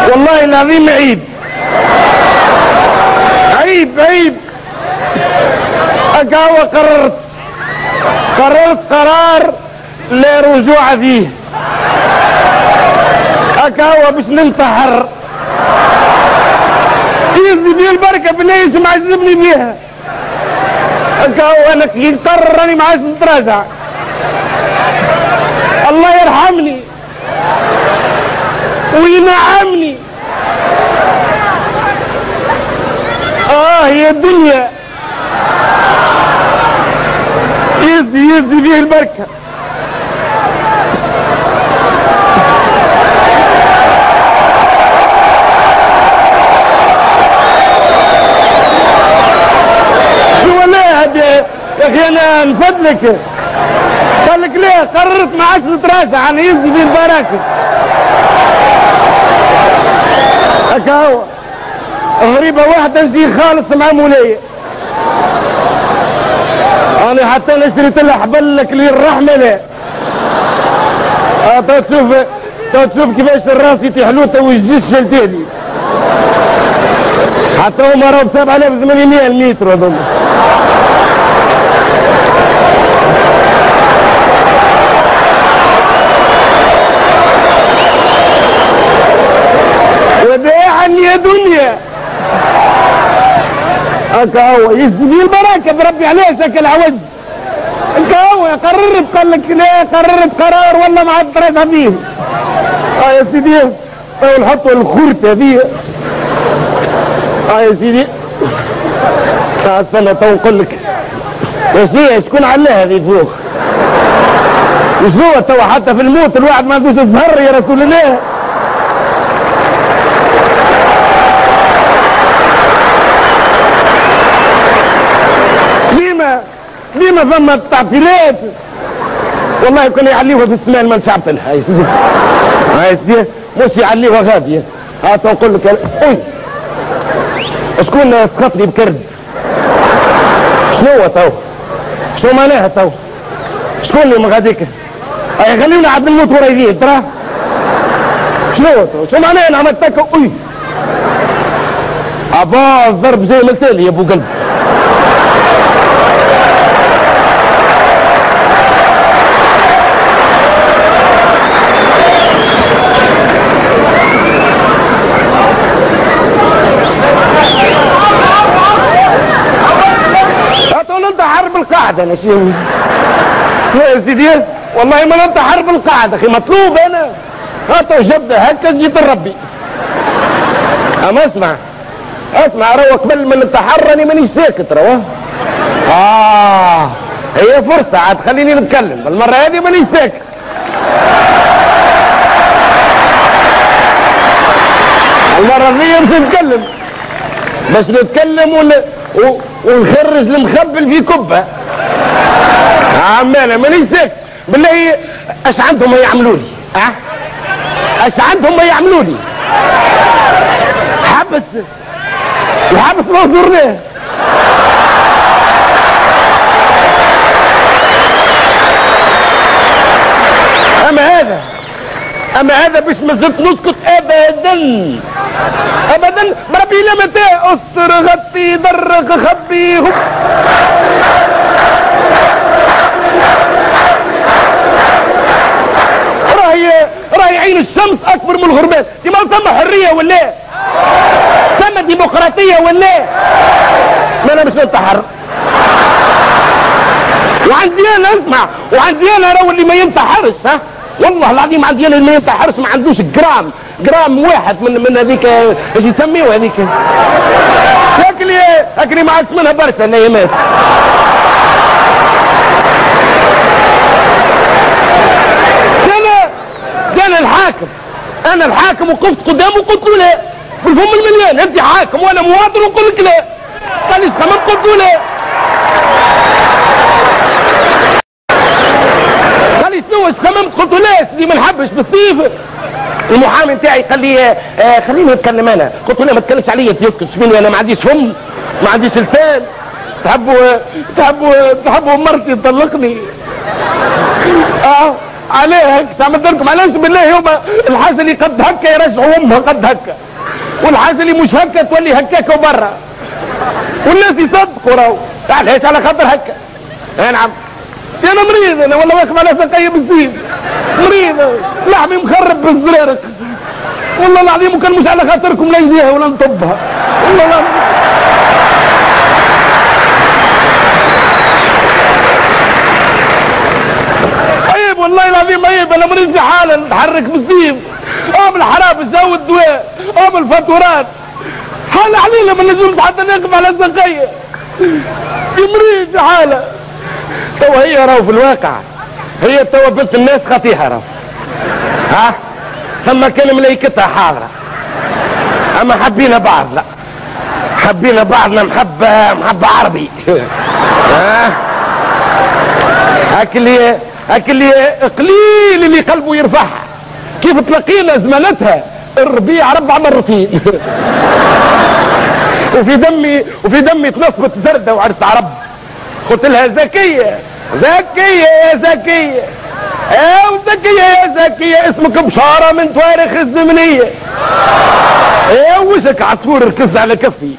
والله العظيم عيب عيب عيب. هو قررت قرار لا رجوع فيه. هو باش ننتحر. يزي بيه البركة بالله ما عجبني بيها. هو انا كي نقرر راني ما عادش نتراجع. الله يرحمني وينعمني. هي الدنيا يزي بيه البركة. شو ولا هذا يا اخي انا نفدلك. قال لك ليه قررت ما عادش نتراجع. انا يزي بيه البركة. هكا هو غريبة واحدة نجي خالص مع مولاي. انا حتى انا اشتريت لها حبل لك لي الرحمة لا. تشوف كيفاش الراس يتحلو تو الجيش شلتيني. حتى هما راهو ب 7800 المتر هذوما. وداعا يا دنيا. هكا هو يزي البركة بربي عليه شكل عوج. هكا هو قررت قال لك لا قررت قرار والله ما عاد طريقها فيه. يا سيدي نحطوا الخرطة هذه. يا سيدي استنى تو نقول لك يا سيدي شكون علاه هذه فوق. مش هو تو حتى في الموت الواحد ما عندوش الزهر يا رسول الله. ليما ثم التعطيلات والله كنا يعليوها في السماء ما شعبتنا. يا سيدي مش يعليوها غادية. هات نقول لك شكون سخطني بكرد. شنو تو؟ شنو معناها تو؟ شكون اللي من غاديك؟ خلينا عاد نموت ورايدين ترى. شنو تو؟ شنو معناها انا عملت هكا الضرب زي ما التالي يا ابو قلب. بالقاعدة انا شنو يا سيدي والله ما ننتحر بالقاعدة اخي مطلوب انا. هاتوا جبدة هكا جيت لربي. اما اسمع روى قبل ما ننتحر راني مانيش ساكت روى. هي فرصة عاد خليني نتكلم بالمرة هذه مانيش ساكت. المرة دي مش نتكلم باش نتكلم ونخرج المخبل في كبه. عمانا مانيش ساكت بالله. اش عندهم يعملوا لي؟ اش عندهم يعملوا لي؟ الحبس ما زرناه. اما هذا باش ما زلت نسكت ابدا بربي لا متى استر غطي درق خبيهم. راهي عين الشمس اكبر من الغربال. دي ما ثم حريه ولا ثم ديمقراطيه ولا ما انا مش ننتحر. وعندي انا اسمع وعندي انا راهو اللي ما ينتحرش. والله العظيم عندي انا اللي ما ينتحرش ما عندوش جرام واحد من هذيك ايش يسميوها هذيك اكلي ما عادش منها برشا الايامات. انا الحاكم وقفت قدامه وقلت له لا بالفم المليان. انت حاكم وانا مواطن وقلت لك لا. قال لي خمم قلت له لا. قال لي شنو خمم قلت له لا سيدي ما نحبش بالصيف. المحامي نتاعي قال لي خليني نتكلم انا. قلت له ما تكلمش عليا تيكش مني انا ما عنديش فم ما عنديش لسان. تحبوا مرتي تطلقني. عليها تعمل لكم علاش بالله يوم الحاجه اللي قد هكا يرجعوا امها قد هكا، والحاجه اللي مش هكا تولي هكاك وبرا، والناس يصدقوا راهو. علاش؟ على خاطر هكا. نعم انا مريض، انا والله واقف على ساقي بالزين، مريض لحمي مخرب بالزرارق والله العظيم، وكان مش على خاطركم لا يجيها ولا نطبها والله العظيم. عيب والله العظيم عيب، انا مريض في حاله نتحرك بالسيف او بالحراب الجو الدواء او بالفاتورات، حاله عليله ما نجمش حتى نقف على ساقيه، مريض في حاله. توا هي راهو في الواقع هي توا بنت الناس خطيها راهو، ها ثم كان ملايكتها حاضره، اما حبينا بعض، لا حبينا بعضنا محبه عربي. ها هاك اللي قليل اللي قلبه يرفعها، كيف تلاقينا زمانتها الربيع 4 مرتين. وفي دمي تنصبت زردة وعرس عرب. قلت لها زكية يا زكية، زكية يا زكية، اسمك بشارة من تواريخ الزمنية. وشك عصفور ركز على كفي،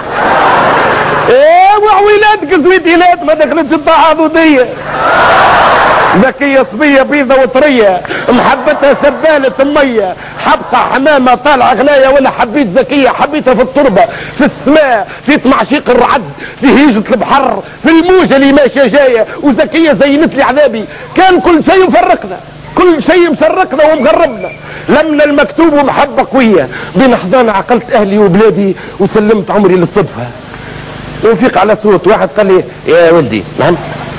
وعويلاتك سويتينات ما دخلتش الطاعة ضودية. زكية صبية بيضة وطرية، محبتها سبالة المية، حبقى حمامة طالعة غناية، وانا حبيت زكية حبيتها في التربة في السماء في معشيق الرعد في هيجة البحر في الموجة اللي ماشية جاية. وزكية زينت لي عذابي، كان كل شيء مفرقنا، كل شيء مشرقنا ومغربنا، لمنا المكتوب ومحبة قوية. بين حضان عقلت اهلي وبلادي وسلمت عمري للصدفة. وفيق على صوت واحد قال لي يا ولدي. نعم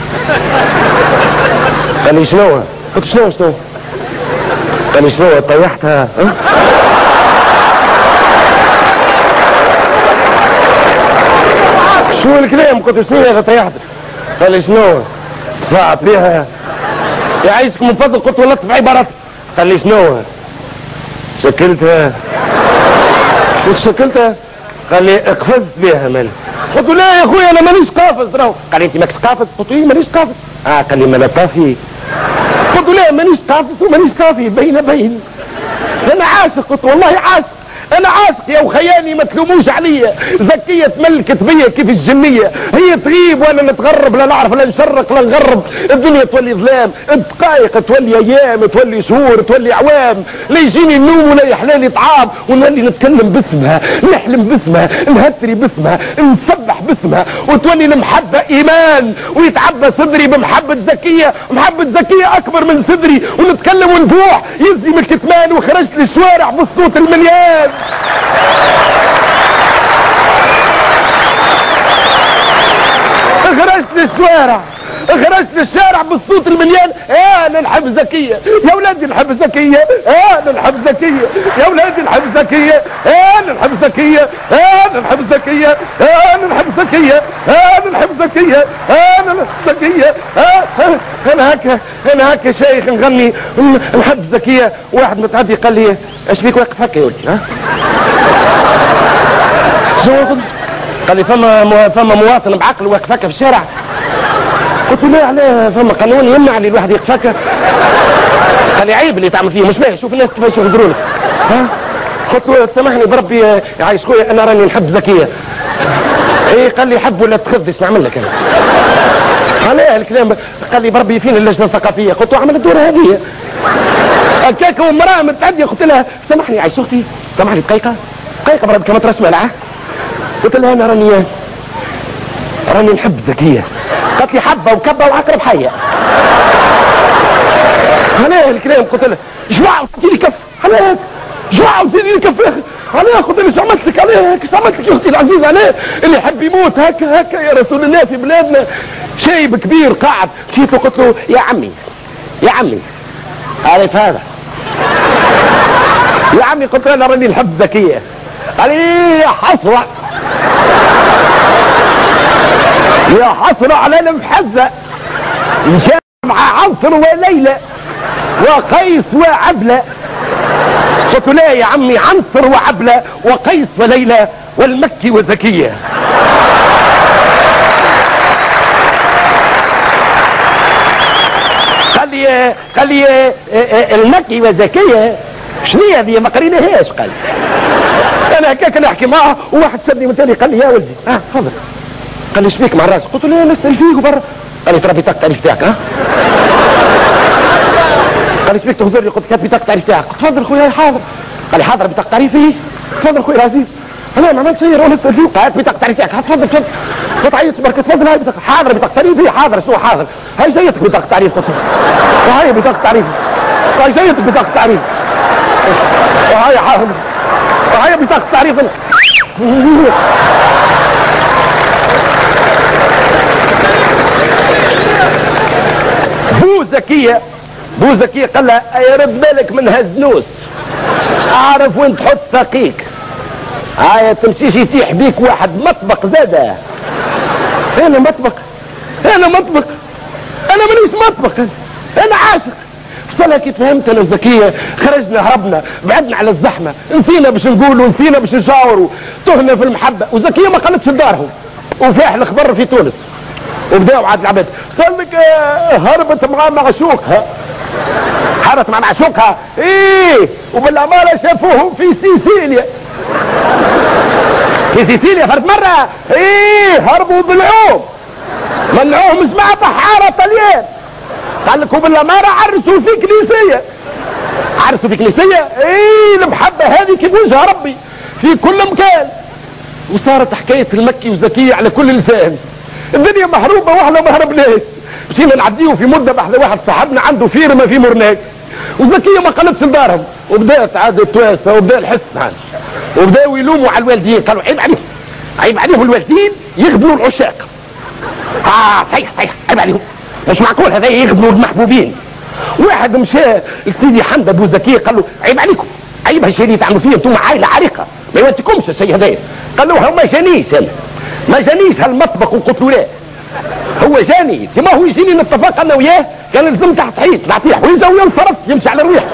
قال لي شنو؟ قلت شنو؟ قال لي شنو طيحتها؟ شو الكلام؟ قلت شنو هذا طيحتها؟ قال لي شنو؟ صعب فيها يعيشكم من فضل. قلت ولدت بعبارات. قال لي شنو؟ شكلتها. قلت شكلتها؟ قال لي اقفزت بها مالك. قلت له لا يا اخويا انا مانيش قافز. راهو قال لي انت ماكش قافز؟ قلت له مانيش قافز. قال لي ما انا طافي. قلت له لا مانيش قافز ومانيش طافي، بين انا عاشق. قلت والله عاشق، انا عاشق يا وخياني ما تلوموش عليا. زكية تملكت بيا كيف الجنية، هي تغيب وانا نتغرب، لا نعرف لا نشرق لا نغرب. الدنيا تولي ظلام، الدقايق تولي ايام، تولي شهور، تولي اعوام، لا يجيني النوم ولا يحلالي طعام، ونولي نتكلم باسمها، نحلم باسمها، نهتري باسمها، نسبح باسمها، وتولي المحبة ايمان، ويتعبى صدري بمحبة زكية. محبة زكية اكبر من صدري، ونتكلم ونبوح يزي من الكتمان، وخرجت للشوارع بالصوت المليان. خرجت للشارع بالصوت المليان. انا نحب زكية يا ولادي، نحب زكية، انا نحب زكية يا ولادي، نحب زكية، انا نحب زكية، انا نحب زكية، انا نحب زكية، انا نحب زكية، انا نحب زكية. انا هكا شيخ نغني نحب زكية. واحد متعدي قال لي ايش بيك واقف هكا يا ولدي؟ قال لي فما مواطن بعقل واقف هكا في الشارع. قلت له لا علاه فما قانون يمنع لي الواحد يقف هكا. قال لي عيب اللي تعمل فيه مش باهي، شوف الناس كيفاش يهدروا لك. قلت له سامحني بربي يعيش خويا انا راني نحب زكية. قال لي حب ولا تخدش نعمل لك انا. علاه الكلام؟ قال لي بربي فين اللجنة الثقافية؟ قلت له اعمل الدورة هذه هكاك ومراه متعدية. قلت لها سامحني عايش اختي، سامحني دقيقة بربي كما ترسم لها. قلت لها انا راني نحب زكية. قالت لي حبه وكبه وعقرب حيه. علاه الكلام؟ قلت لها جوع وتدي لي كف، علاه جوع وتدي لي كف يا اخي، علاه قلت لها ايش عملت لك؟ علاه ايش عملت لك يا اختي العزيزه؟ علاه اللي يحب يموت هكا يا رسول الله في بلادنا شايب كبير قاعد. مشيت له قلت له يا عمي عارف هذا يا عمي؟ قلت له انا راني نحب زكية. قال لي يا حسرة يا حسرة على المحزة، مشى مع عنصر وليلى وقيس وعبلة. قلت لا يا عمي عنصر وعبلة وقيس وليلى والمكي وزكية. قال لي قال لي المكي وزكيه شنو هذه ما قريناهاش. قال انا هكاك نحكي معه وواحد شدني من تاني قال لي يا ولدي تفضل. قال لي شبيك مع راسك؟ قلت له لا نسال فيك برا. قال لي ترى بطاقة التعريف تاعك قال لي شبيك تهزر لي؟ قلت بطاقة التعريف تاعك. تفضل خويا حاضر. قال لي حاضر بطاقة تعريفي. تفضل خويا العزيز انا ما عملتش شيء وانا نسال فيك. قال بطاقة التعريف تاعك تفضل تفضل. ما تعيطش برك تفضل. هاي بطاقة حاضر بطاقة تعريفي حاضر. شو حاضر؟ هاي جايتك بطاقة تعريف. قلت له هاي بطاقة تعريف. هاي جايتك بطاقة تعريف. وهاي حاضر. وهاي بطاقة تعريف. بو زكية قال لها يرد بالك من هالزنوس اعرف وين تحط ثقيك. هاي تمشيش يتيح بيك واحد مطبق زاده. انا مطبق انا مانيش مطبق. انا عاشق. فصلها كي فهمت انا وزكية خرجنا هربنا بعدنا على الزحمه نسينا باش نقولوا نسينا باش نشاوروا تهنا في المحبه. وزكية ما قالتش لدارهم وفاح الخبر في تونس وبداوا عاد العباد. قال لك هربت مع معشوقها. هربت مع معشوقها ايه وبالاماره شافوهم في سيسيليا. في سيسيليا فرد مره ايه هربوا بالعوم منعوهم اسمها بحاره طليان. قال لك وبالاماره عرسوا في كنيسيه. عرسوا في كنيسيه ايه المحبه هذه كيف وجه ربي في كل مكان. وصارت حكايه المكي وزكية على كل لسان. الدنيا محروبه واحنا ما هربناش. مشينا نعديه في مده بحذا واحد صاحبنا عنده فيرمه في مرناك. وزكية ما قالتش لدارهم وبدات عاد التواسه وبدا الحس معنا وبداوا يلوموا على الوالدين. قالوا عيب عليهم الوالدين يغبنوا العشاق. صحيح عيب عليهم مش معقول هذا يغبنوا المحبوبين. واحد مشى لسيدي حمد ابو زكية قال له عيب عليكم عيب هالشيء اللي تعملوا فيه انتم عائله عريقه ما يواتكمش الشيء هذايا. قال له ما جانيش انا ما جانيش هالمطبخ وقلت له لا هو جاني ما هو يجيني نتفق انا وياه كان لازم تحت حيط نعطيه وينزل وينصرف يمشي على الريح.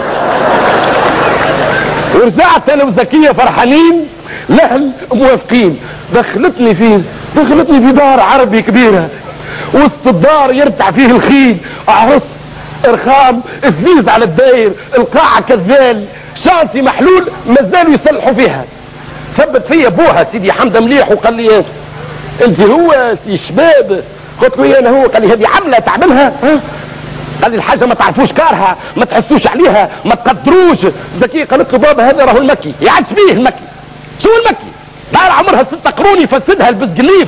ورجعت انا وزكية فرحانين الاهل موافقين. دخلتني في دار عربي كبيره وسط الدار يرتع فيه الخيل اعص ارخام افليز على الداير القاعه كذال شانتي محلول مازالوا يصلحوا فيها. ثبت فيا ابوها سيدي حمده مليح وقال لي انت هو سي شباب. قلت له انا هو. قال لي هذه عمله تعملها قال لي الحاجه ما تعرفوش كارها ما تحسوش عليها ما تقدروش. زكية قالت له بابا هذا راهو المكي يعدش فيه المكي. شو المكي؟ دار عمرها 6 قرون يفسدها البزقليف.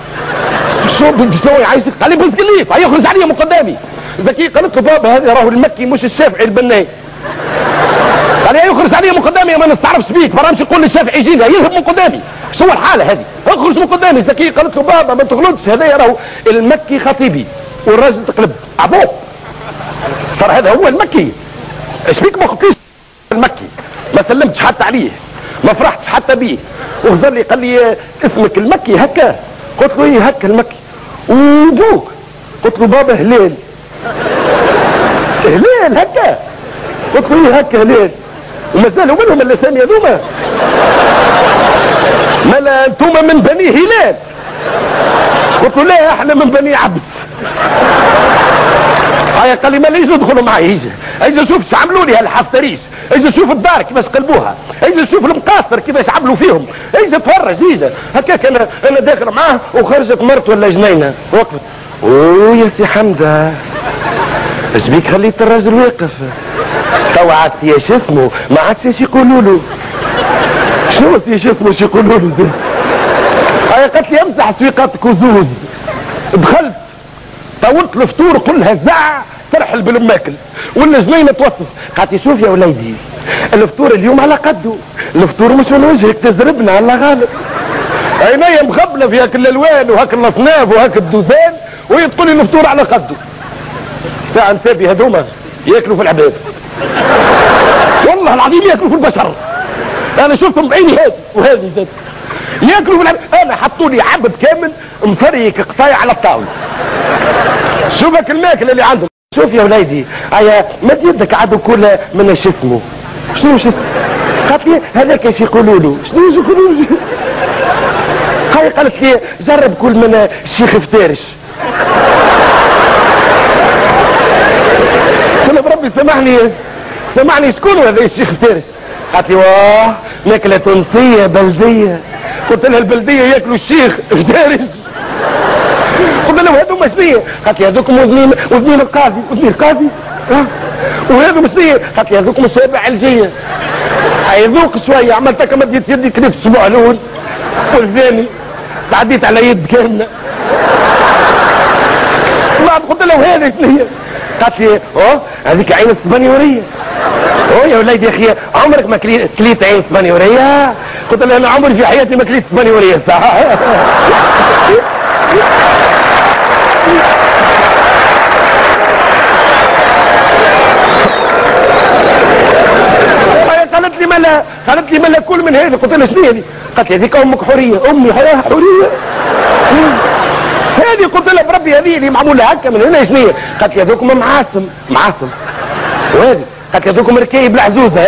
شنو عايزك؟ قال لي بزقليف هيخرج عليا من قدامي. زكية قالت له بابا هذا راهو المكي مش الشافعي البناي. قال لي يخرج عليا من قدامي ما نستعرفش بيك برا نمشي نقول للشافعي يجينا يهرب من قدامي. شو الحاله هذه؟ اخرج من قدامي. زكية قالت له بابا ما تغلطش هذا راهو المكي خطيبي. والراجل تقلب ابوك صار هذا هو المكي. ايش بيك ما خطيش المكي ما سلمتش حتى عليه ما فرحتش حتى بيه. وغزر لي قال لي اسمك المكي هكا؟ قلت له ايه هكا المكي. وبوك؟ قلت له بابا هلال. هلال هكا؟ قلت له ايه هكا هلال. ومازالوا منهم الاسامي هذوما مالا انتوما من بني هلال. قلت له لا احنا من بني عبد. هيا قال لي ما ليش يدخلوا معي اجي شوف ايش عملوا لي هالحفتريش اجي شوف الدار كيفاش قلبوها اجي شوف المقاصر كيفاش عملوا فيهم اجي اتفرج هكاك انا داخل معاه وخرجت مرت ولا جنينه وقفت. اوه يا سي حمده ايش بيك خليت الراجل واقف تو عاد يا شو اسمه ما عادش ايش يقولوا له. شو يا شو اسمه ايش يقولوا له ده. هيا قالت لي امسح سويقاتك وزوز. دخلت طولت الفطور كلها زع ترحل بالماكل ولا جنينه توصف. قالت لي شوف يا وليدي الفطور اليوم على قده الفطور مش من وجهك تزربنا على غالب. عينيا مخبله في هاك الالوان وهاك الاصناف وهاك الدوزان وهي تقول لي الفطور على قده. ساعه نسابي هذوما ياكلوا في العباد والله العظيم ياكلوا في البشر. انا شفتهم بعيني هذه وهذه ذات ياكلوا في العباد. انا حطوا لي عبد كامل مفريك قطايع على الطاوله. شوفك الماكله اللي عندهم. شوف يا وليدي هيا مد يدك عاد كل من اسمه. شنو قالت لي هذاك ايش يقولوا له. شنو يقولوا له؟ هاي قالت لي جرب كل من الشيخ فتارش. بربي سامحني شكون هذا الشيخ فارس؟ قالت لي واه ماكله تونسيه بلديه. قلت لها البلديه ياكلوا الشيخ فارس. قلت لهم هذوما شنيا؟ قالت لي هذوكم وذنين القاضي وهذوما شنيا؟ قالت لي هذوكم الصوابع الجيه. يذوق شويه، عملت هكا مديت يدي كليت الاسبوع الاول والثاني تعديت على يد كامله. بعد قلت لهم هذا شنيا؟ قالت لي هذيك عين السبانيوريه. يا وليدي يا اخي عمرك ما كليت عين اسبانيوريه؟ قلت له انا عمري في حياتي ما كليت اسبانيوريه صح. قالت لي ملا كل من هذا. قلت لها شنو هذه؟ قالت لي هذيك امك حوريه. امي حوريه هذه؟ قلت لها بربي هذه اللي معموله هكا من هنا شنو هي؟ قالت لي هذوكم معاصم وهذه قالت لي هذوكم ركايب العزوزه.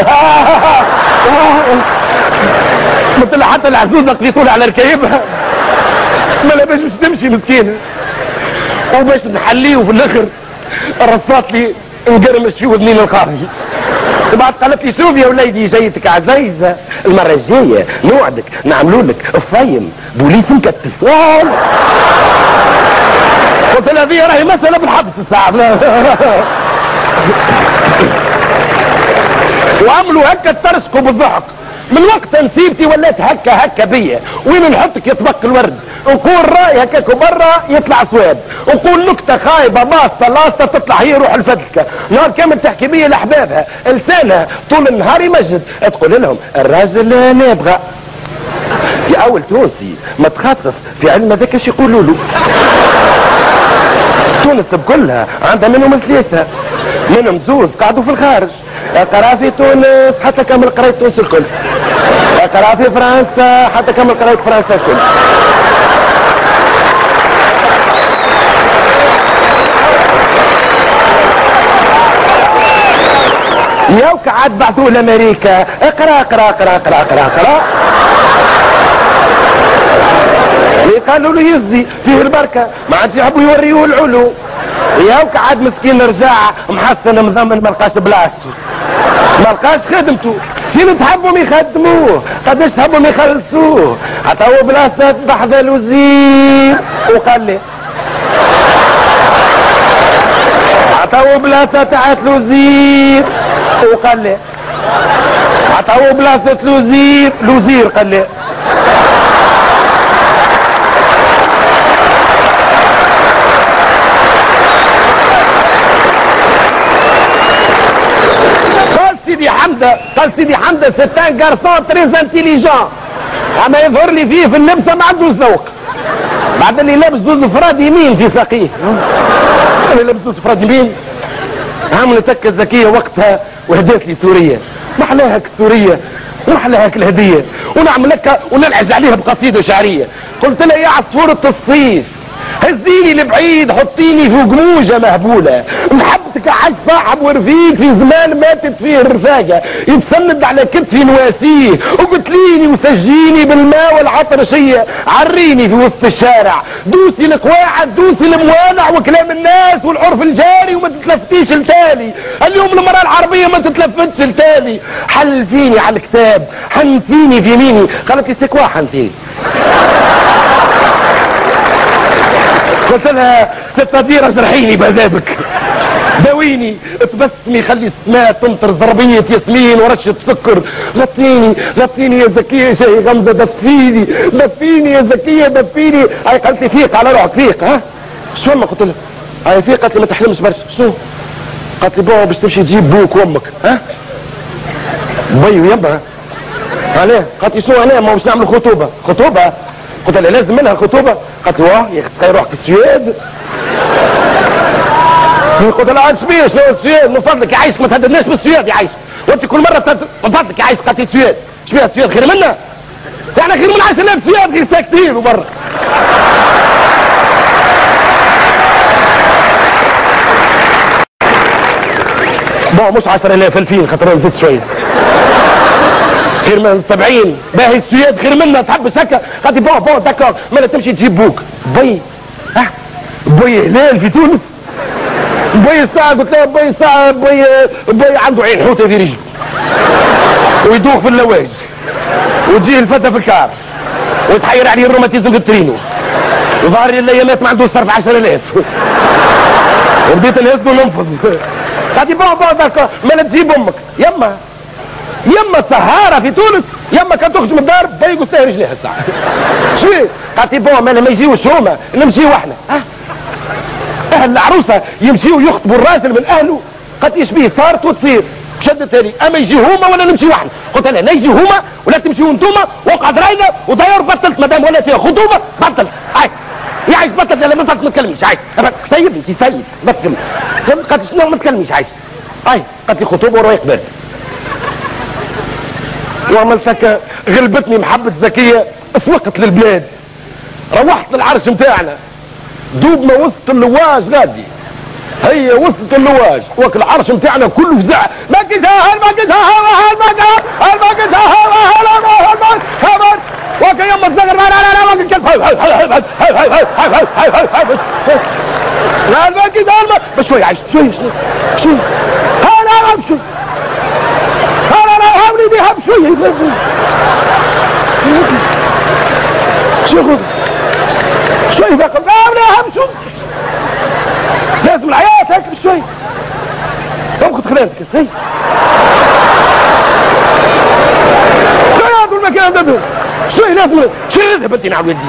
قلت لها حتى العزوزه قضيتوا على ركايبها مالا باش تمشي مسكينه وباش نحليه في الاخر رصات لي نقرمش في ودنين القاضي. بعد قالت لي شوف يا وليدي جايتك عزيزه المره الجايه نوعدك نعملوا لك فايم بوليس مكتف. قلت لها ذي راهي مساله بالحبس الساعه. وعملوا هكا ترسقوا بالضحك. من وقت نسيبتي ولات هكا بيا. وين نحطك يطبق الورد، نقول راي هكاك برا يطلع سواد، نقول نكته خايبه باصه لاصه تطلع هي روح الفتكه. نهار كامل تحكي بيا لاحبابها لسانها طول النهار يمجد. تقول لهم الراجل نابغه. في اول تونسي متخصص في علم هذاك ايش يقولوا له. تونس بكلها عندها منهم ثلاثه، منهم زوز قعدوا في الخارج. قرا في تونس حتى كمل قرايه تونس الكل. قرا في فرنسا حتى كمل قرايه فرنسا الكل. ياك عاد بعثوه لامريكا. اقرا قالوا له يزي فيه البركه، ما عادش يحبوا يوريوه العلو. ياك عاد مسكين رجع محسن مضمن ما لقاش بلاصته، ما لقاش خدمته. فين تحبهم يخدموه؟ قداش تحبهم يخلصوه؟ حتى هو بلاصه بحث الوزير وقال لي حتى هو بلاصه تاعت الوزير وقال لي حتى هو بلاصه الوزير قال لي قال سيدي حمدة ستان جارسون تريز انتيليجون، اما يظهر لي فيه في اللبسه ما عندوش ذوق. بعد اللي لابس زوز فراد يمين في ساقيه. اللي لابس زوز فراد يمين عملت هكا ذكيه وقتها وهدات لي سوريه. ما احلاها السوريه ومحلاها الهديه، ونعمل هكا ونلعز عليها بقصيده شعريه. قلت لها يا عصفوره الصيف هزيني لبعيد حطيني في قموجه مهبوله، محبتك عاش صاحب ورفيق في زمان ماتت فيه الرفاقه، يتسند على كتفي نواسيه وقتليني وسجيني بالماء والعطرشيه، عريني في وسط الشارع، دوسي القواعد دوسي الموانع وكلام الناس والعرف الجاري وما تتلفتيش لتالي، اليوم المراه العربيه ما تتلفتش لتالي، حلفيني على الكتاب حنفيني في يميني. قالت لي سكوا حنفيني. قلت لها ست ديره جرحيني بذابك، داويني تبسمي خلي السماء تمطر زربيه ياسمين ورشه سكر، غطيني يا زكيه شاي غمزه دفيني يا زكيه دفيني. هاي قالت لي فيق على روحك فيق. ها شو ما قلت لها هاي فيق؟ قالت لي ما تحلمش برشا. شنو؟ قالت لي بابا باش تمشي تجيب بوك وامك. ها بي ويمها عليه. قالت لي شنو انا ما باش نعمل خطوبه؟ قلت لها لازم منها خطوبه؟ قالت لي واه يا اخي تخيل روحك السويد. قلت لها عاد شبيه شنو السويد؟ من فضلك يا عايش ما تهددناش بالسويد يا عايش، وانت كل مره من فضلك يا عايش. قالت لي السويد شبيه السويد خير منا؟ يعني خير من 10,000 سويد غير ساكتين وبرا. بون مش 10,000 2000 خاطر نزيد شويه خير من 70. باهي السويد خير منا تحب هكا. قالت لي بون داكور مالا تمشي تجيب بوك. بي بي هلال في تونس بي الساعة قلت له بي الساعة بي عنده عين حوتة في رجله ويدوخ في اللواج وتجيه الفتى في الكار ويتحير عليه الروماتيزم في الترينو وظهر لي الايامات ما عنده صرف 10,000 وبديت نهز وننفض. قاعد بابا ذاك ما تجيب امك يما السهارة في تونس يما كان تخرج من الدار بيقول لها رجليها الساعة شو قالت بابا ما يجيوش هما نمشيو احنا اهل العروسة يمشيو يخطبوا الراجل من اهله قالت ايش بيه صارت وتصير شدت لي اما يجي هما ولا نمشي احنا قلت لها لا يجي هما ولا تمشيو انتوما وقعد راينا وطير بطلت مدام ولا فيها خطوبة بطلت هاي يعيش بطلت لا ما تكلميش عايش سيد انت سيد ما تكلمي قالت شنو ما تكلميش عايش هاي قالت لي خطوبة ورايح بال وعملت هكا غلبتني محبة ذكية اسوقت للبلاد روحت للعرش متاعنا دوب ما وسط اللواج غادي هي وسط اللواج وك العرش متاعنا كله فزع ما قدها وك يما الزغر لا وك الكلب لا ما قدها بس شوي عايش شوي هلا امشي لا هاولي دي هم شوي شوي بقى لا هم شوي لازم الحياة هيك بشوي تاخد خلالك هي شوي هذا المكان ده شوي لازم شوي اذهب انت نعم يديك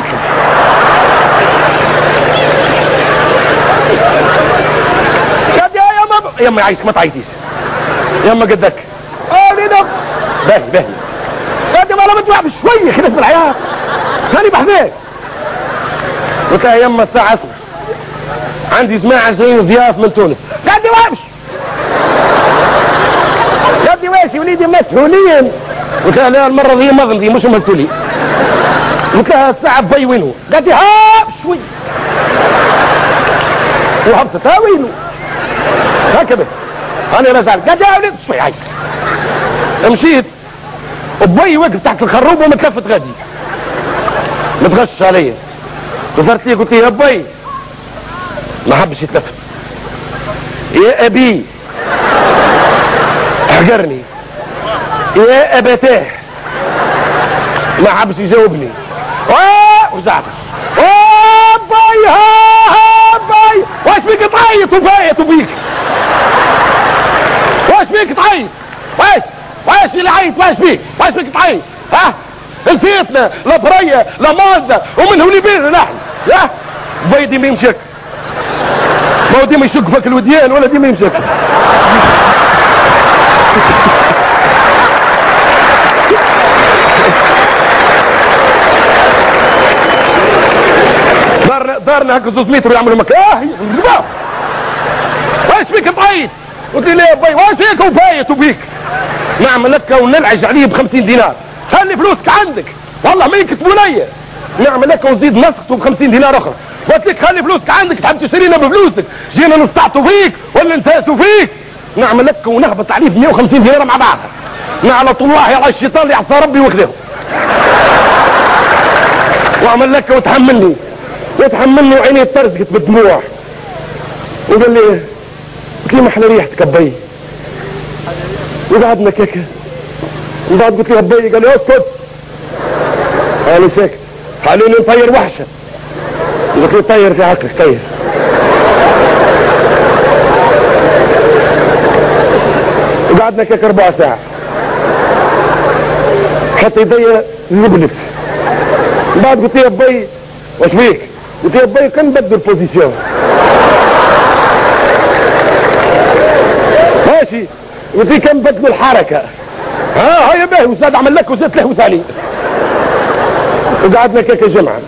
قد يا يما يعيشك ما تعيطيش يما قدك ليدك باهي قد ما انا بتوع بشوي خلص بالحياة ثاني بحذاك قلت لها يما الساعة 10 عندي جماعة 20 ضياف من تونس قدي وامشي وليدي مسؤولين قلت لها لا المرة دي مظلمتي مش مسؤولين قلت لها الساعة بي وينو قالت لي ها شوي وهبطت ها وينو هكذا انا نزل قالت لي وليد شوي عايش مشيت وبي وقف تحت الخروب ومتلفت غادي متغشش عليا وصلت لي قلت لي يا بي ما حبش يتلفت يا ابي احجرني يا ابتاه ما حبش يجاوبني وزعت باي ها باي واش بيك تعيط وبايت وبيك واش بيك تعيط واش اللي عيط واش بيك تعيط ها الفيتنا لا برية لا مازة ومن هوني بينا نحن يا باي دي ما يمشك ما هو ديما يشك فيك الوديان ولا ديما يمشك دارنا هكا 300 متر يعملوا مكان واش بيك تعيط قلت لي لا يا باي واش بيك وبايت وبيك نعمل لك ونلعج عليه ب50 دينار خلي فلوسك عندك والله ما يكتبوا ليا نعمل لك ونزيد نسخته ب50 دينار اخرى قلت لك خلي فلوسك عندك تحب تشترينا بفلوسك جينا نستعطوا فيك ولا نساسوا فيك نعمل لك ونهبط عليه ب 150 دينار مع بعضها نعلط الله على الشيطان اللي عصى ربي وخذهم واعمل لك وتحملني وعيني ترزقت بالدموع وقال لي قلت له ما احلى ريحتك ابي وقعدنا كيكه من بعد قلت له ابي قال لي اسكت قال ساكت خلوني نطير وحشه قلت له طير في عقلك طير وقعدنا كيك 4 ساعات حتى يديا نبلت من بعد قلت له يا ابي واش بيك؟ قلت له يا ابي كان نبدل البوزيسيون ماشي قلت له كان نبدلوا الحركه هيا باهي وزاد عمل لك وزاد له ثاني وقعدنا كيك جمعه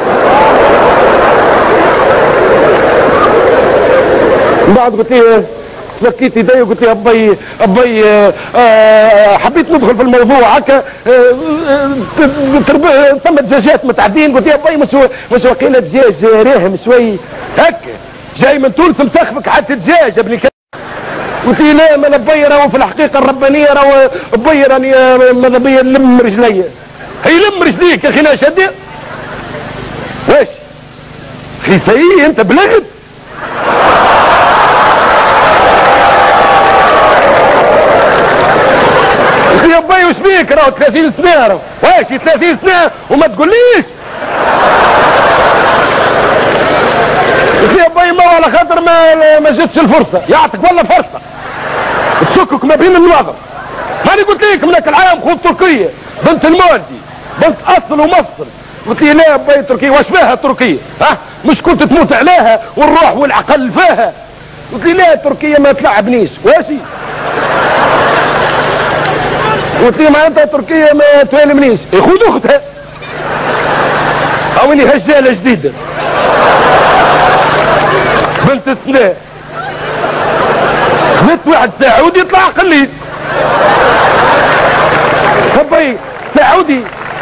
من بعد قلت لي لكيت يدي وقلت لي ابي حبيت ندخل في الموضوع هكا ثم دجاجات متعدين قلت لي ابي مش وكيله دجاج راهم شوي هكا جاي من تونس مسخفك حتى الدجاج ابني قلت لي لا ما ابي راهو في الحقيقه الربانيه راهو ابي راني ماذا بيا نلم رجلي هي لم رجليك يا اخي ناشد واش خيتي انت بلغت يا باي وش بيك راهو 30 سنه راهو واش 30 سنه وما تقوليش يا باي ما على خاطر ما جاتش الفرصه يعطيك والله فرصه تشكك ما بين النواظر. ماني قلت لك منك العام خذ تركيا بنت المالدي بنت اصل ومصر قلت لي لا باي تركيا واش فيها تركيا ها مش كنت تموت عليها والروح والعقل فيها قلت لي لا تركيا ما تلعبنيش واشي قلت لي معناتها تركيا ما تهلمنيش خذ اختها او اني هجاله جديده بنت السنة خذت واحد سعودي يطلع قليل هبي سعودي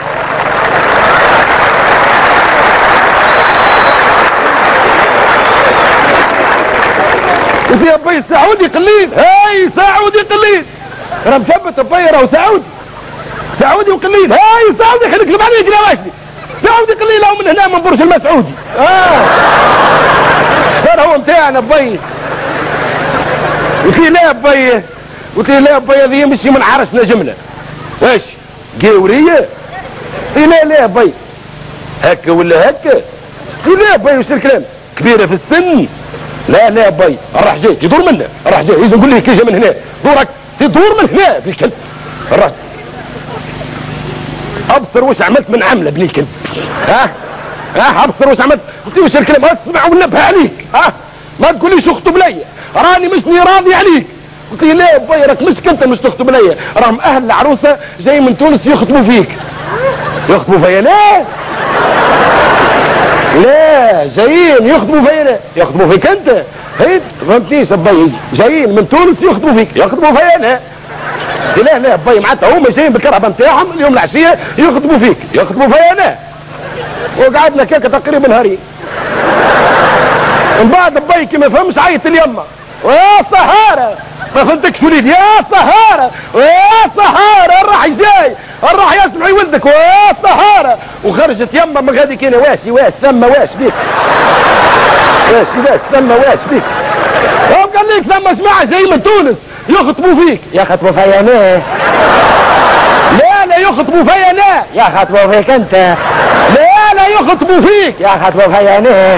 وفي هبي سعودي قليل هاي سعودي قليل راه مثبت هبي راهو سعودي وقليل هاي سعودي خليك لهم عليك لا ماشي سعودي قليل او من هنا من برج المسعودي صار هو متاعنا بي قلت لي لا بي قلت لي لا بي هذه مشي من عرسنا جمله واش قاوريه لا بي هكا ولا هكا قلت لا بي وش الكلام كبيره في السن لا بي راح جاي يدور منا راح جاي لازم نقول لك كي جا من هنا دورك تدور من هنا ابن الكلب راح ابصر وش عملت من عمله ابن الكلب ابصر وش عملت قلت له وش الكلام اسمع ونبه عليك ما تقوليش اخطب ليا راني مشني راضي عليك قلت له لا باي راك مش كنت مش تخطب ليا راهم اهل العروسه جاي من تونس يخطبوا فيك يخطبوا فيا لا جايين يخطبوا فيا يخطبوا فيك انت هيد فهمتنيش باي جايين من تونس يخطبوا فيك يخطبوا فيا لا باي معناتها هما جايين بالكرهبه نتاعهم اليوم العشيه يخطبوا فيك يخطبوا فيا وقعدنا كيك تقريبا نهارين من بعد باي كي ما فهمش عيط اليمه ويا سهاره ما فهمتكش وليد يا سهاره ويا سهاره الراح جاي الراح يسمع ولدك ويا سهاره وخرجت يمه من غادي كاين واش ثم واش بيك واش ثم واش بيك هو قال لك ثم جماعه جاي من تونس يخطبوا فيك يخطبوا فيا انا لا يخطبوا فيا انا يخطبوا فيك انت لا يخطبوا فيك يخطبوا فيا انا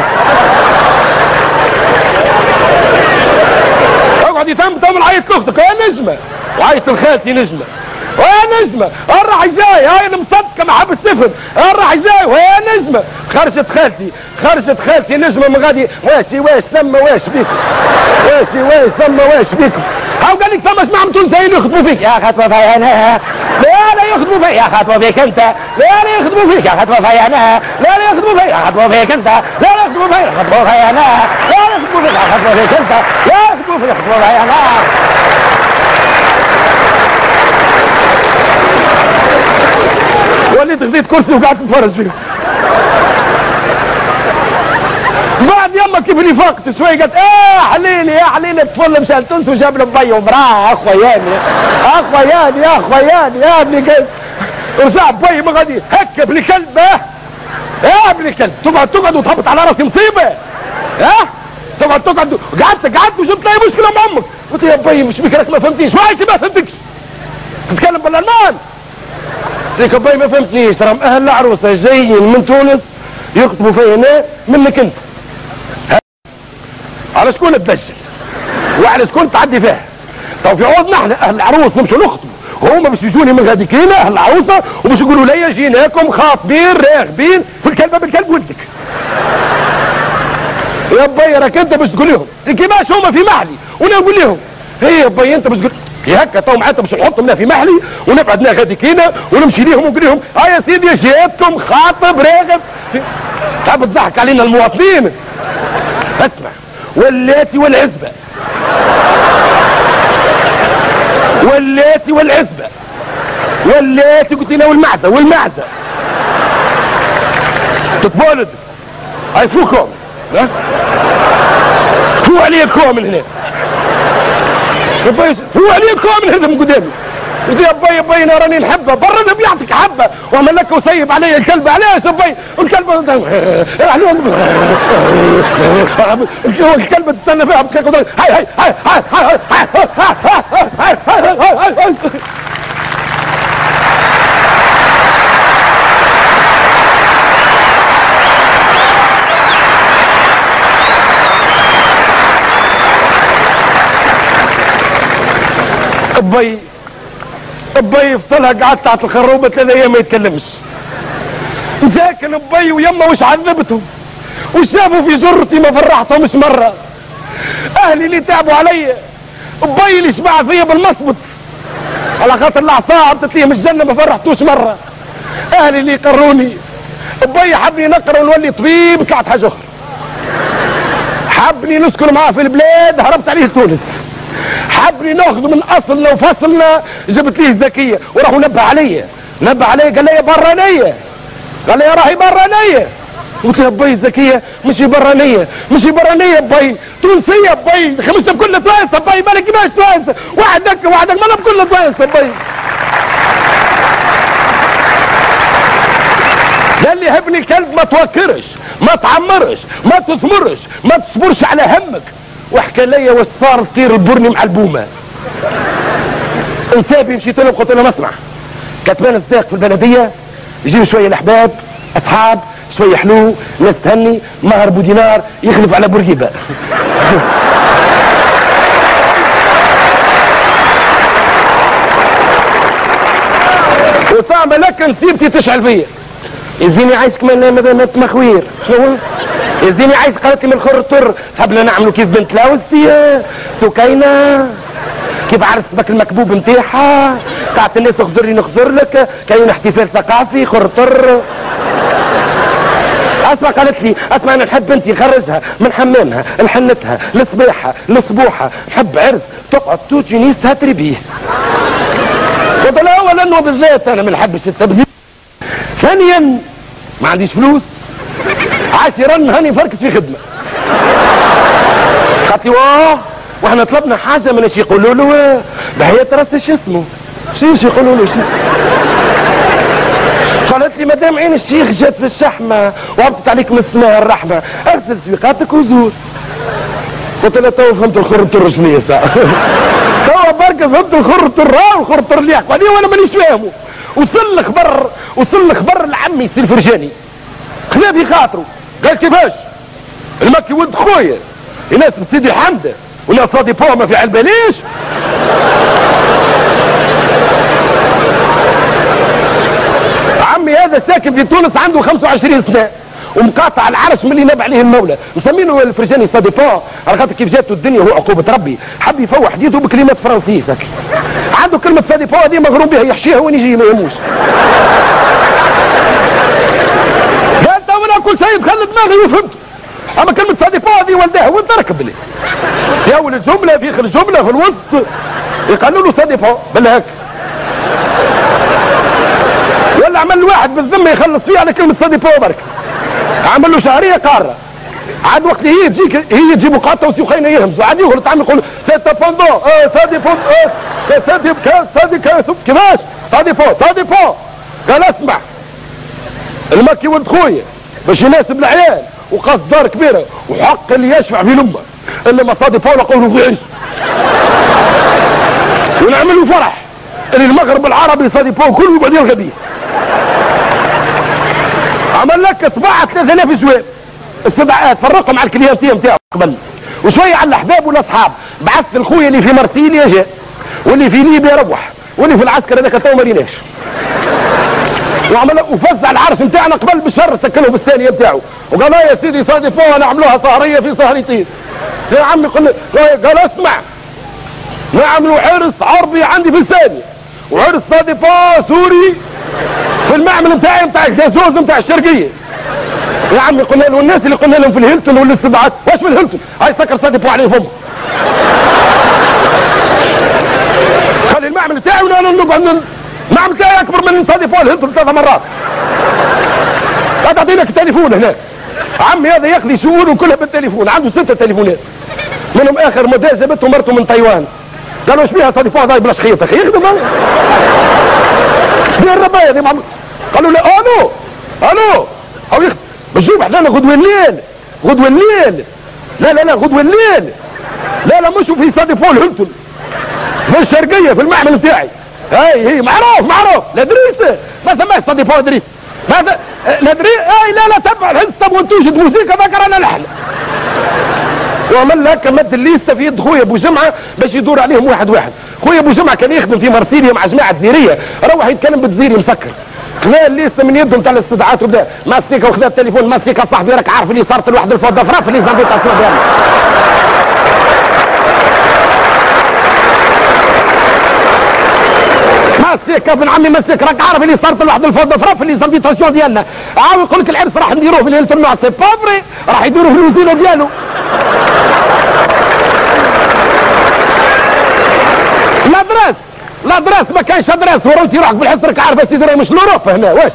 اقعد يتم عيط لاختك يا نجمه وعيط لخالتي نجمه ويا نجمه الراح جاي هاي المصدقه مع حب السفن الراح جاي ويا نجمه خرجت خالتي نجمه من غادي واش ثم واش بيكم واش ثم واش بيكم هاو قال لك ثم اسمع تونسيين يخطبوا فيك يا خطبه فيا انا لا يخطبوا فيك يا خطبه فيك انت لا يخطبوا فيك يا خطبه فيا انا لا يخطبوا فيك يا خطبه فيك انت لا يخطبوا فيك يا خطبه فيا انا لا يخطبوا فيك يا خطبه فيك انت لا يخطبوا فيك يا خطبه فيا انا وليت خذيت كرسي وقعدت اتفرج فيه بعد يما كيف اللي فقت شوي قالت يا حليلي الطفل مشى لتونس وجاب له بي ومراه اخوياني يا ابني قال ورجع بي ما غادي هكا ابن كلب يا ابن كلب تقعد وتهبط على راسي مصيبه تقعد قعدت وجبت لي مشكله مع امك قلت يا بي مش بكرك ما فهمتيش واش ما فهمتكش تتكلم بالالمان ديك باي ما فهمتنيش راهم اهل العروسه جايين من تونس يخطبوا فيا انا منك انت على شكون تدجل وعلى شكون تعدي فيها طب في عوضنا احنا اهل العروس نمشوا نخطبوا وهما باش يجوني من غاديك هنا اهل العروسه وباش يقولوا لي جيناكم خاطبين راغبين في الكلبه بالكلب ولدك يا باي راك انت باش تقول لهم كيفاش هما في محلي وانا نقول لهم هي يا باي انت باش تقول هكا تو معناتها باش نحطهم في محلي ونبعدنا غاديك هنا ونمشي ليهم ونقول لهم يا سيدي جاتكم خاطب راغب تحب تضحك علينا المواطنين اسمع واللاتي والعزبه واللاتي قلت لنا والمعزه تتبولد هاي فوكم فو عليكم من هنا فو عليكم من هنا من قدامي قلت يا باي انا راني نحبها برا بيعطيك حبه واعمل لك وسيب علي الكلب علاش يا باي الكلب الكلب تستنى فيها بكيك. هاي ابي فطلها قعدت تحت الخروبه 3 ايام ما يتكلمش. مساكن ابي ويما وش عذبتهم وش شافوا في جرتي ما فرحتهمش مره. اهلي اللي تعبوا عليا، ابي اللي شبع فيا بالمصبط على خاطر الاعصاب تتليهم الجنه ما فرحتوش مره. اهلي اللي يقروني، ابي حبني نقرا ونولي طبيب طلعت حاجه اخرى. حبني نسكن معاه في البلاد هربت عليه تونس. حبني ناخذ من اصلنا وفصلنا جبت ليه الذكيه وراح نبه عليا قال لي برانيه، قال لي راهي برانيه. قلت له ابي الذكيه مش برانيه ابي تونسيه ابي خمسنا بكل توانسه ابي مالك كيفاش توانسه وحدك مانا بكل توانسه ابي. قال لي ابني الكلب ما توكرش ما تعمرش ما تثمرش ما تصبرش على همك. وحكى لي واش صار طير البرني مع البومه. انسابي مشيت له قلت له ما اسمع، كتبان الساق في البلديه يجيب شويه الاحباب اصحاب شويه حلو ناس تهني مهر بودينار يخلف على بورقيبه. وطعم لك نسيبتي تشعل فيا. يزيني عايش كمان مدينة مخوير. شنو؟ يزيني عايش قالت لي من الخرطر حبنا نعملوا كيف بنت لاوستي سكينة كيف عرس بك المكبوب نتاعها قاعدة الناس اخزرني نخزر لك كاين احتفال ثقافي خرطر. اسمع قالت لي اسمع انا نحب بنتي نخرجها من حمامها لحنتها لصباحها لصبوحها نحب عرس تقعد توجي نيس تهتري بيه. قلت له اولا انه بالذات انا ما نحبش التبذير. ثانيا ما عنديش فلوس. عاشرا هاني فركت في خدمه. قالت لي واه واحنا طلبنا حاجه من ايش يقولوا له بحياة راس شو اسمه شو يقولوا له شو. قالت لي مدام عين الشيخ جات في الشحمه وهبطت عليك من السماء الرحمه اغسل سويقاتك وزوز. قلت له تو فهمت الخرطر شنو تو برك فهمت الخرطر والخرطر اللي يحكوا عليه وانا مانيش فاهمه. وصل خبر لعمي سي الفرجاني خذا في خاطره قال كيفاش المكي ولد خويا يناسب سيدي حمده ولا صادي بوما في علبانيش. عمي هذا ساكن في تونس عنده 25 سنه ومقاطع العرش من اللي نبع عليه المولى مسمينه الفرجاني صادي بو على خاطر كيف جاته الدنيا هو عقوبه ربي حب يفوح حديثه بكلمات فرنسيه عنده كلمه صادي بو هذه مغروم بها يحشيها وين يجي ما يهموش. قال تو انا كل شيء بخلي دماغي وفهمت اما كلمه صادي بو هذه ولدها وانت ركب لي يا ولد جمله في اخر جمله في الوسط يقالوا له صادي بو بالهك. ولا عمل واحد بالذمه يخلص فيه على كلمه صادي بو برك عمل له شهريه قاره عاد وقت هي تجي مقاطعه وسيخينا يهمزوا عاد يغلط عم يقول سيتا فوندو صادي فوند صادي كاس صادي كاس كيفاش صادي بو قال اسمع المكي ولد خويا باش يناسب العيال وقصد دار كبيره وحق اللي يشفع في الامه الا ما صادي بو قولوا في عيش ونعملوا فرح اللي المغرب العربي صادي بو كله بعدين الغبيه. عمل لك طباعه 3000 جواب استدعاءات فرقهم على الكليانتيه نتاعو قبل وشويه على الاحباب والاصحاب بعث الخويا اللي في مرسيليا جاء واللي في ليبيا روح واللي في العسكر هذاك تو ما ريناش وعمل وفزع العرس نتاعنا قبل بالشر سكنه بالثانيه نتاعو وقال يا سيدي صادي فوق نعملوها سهريه في سهرتين. يا عمي قال اسمع نعملوا عرس عربي عندي في الثانيه وعرس صادي فوق سوري في المعمل نتاعي نتاع الجاسوس نتاع الشرقيه. يا عمي قلنا له الناس اللي قلنا لهم في الهيلتون والاستدعاءات واش في الهيلتون هاي سكر صادي فوق عليه فمه. خلي المعمل نتاعي ونقعد المعمل نتاعي اكبر من صادي فوق الهيلتون 3 مرات. لا تعطينك التليفون هناك عمي هذا يقضي شؤونه كلها بالتليفون عنده 6 تليفونات منهم اخر مدة جابته مرته من تايوان قالوا ايش بيها صادي فوق هاي بلاش خيط اخي يخدم بين الربايه دي قالوا لا الو او يخدم بجيب احنا غدوه الليل لا غدوه الليل لا مش في صادي فوق الهيلتون في الشرقيه في المعمل نتاعي هي معروف لا دريس ما سماش صادي فوق دريس ماذا لا دريس لا تبع الهندسه وانتوجد موسيقى ذكر انا لحن وعمل لك مد الليسته في يد خويا ابو جمعه باش يدور عليهم واحد واحد. خويا ابو جمعه كان يخدم في مرسيليا مع جماعه جزيريه، روح يتكلم بالجزيري مسكر، خذا الليسته من يدهم تاع الاستدعاءات وبدا ماسكه وخذا التليفون ماسكه صاحبي راك عارف اللي صارت الواحد الفوضى في اللي زنبيطاسيون ديالنا. مسك ابن عمي مسك راك عارف اللي صارت الواحد الفوضى في اللي زنبيطاسيون ديالنا. عاود يقول لك العرس راح نديروه في ليله النوع سي بافري، راح يديروه في الوزينه ديالو. لا درس ما كانش درس ورمتي روحك بالحس راك عارف سيدي راهي مش لوروبا هنا واش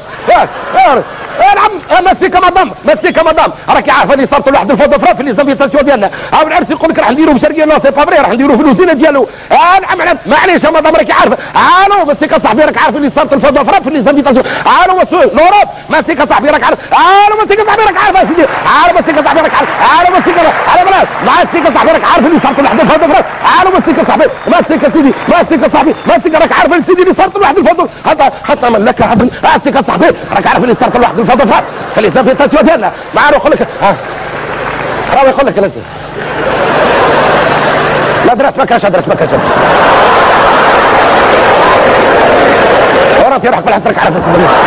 نعم مسيكا مدام راكي عارفه اللي صارت لواحد الفوضى في اللي زنبيطاسيون ديالنا. عاود العرس يقول لك راح نديروا بشرقيه نو سي بافري راح نديروا في الوزينه ديالو. نعم معليش يا مدام راكي عارفه. الو مسيكا صاحبي راك عارف اللي صارت الفوضى في اللي زنبيطاسيون. الو لوروب مسيكا صاحبي راك عارف. الو مسيكا صاحبي راك عارف يا سيدي. الو مسيكا صاحبي راك عارف. الو مسيكا على بلاش مسيكا صاحبي راك عارف اللي صارت لواحد الفوضى في. الو مسيكا صاحبي مسيكا سيدي مسيكا صاحبي مسيكا راك عارف سيدي اللي صارت لواحد الفوضى. حتى من لك عبد مسيكا صاحبي راك عارف اللي صارت لواحد الفوضى في خلي زنبيطاسيون ديالنا. ما عارف يقول لك راهو يقول لك لازم لا درس ما كانش ورانتي روحك بالحس راك عارف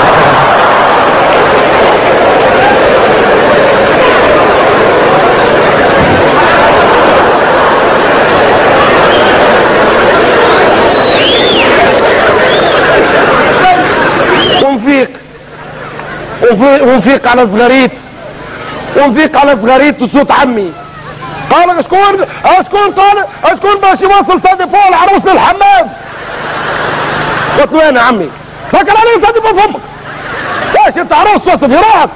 ونفيق على صغاريت وصوت عمي قال شكون باش يوصل سادي بول عروس للحمام. قلت له انا عمي فكر علي سادي بول فمك باش انت عروس توصل في روحك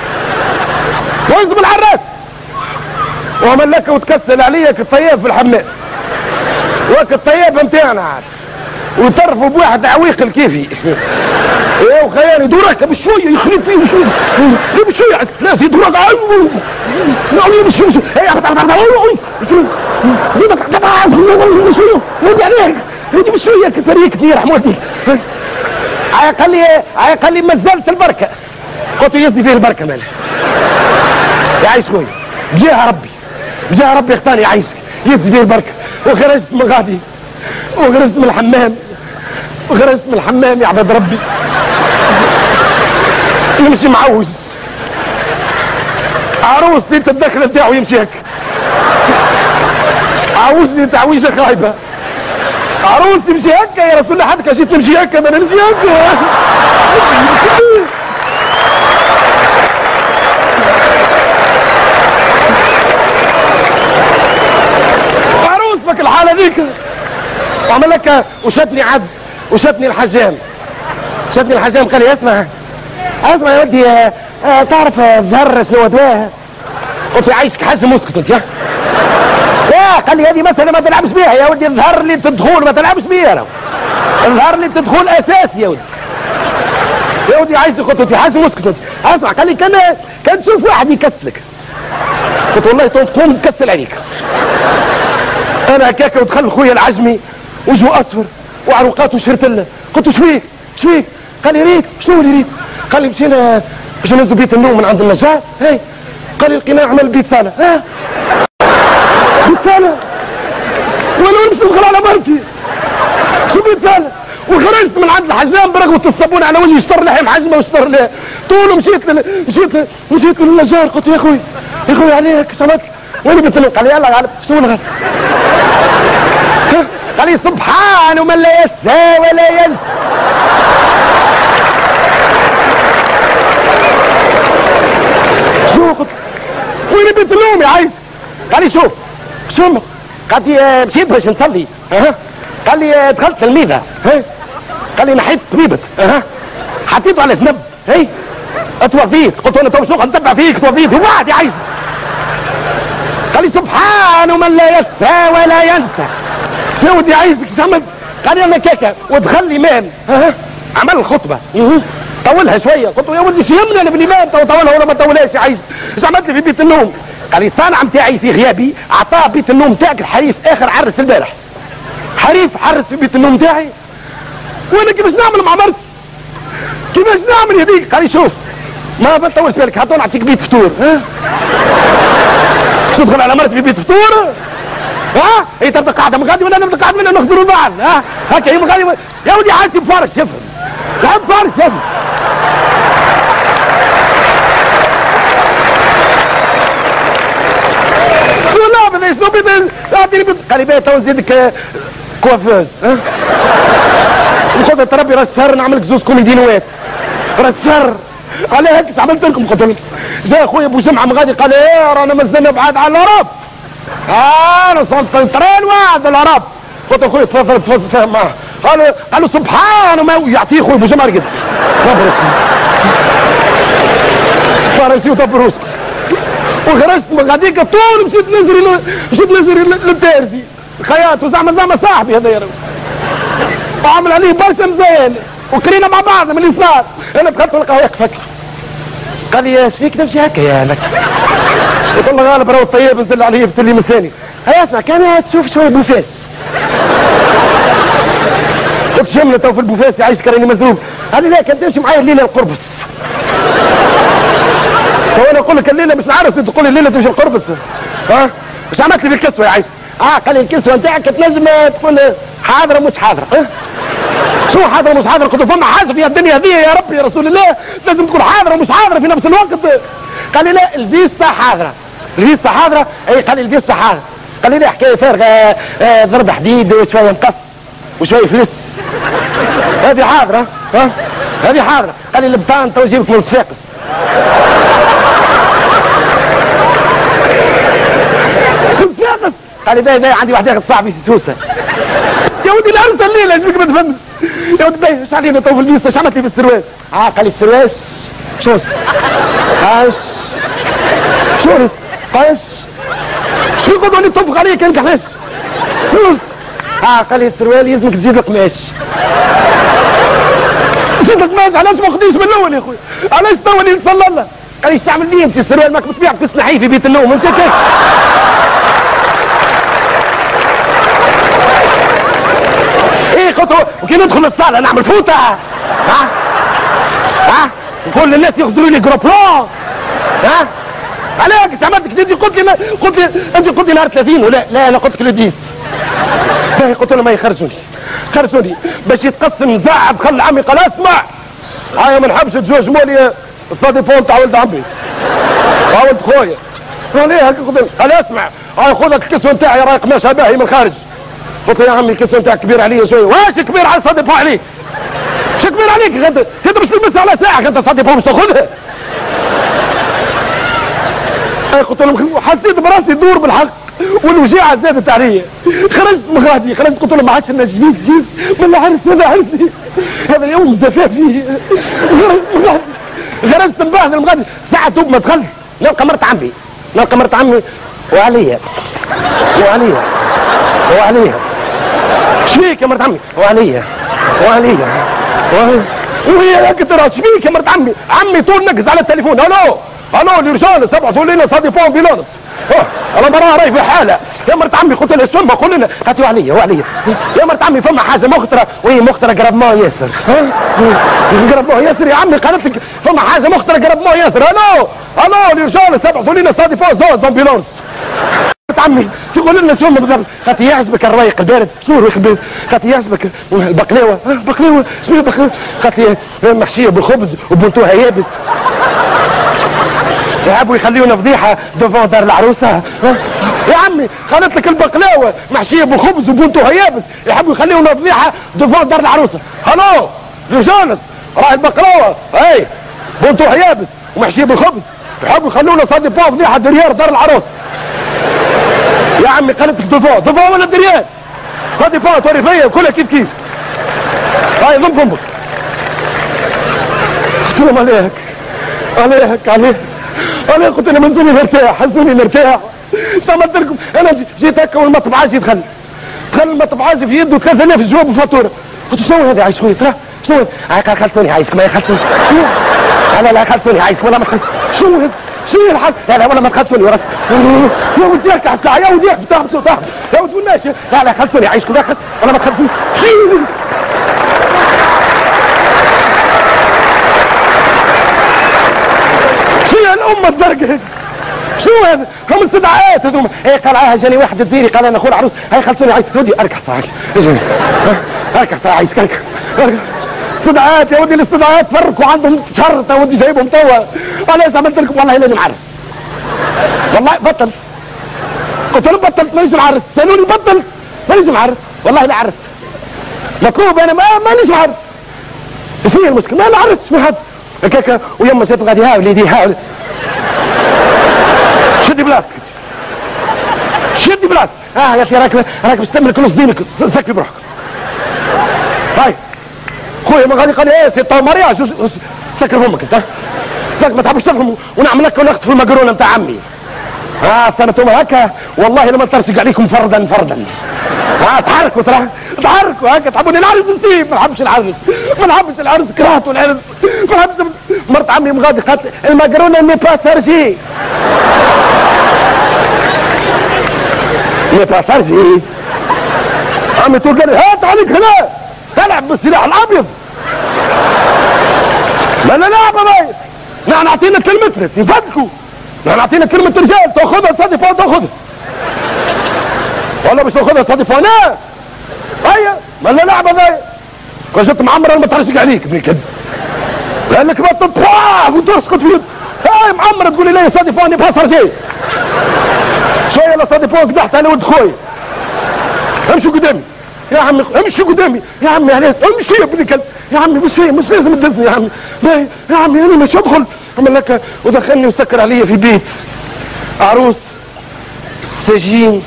ويزم العراس وعمل لك وتكسل عليا كالطياب في الحمام وك الطياب نتاعنا عاد ويطرفوا بواحد عويق الكيفي. ايه وخيالي دورك بشويه يخرب فيه بشويه لا في دورك لا بشويه ودي عليك ودي بشويه كفريق كثير حمودي. قال لي ما زالت البركه. قلت له يزدي فيه البركه مالك يعيش شويه بجاه ربي اختاني يعيشك يزدي فيه البركه. وخرجت من غادي وخرجت من الحمام يا عبد ربي يمشي معوج عروستي تتدخل نتاعو يمشي هك عوجني تعويجه خايبه عروستي تمشي هكا يا رسول الله حدك شي تمشي هكا ما نمشي هكا. عروستك الحاله ذيك وعمل لك وشتني الحجام قال لي اسمع يا ودي تعرف الزهر شنو دواه؟ قلت له عايشك حجم اسكت انت يا قال لي هذه مثلا ما تلعبش بيها يا ودي الزهر اللي تدخل ما تلعبش بيها الزهر اللي تدخل اساسي يا ودي عايشك. قلت له حجم اسكت اسمع قال لي كان تشوف واحد يكسلك. قلت والله تقوم تكسل عليك انا هكاك ودخل خويا العجمي وجهه اصفر وعروقاته شرتله. قلت له شويك قال لي ريت شنو اللي ريت؟ قال لي مشينا باش نهزوا بيت النوم من عند النجار هاي قال لي لقيناه عمل بيت صاله بيت صاله وانا نمشي ندخل على مرتي شو بيت صاله وخرجت من عند الحجام برغوة الصابون على وجهي اشتر لحم حجمه واشتر له طول مشيت للنجار. قلت له يا اخوي عليك سمعت وين بيت النوم؟ قال لي يلا شنو الغد؟ قال لي سبحان من لا ينسى ولا ينسى. شو قلت وين بيت النوم يا عايز؟ قال لي شوف شو قال لي مشيت باش نصلي قال لي دخلت تلميذه قال لي نحيت طبيبك حطيته على جنب اتوفيت. قلت له انا تو شنو نتبع فيك توفيت هو واحد يا عايز. قال لي سبحان من لا ينسى ولا ينسى يا ودي عايزك زمن. قال لي انا كيكه ودخل لي مان عمل الخطبه طولها شويه. قلت له يا ولدي شو يمنع ابن الامام طولها ولا ما طولهاش يا عايز؟ ايش عملت لي في بيت النوم؟ قال لي الصانع نتاعي في غيابي اعطاه بيت النوم تاعك الحريف اخر عرس البارح حريف حرس في بيت النوم تاعي وانا كيفاش نعمل مع مرتي؟ كيفاش نعمل يا قال لي شوف ما تطولش بالك حتى نعطيك بيت فطور تدخل على مرتي في بيت فطور؟ ها؟ هي تبدا قاعده مقعدي وانا نبدا قاعد منها نخدروا بعض. ها؟ هكا هي مقعدي يا ولدي عايزتي بفارش شفهم. لا بفارش شفهم. شنو بدا اعطيني قال لي بيه تو نزيدك كوافوز. ها؟ قلت له تربي راس الشهر نعمل لك زوز كوميدينوات. راس الشهر قال لي هيك عملت لكم. قلت له جا اخويا ابو جمعه مغادي قال لي ايه رانا مازلنا بعاد على العرب. انا وصلت ترين واحد العرب. قلت له اخويا تفضل تفهم معاه. قالوا سبحان ما يعطيه اخويا ابو جمعه رقد. صبر فرنسي ودبر روسك. وخرجت غاديك طول مشيت نجري للتيرزي خياط وزعما صاحبي هذا يا رب وعمل عليه برشا مزيان وكرينا مع بعض من اللي صار. انا دخلت نلقاه يقفك قال لي ايش فيك تمشي هكا يا لك. قلت له غالب راهو الطيب نزل عليه يفتل لي من ثاني. هيا اسمع كان تشوف شويه بوفاس. قلت شمله تو في البوفاس يعيش كراني مزروب. قال لي لا كان تمشي معايا الليله القربص. وانا اقول لك الليله مش نعرف تقول لي الليله تمشي القربص. ها؟ مش عملت لي بالكسوه يا عيسى. قال لي الكسوه نتاعك تنجم تقول حاضره مش حاضره. ها؟ شو حاضره مش حاضره؟ قلت فما حاجه في الدنيا هذه يا ربي يا رسول الله لازم تكون حاضره ومش حاضره في نفس الوقت. قال لي لا الفيستا حاضره. الفيستا حاضره؟ اي قال لي الفيستا حاضره. قال لي لا حكايه فارغه ضرب حديد وشويه مقص وشويه فلس. هذه حاضره. ها؟ هذه حاضره. قال لي البطان تو يجيبك من الصفاقس. قال لي باهي عندي واحد ياخذ صاحبي سوسه. يا ودي العرس الليله ايش بك ما تفهمش. يا ودي باهي ايش علينا تو في البيست ايش عملت لي في السروال؟ قال لي السروال شوس قاش شورس قاش شو يقعدوا لي تنفق عليك انت علاش؟ شوس قال لي السروال يلزمك تزيد القماش. تزيد القماش علاش ما خديش من الاول يا خويا؟ علاش تو اللي نصلى الله؟ قال لي ايش تعمل لي انت السروال ماك بتبيع كيس نحيف في بيت النوم مش هيك؟ وكي ندخل الصالة نعمل فوطة. ها نقول للناس ياخذوا لي جروب بلان. ها عليك ايش عملت كده؟ انت قلت لي نهار 30 ولا لا انا قلت لك لو 10. قلت له ما خرجوني باش يتقسم زعب. خل عمي قال اسمع هاي ما نحبش تزوج مولي الصدي فون تاع ولد عمي ولد خويا. قال ايه قال اسمع هاي خذ الكسوه نتاعي راهي قماشها باهي من الخارج. قلت له يا عمي الكسوه نتاعك كبير عليا شويه. واش كبير على صدي عليك؟ شو كبير عليك انت مش تلبسها على ساعه انت صدي مش تاخذها. قلت لهم حسيت براسي دور بالحق والوجيعه زادت عليا. خرجت مغادي قلت له ما عادش لنا جيز من العرس هذا عرسي هذا اليوم زفافي. خرجت مغادي خرجت مبهدل مغادي ساعه دوب ما دخلت نلقى مرت عمي وعليا شبيك يا مرت عمي وعليا وهي هيك ترى شبيك يا مرت عمي طول نقز على التليفون. الو الرجال سبعوا لنا صادي فون بيلونس. انا مراه راي في حاله يا مرت عمي. قلت لها اسمها قول لنا قالت وعليا يا مرت عمي فما حاجه مخطره وهي مخطره قرب ما ياسر. قرب ما ياسر يا عمي قالت لك فما حاجه مخطره قرب ما ياسر. الو الرجال سبعوا لنا صادي فون زوز امبيلونس. عمي تقول لنا شو بالضبط؟ قالت يعجبك الروايق البارد؟ شنو الروايق البارد؟ قالت يعجبك البقلاوه؟ بقلاوه شنو البقلاوه؟ قالت لي محشيه بالخبز وبنتوها يابس. يحبوا يخليونا فضيحه دوفون دار العروسه. يا عمي قالت لك البقلاوه محشيه بالخبز وبنتوها يابس يحبوا يخليونا فضيحه دوفون دار العروسه. الو رجالس راهي البقلاوه اي بنتوها يابس ومحشيه بالخبز يحبوا يخلونا صادي بون فضيحه دريار دار العروسه. يا عمي قالت لك دوفون ولا دريان صادي بون طريفيه كلها كيف هاي ضم فمك. قلت لهم عليك قلت لهم انزوني نرتاح ايش عملت لكم؟ انا جيت هكا والمطبعاجي دخل المطبعاجي في يده 3000 جواب وفاتوره. قلت شنو هذا عايش خويا ترى شنو؟ خلصوني عايشك ما يخلصوني. لا خلصوني عايشك ولا ما شنو الحال؟ لا ولا ما تخلصوني ورا يا ودي اركع الساعه يا ودي افتح يا ودي والناس لا خلصوني عايشكم ولا ما تخلصوني. الأمة تبرقت شو هذا؟ هم استدعاءات هذوما. ايه قال جاني واحد الديري قال انا اخو العروس هاي خلصوني عايز ودي اركح صاحي اجي اركح صاحي اركح استدعاءات يا ودي. الاستدعاءات فرقوا عندهم شرطه ودي جايبهم توا. علاش عملت لكم؟ والله لازم عرس. والله بطل. قلت له بطلت ماليش العرس. سالوني بطل ماليش العرس. والله لا عرس. مكروب انا ماليش العرس. ايش هي المشكله؟ ما نعرسش ما حد هكاك. ويما سيت غادي ها وليدي ها شدي بلاك شدي بلاك. يا اخي راك باش تملك نص دينك سكري بروحك. هاي خويا ما غادي قال لي ايه سي طو مارياج سكر فمك انت سكر ما تحبش تفهم ونعمل لك ونقط في المقرونه نتاع عمي. سنتهم هكا والله لما ترسق عليكم فردا فردا. تحركوا ترى تحركوا هكا تحبوني العرس نسيب. ما نحبش العرس كرهتوا العرس. ما نحبش. مرت عمي مغادي قالت المقرونه مي با سارجي مي با سارجي. عمي تقول لي هات عليك هنا تلعب بالسلاح الابيض. ما انا لاعب بايظ. نحن اعطينا كلمة يفدكوا. نحن اعطينا كلمة رجال تاخذها تصدي فوق تاخذها. ولا مش تاخذها تصدي فوق لا. هيا ما انا لاعب بايظ. كون جبت معمر انا ما ترشق عليك ابن الكلب. لانك ما تطفاه وتسقط في هاي معمر تقول لي لا صدي فوق نبغى فرجي. شويه لا صدي فوق قدحت انا ولد خوي. امشي قدامي يا عمي امشي قدامي يا عمي يعني امشي يا ابن الكلب يا عمي مش لازم تدزني يا عمي. يا عمي انا مش ادخل اعمل لك ودخلني وسكر علي في بيت عروس سجين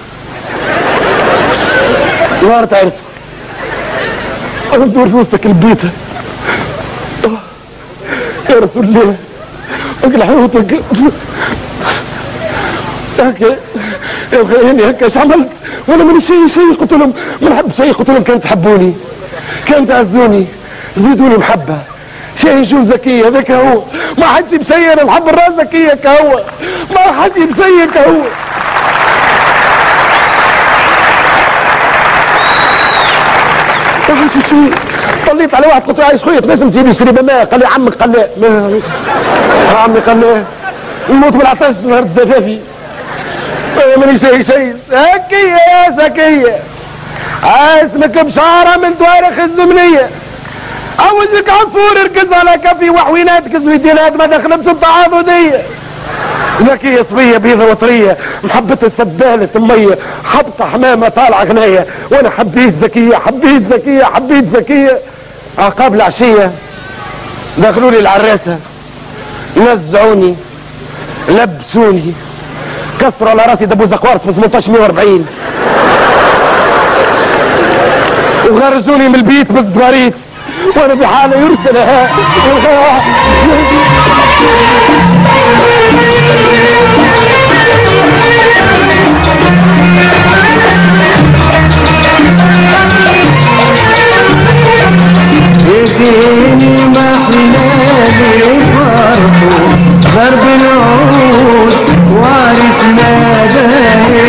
نهار تعرس انا ندور في وسطك البيت يا رسول الله اقلع حوتك هكا يا اخي هكا ايش عملت؟ وانا من شيء قلت لهم ما نحب شيء. قلت لهم كان تحبوني كان تعزوني زيدوني محبه. شيء شوف ذكيه هذاك هو. ما حدش مسير نحب الراس ذكيه كهو. ما حدش مسير كهو. شو طليت على واحد قلت له عايز خويا لازم تجيب يشتري بماء. قال لي عمك قال لا عمي قال لا نموت بالعطش نهار الدفافي. ماني شيء ذكيه يا ذكيه اسمك بشاره من تواريخ الزمنيه. اوجك عصفور يركز على كفي وحوينات كزويدينات ما دخلت التعاضديه. ذكيه صبيه بيضه وطريه محبه السباله ميه حبطه حمامه طالعه غنايه. وانا حبيت ذكيه. قبل عشيه دخلوا لي العراسه نزعوني لبسوني كسروا على راسي دبوس زقوارس في 1840 وغرزوني من البيت بالزغاريت وانا بحاله يرسل يديني ما حلالي فرحه ضرب العود وارث ناداني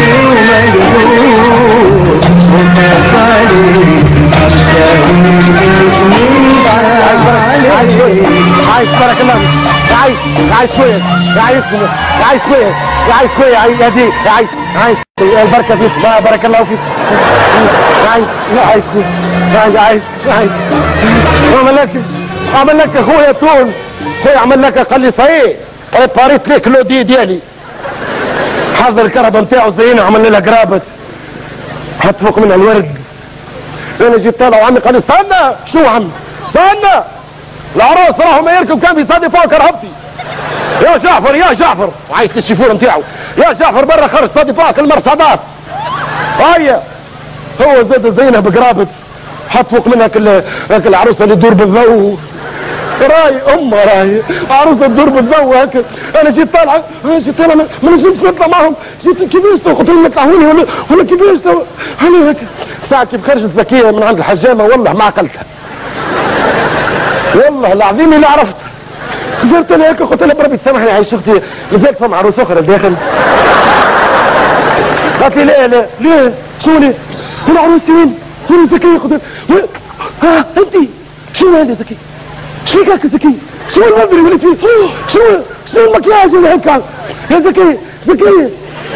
ومجهود وكفالي عايش بارك الله عايش شويه يا دي عايش البركه فيك بارك الله فيك. عايش عمل لك اخويا تون خويا عمل لك قال لي صحيح باريت ليك لودي ديالي حضر الكهرباء نتاعو زينه عملنا لها قرابت حط فوق منها الورد. انا جيت طالع وعمي قال لي استنى شنو عمي استنى العروس راهو ما يركب كان بيصادي فوق كرهبتي. يا جعفر وعيط للشيفور نتاعو يا جعفر برا خرج صادي فوق المرصادات. هيا هو زاد زينه بقرابت حط فوق منها العروسه اللي تدور بالضوء راي عروسه تدور بالضوء هكا. انا جيت طالع ما نجمش نطلع معهم. جيت كيفاش قلت لهم يطلعوني ولا كيفاش انا هكا ساعه كيف خرجت ذكيه من عند الحجامه والله ما عقلتها والله العظيم اللي عرفتها. خسرت انا هكا قلت لها بربي تسامحني عايش اختي مازالت فما عروس اخرى داخل. قالت لي لا شو ليه؟ هنا عروستي وين ذكيه؟ قلت لها انت شنو هذا ذكيه؟ شو هيك ذكيه؟ شنو النظري وليت فيه؟ شنو المكياج اللي هيك يا ذكيه؟ ذكية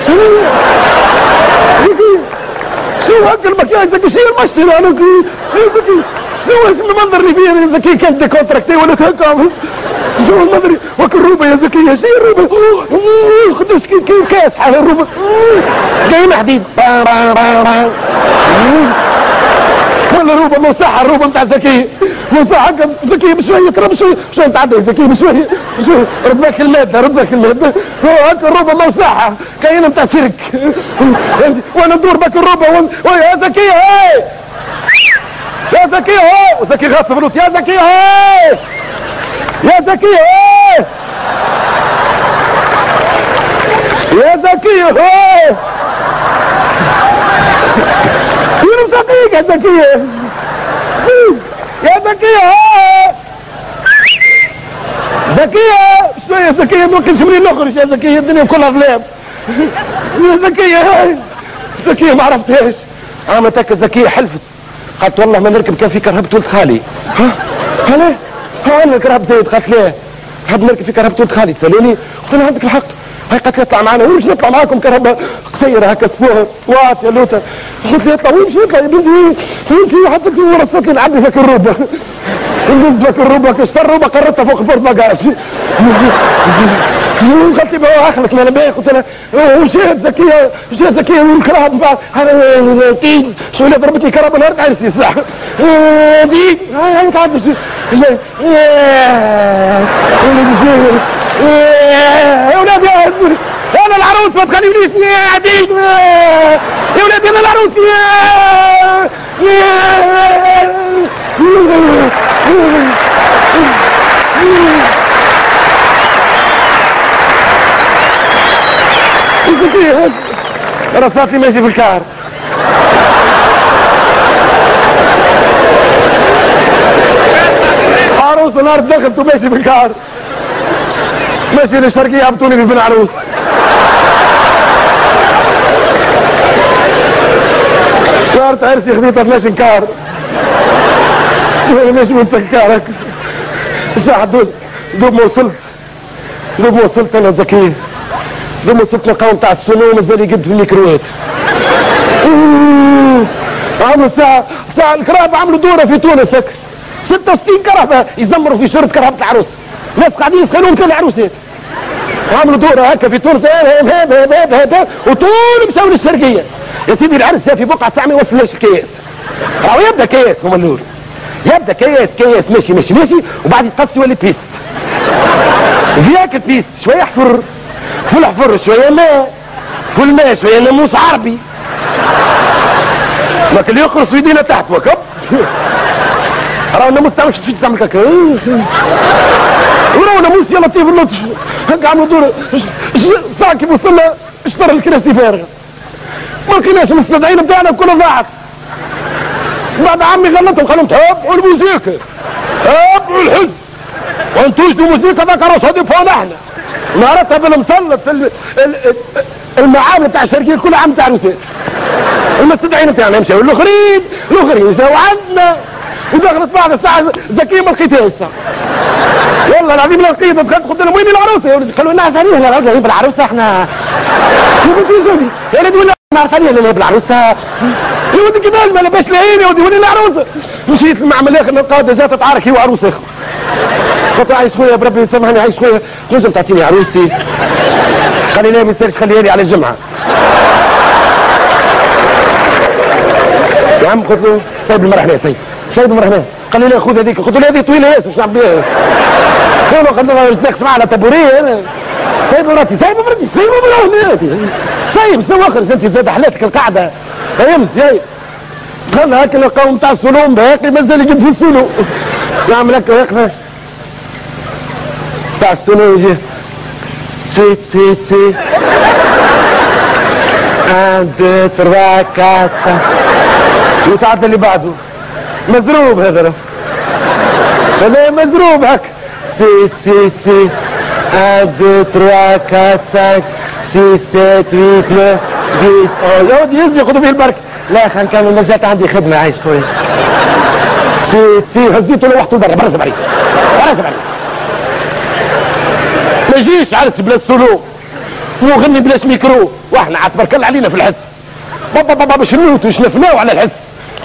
ذكية شو هكا المكياج ذكي شو المشتري انا ذكي شو اسم المنظر اللي فيه ذكي كان ديكونتراكتي ولا هكا شو المنظر وك الروبه يا ذكيه شو الروبه خدش كيف كاس على الروبه جاي حديد ولا روبه مصحة الروبه نتاع ذكيه مصحة ذكيه بشويه ترى بشويه تعدي ذكيه بشويه ردباك الماده هو هكا الروبه مصحة كاينه نتاع سيرك وانا ندور باك الروبه يا ذكيه هاي يا ذكيه هاي وذكي غاصب فلوس يا ذكيه هاي يا ذكيه هاي يا ذكيه هاي يا صديق يا ذكيه يا ذكيه هاي ذكيه شويه ذكيه ممكن شمرين نخرج يا ذكيه الدنيا كلها ظلام يا ذكيه هاي ذكيه ما عرفتهاش عملت هكا ذكيه حلفت قالت والله ما نركب كان في كرهبة ولد خالي ها ليه؟ ها انا كرهبة زايد قالت ليه؟ نحب نركب في كرهبة ولد خالي تساليني قلت لها عندك الحق هاي قالت لي اطلع معنا وين نطلع معاكم كرهبة قصيرة هكا سبوع واطية لوطة قلت لي اطلع وين نطلع يا بنتي انت حتى في ورا السكن نعبي فك الروبة نزلت فك الروبة كشفت الروبة قررتها فوق البورت باجاج قالت لي ما اخلك انا بايع قلت لها مشيت ذكيه والكرهب هذا تين شو اللي ضربت لي كرهبه نهار عرفتي الصح دي هاي تعرف يا ولادي انا العروس ما تخلينيش قاعدين يا ولادي انا العروس رصاتي ماشي في الكار عروس نهار دخلت وماشي في الكار ماشي للشرقية عبتوني ببن عروس صارت عرسي خديتها ماشي نكار ماشي وانت نكارك ساعة دوب ما وصلت انا ذكية دوب وصلت للقوم تاع السنو مازال يقد في الميكرووات عملوا ساعة الكرهبة عملوا دورة في تونس هكا 66 كرهبة يزمروا في شرط كرهبة العروس ناس قاعدين يسخنون كل العروسات عملوا دورة هكا في تونس وطول مشاو للشرقية يا سيدي العرس في بقعة ساعة ما يوصلش كياس راهو يبدا كياس هما الاول يبدا كياس ماشي وبعد يتقص يولي بيست فياك البيست شوية حفر فل حفر شوية ماء فل ماء شوية ناموس عربي لكن اللي يخرج في يدينا تحت وكب راه الناموس تاعو شفت تعمل هكا وراه ناموس يا لطيف اللطف هكا عملوا دور ساعة كيف وصلنا اشترى الكراسي فارغة ما لقيناش المستدعين بتاعنا كلها ضاعت بعد عمي غلطهم خلهم تابعوا الموسيقى تابعوا الحزن وانتوا جدوا موسيقى ذاك راس هدفونا احنا نهارتها بالمسلط المعامل تاع الشركية كلها عم تاع روسيا المستدعين بتاعنا مشاو الاخرين يساووا عندنا ودخلت بعد الساعة ذكية ما لقيتهاش الساعة والله العظيم لا لقيتها دخلت قلت لهم وين العروسة؟ قالوا لنا ثانية العروسة بالعروسة احنا يا ولد ولا نهار ثانية اللي بالعروسة يا ولد كيفاش ما لباش العين يا ولدي وين العروسة؟ مشيت المعمل الاخر القاده جات تعارك هي وعروسه اخر قلت عايش خويا بربي يسامحني عايش خويا لازم تعطيني عروستي قال لي ما يصيرش خليها لي على الجمعه يا عم قلت له سايب المرحله سايب المرحله قال لي لا خذ هذيك قلت له هذه طويله ياسر شنو نعمل بها قال له نتناقش معها على طابوريه سايب مراتي سايب مراتي سايب سوى اخر انت زاد حلاتك القعده فهمت جاي قال هكا القوم تاع السلوم باقي مازال يجيب في السلوم يعمل هكا ويقف تاع السلوم يجي سي 1 2 3 4 ويتعدى اللي بعده مضروب هذا مضروب هكا سي 1 2 3 4 5 6 7 8 9 10 يا ودي يزني خذوا فيه البركه لا خلينا نكمل مازالت عندي خدمه عايش خويا سي هزيته لوحده برا برا عليك ما يجيش عرس بلا سلوم وغني بلاش ميكرو، واحنا عتبرك الله علينا في الحس. بابا بابا باش نموتوا باش نفناو على الحس.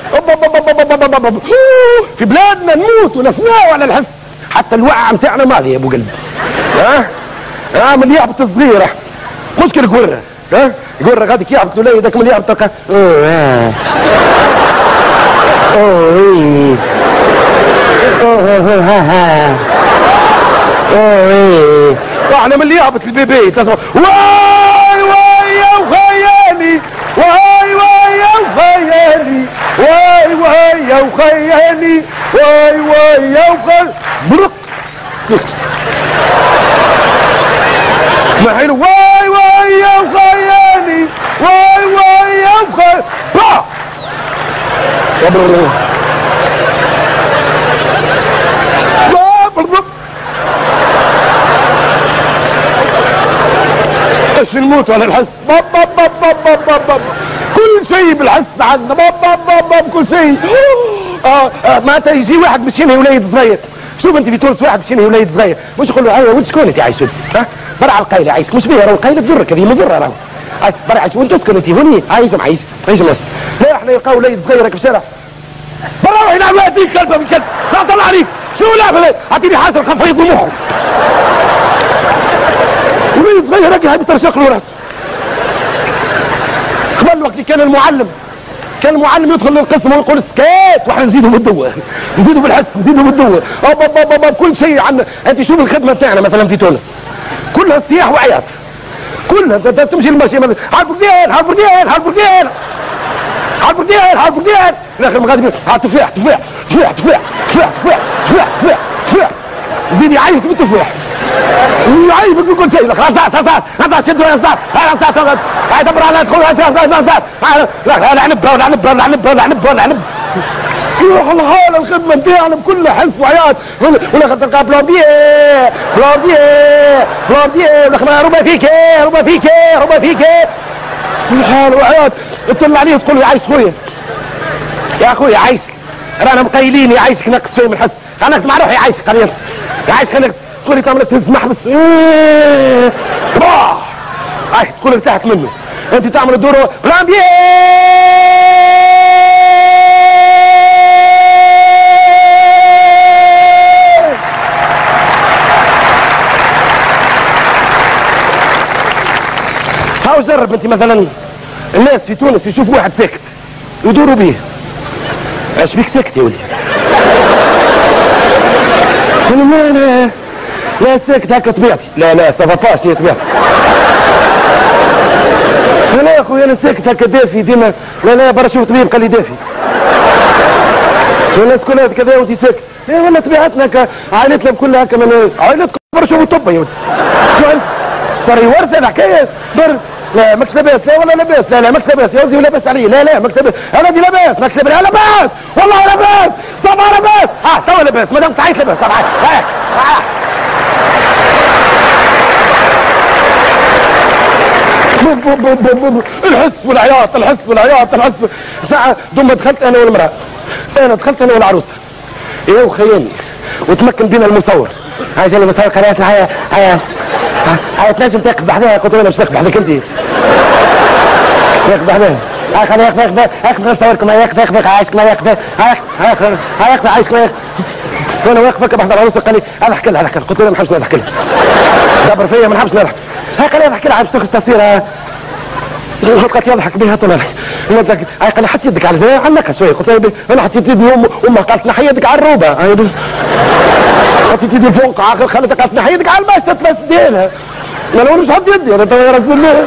في بلادنا نموتوا نفناو على الحس. حتى الوعي نتاعنا ماضي يا ابو قلبي. من يهبط صغيره مشكل قره. قره غاديك يهبط ولا ذاك من يهبط تلقى واحنا من اللي يهبط البيبي تسمع واي واي يا وخيالي، واي واي يا وخيالي، واي واي يا وخيالي، واي واي يا وخيالي برق ما حلو واي واي يا وخيالي، واي واي يا وخيالي با باش نموت على الحس. باب باب باب باب باب باب باب. كل شيء بالحس عندنا. باب باب باب باب كل شيء. معناتها يجي واحد باش ينهي وليد صغير. شوف انت في تونس واحد باش ينهي وليد صغير مش يقول له وانت شكون انت عايش؟ برا على القايله عايشك مش بيها، راهو القايله تجرك هذه مضره راهو. برا عايش وانت تسكن انت هوني عايش معيش عايش الناس. لا احنا يلقاو وليد صغير في الشارع. برا روح يلعب فيك كلبه من كلب. لا طلع عليك. شو لعبه؟ اعطيني حاجه خف يضم مخه. وليد صغير هكا بيترشق له راسه. قبل وقت كان المعلم يدخل للقسم ويقول سكات واحنا نزيدوا بالدواء، نزيدوا بالحس، نزيدوا بالدواء. كل شيء عندنا. انت شوف الخدمه بتاعنا مثلا في تونس كلها سياح وعياط، كلها تمشي المشي هالبرديان هالبرديان هالبرديان هالبرديان هالبرديان الاخر ما غادي تفاح تفاح تفاح تفاح تفاح تفاح تفاح تفاح تفاح زيد يعيبك بالتفاح يعيبك بكل شيء. خلاص خلاص شدوا يا استاذ هاي دبر على ادخل لا عنب ولا عنب ولا عنب ولا عنب ولا عنب يروح الحاله الخدمه نتاعنا بكلها حس وعياط. ولا تلقى بلوبيه بلوبيه بلوبيه ولا ربا فيك ربا فيك ربا فيك كل حال وعياط. تطلع عليه تقول له عايش خويا يا اخويا عايشك رانا مقيلين يعيشك نقص شويه من الحس. انا مع روحي عايشك قليل يعيشك انا تقول لي تعمل تهز محبس هاي تقول ارتحت منه. انت تعمل الدور بلوبيه جرب انت مثلا الناس في تونس يشوفوا واحد ساكت يدوروا بيه. ايش بيك ساكت يا ولدي؟ لا ساكت هكا طبيعتي. لا سافاباش هي طبيعتي. لا يا اخويا انا ساكت هكا دافي ديما. لا برا شوف طبيب قال لي دافي. الناس كلها كذا وانت ساكت. لا والله طبيعتنا هكا عائلتنا كلها هكا من عائلتكم برا شوفوا طب يا ولدي. شو انت؟ صار يورث الحكايه لا ماكش لاباس. لا والله لاباس. لا ماكش لاباس يا ولدي لاباس علي. لا ماكش لاباس. انا دي لاباس ماكش لاباس. لا لاباس والله لاباس طبعا لاباس. توا لاباس ما دام تعيط لاباس طبعا. الحس والعياط الحس والعياط الحس. ساعة ثم دخلت انا والمرأة. انا دخلت انا والعروسة يا وخياني وتمكن بينا المصور. هاي جاني المصور قناة هاي تنجم تاخذ بحذاها. قلت له انا مش تاخذ بحذاك انت تاخذ بحذاها. هاخذ نصوركم هاخذ عايشك ما ياخذ هاخذ عايشك ما ياخذ. وانا واقف هكا بحضر العروسه قال لي انا احكي لها قلت له ما نحبش نحكي لها دبر فيا ما نحبش نضحك. قال لي احكي لها باش تاخذ تصويره. قلت له يضحك بها طلع قال لي حط يدك على الزراعه عنك شويه. قلت له انا حطيت يدي امها قالت نحي يدك على الروبه. حطيت يدي فوق خلتها قالت نحي يدك على المشطه تلف ديالها. انا مش حط يدي انا يا رسول الله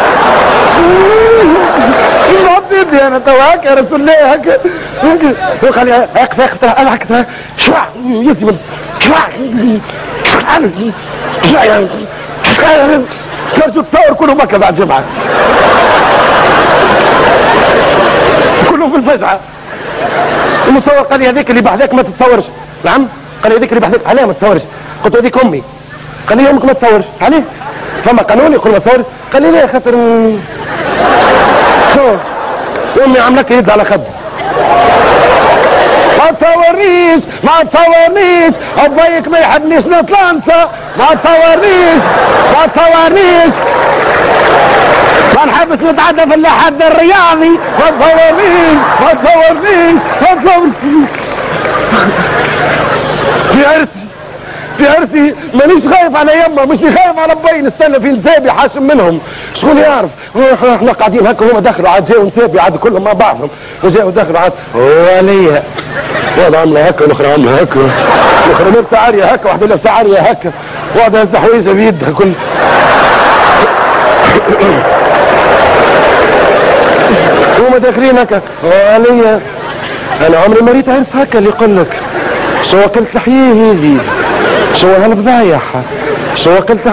مش حط يدي انا توا هكا يا رسول الله هكا. وقال لي اقف انا حكيتها شوع يدي من شوع كرسوا التصور كلهم هكا بعد جمعه كلهم في الفجعه. المصور قال لي هذيك اللي بحذاك ما تتصورش. نعم قال لي هذيك اللي بحذاك علاه ما تتصورش. قلت له هذيك امي. قال لي امك ما تصورش عليه فما قانون يقول ما تصورش. قال لي لا خاطر شو امي عاملك يد على خدي. تصور تصورنيش ما تصورنيش ابويك ما يحبنيش نطلع ما تصورنيش ما تصورنيش ما نحبش نتعدى في اللحد الرياضي ما تصورنيش ما تصورنيش ما تصورنيش في عرسي في عرسي مانيش خايف على يمه مش خايف على ابوي نستنى في نتابي حاشم منهم شكون يعرف احنا قاعدين هكا هما دخلوا عاد جاوا نتابي عاد كلهم مع بعضهم وجاوا دخلوا عاد وليا واحد عامله هكا والاخرى عامله هكا والاخرى لابسه عاريه هكا واحده لابسه عاريه هكا واحد هزه حويجه بيدها كل هما داخلين هكا وليا انا عمري ما ريت عرس هكا اللي يقول لك شو اكلت لحيه هذي شو هالفضايح شو اكلت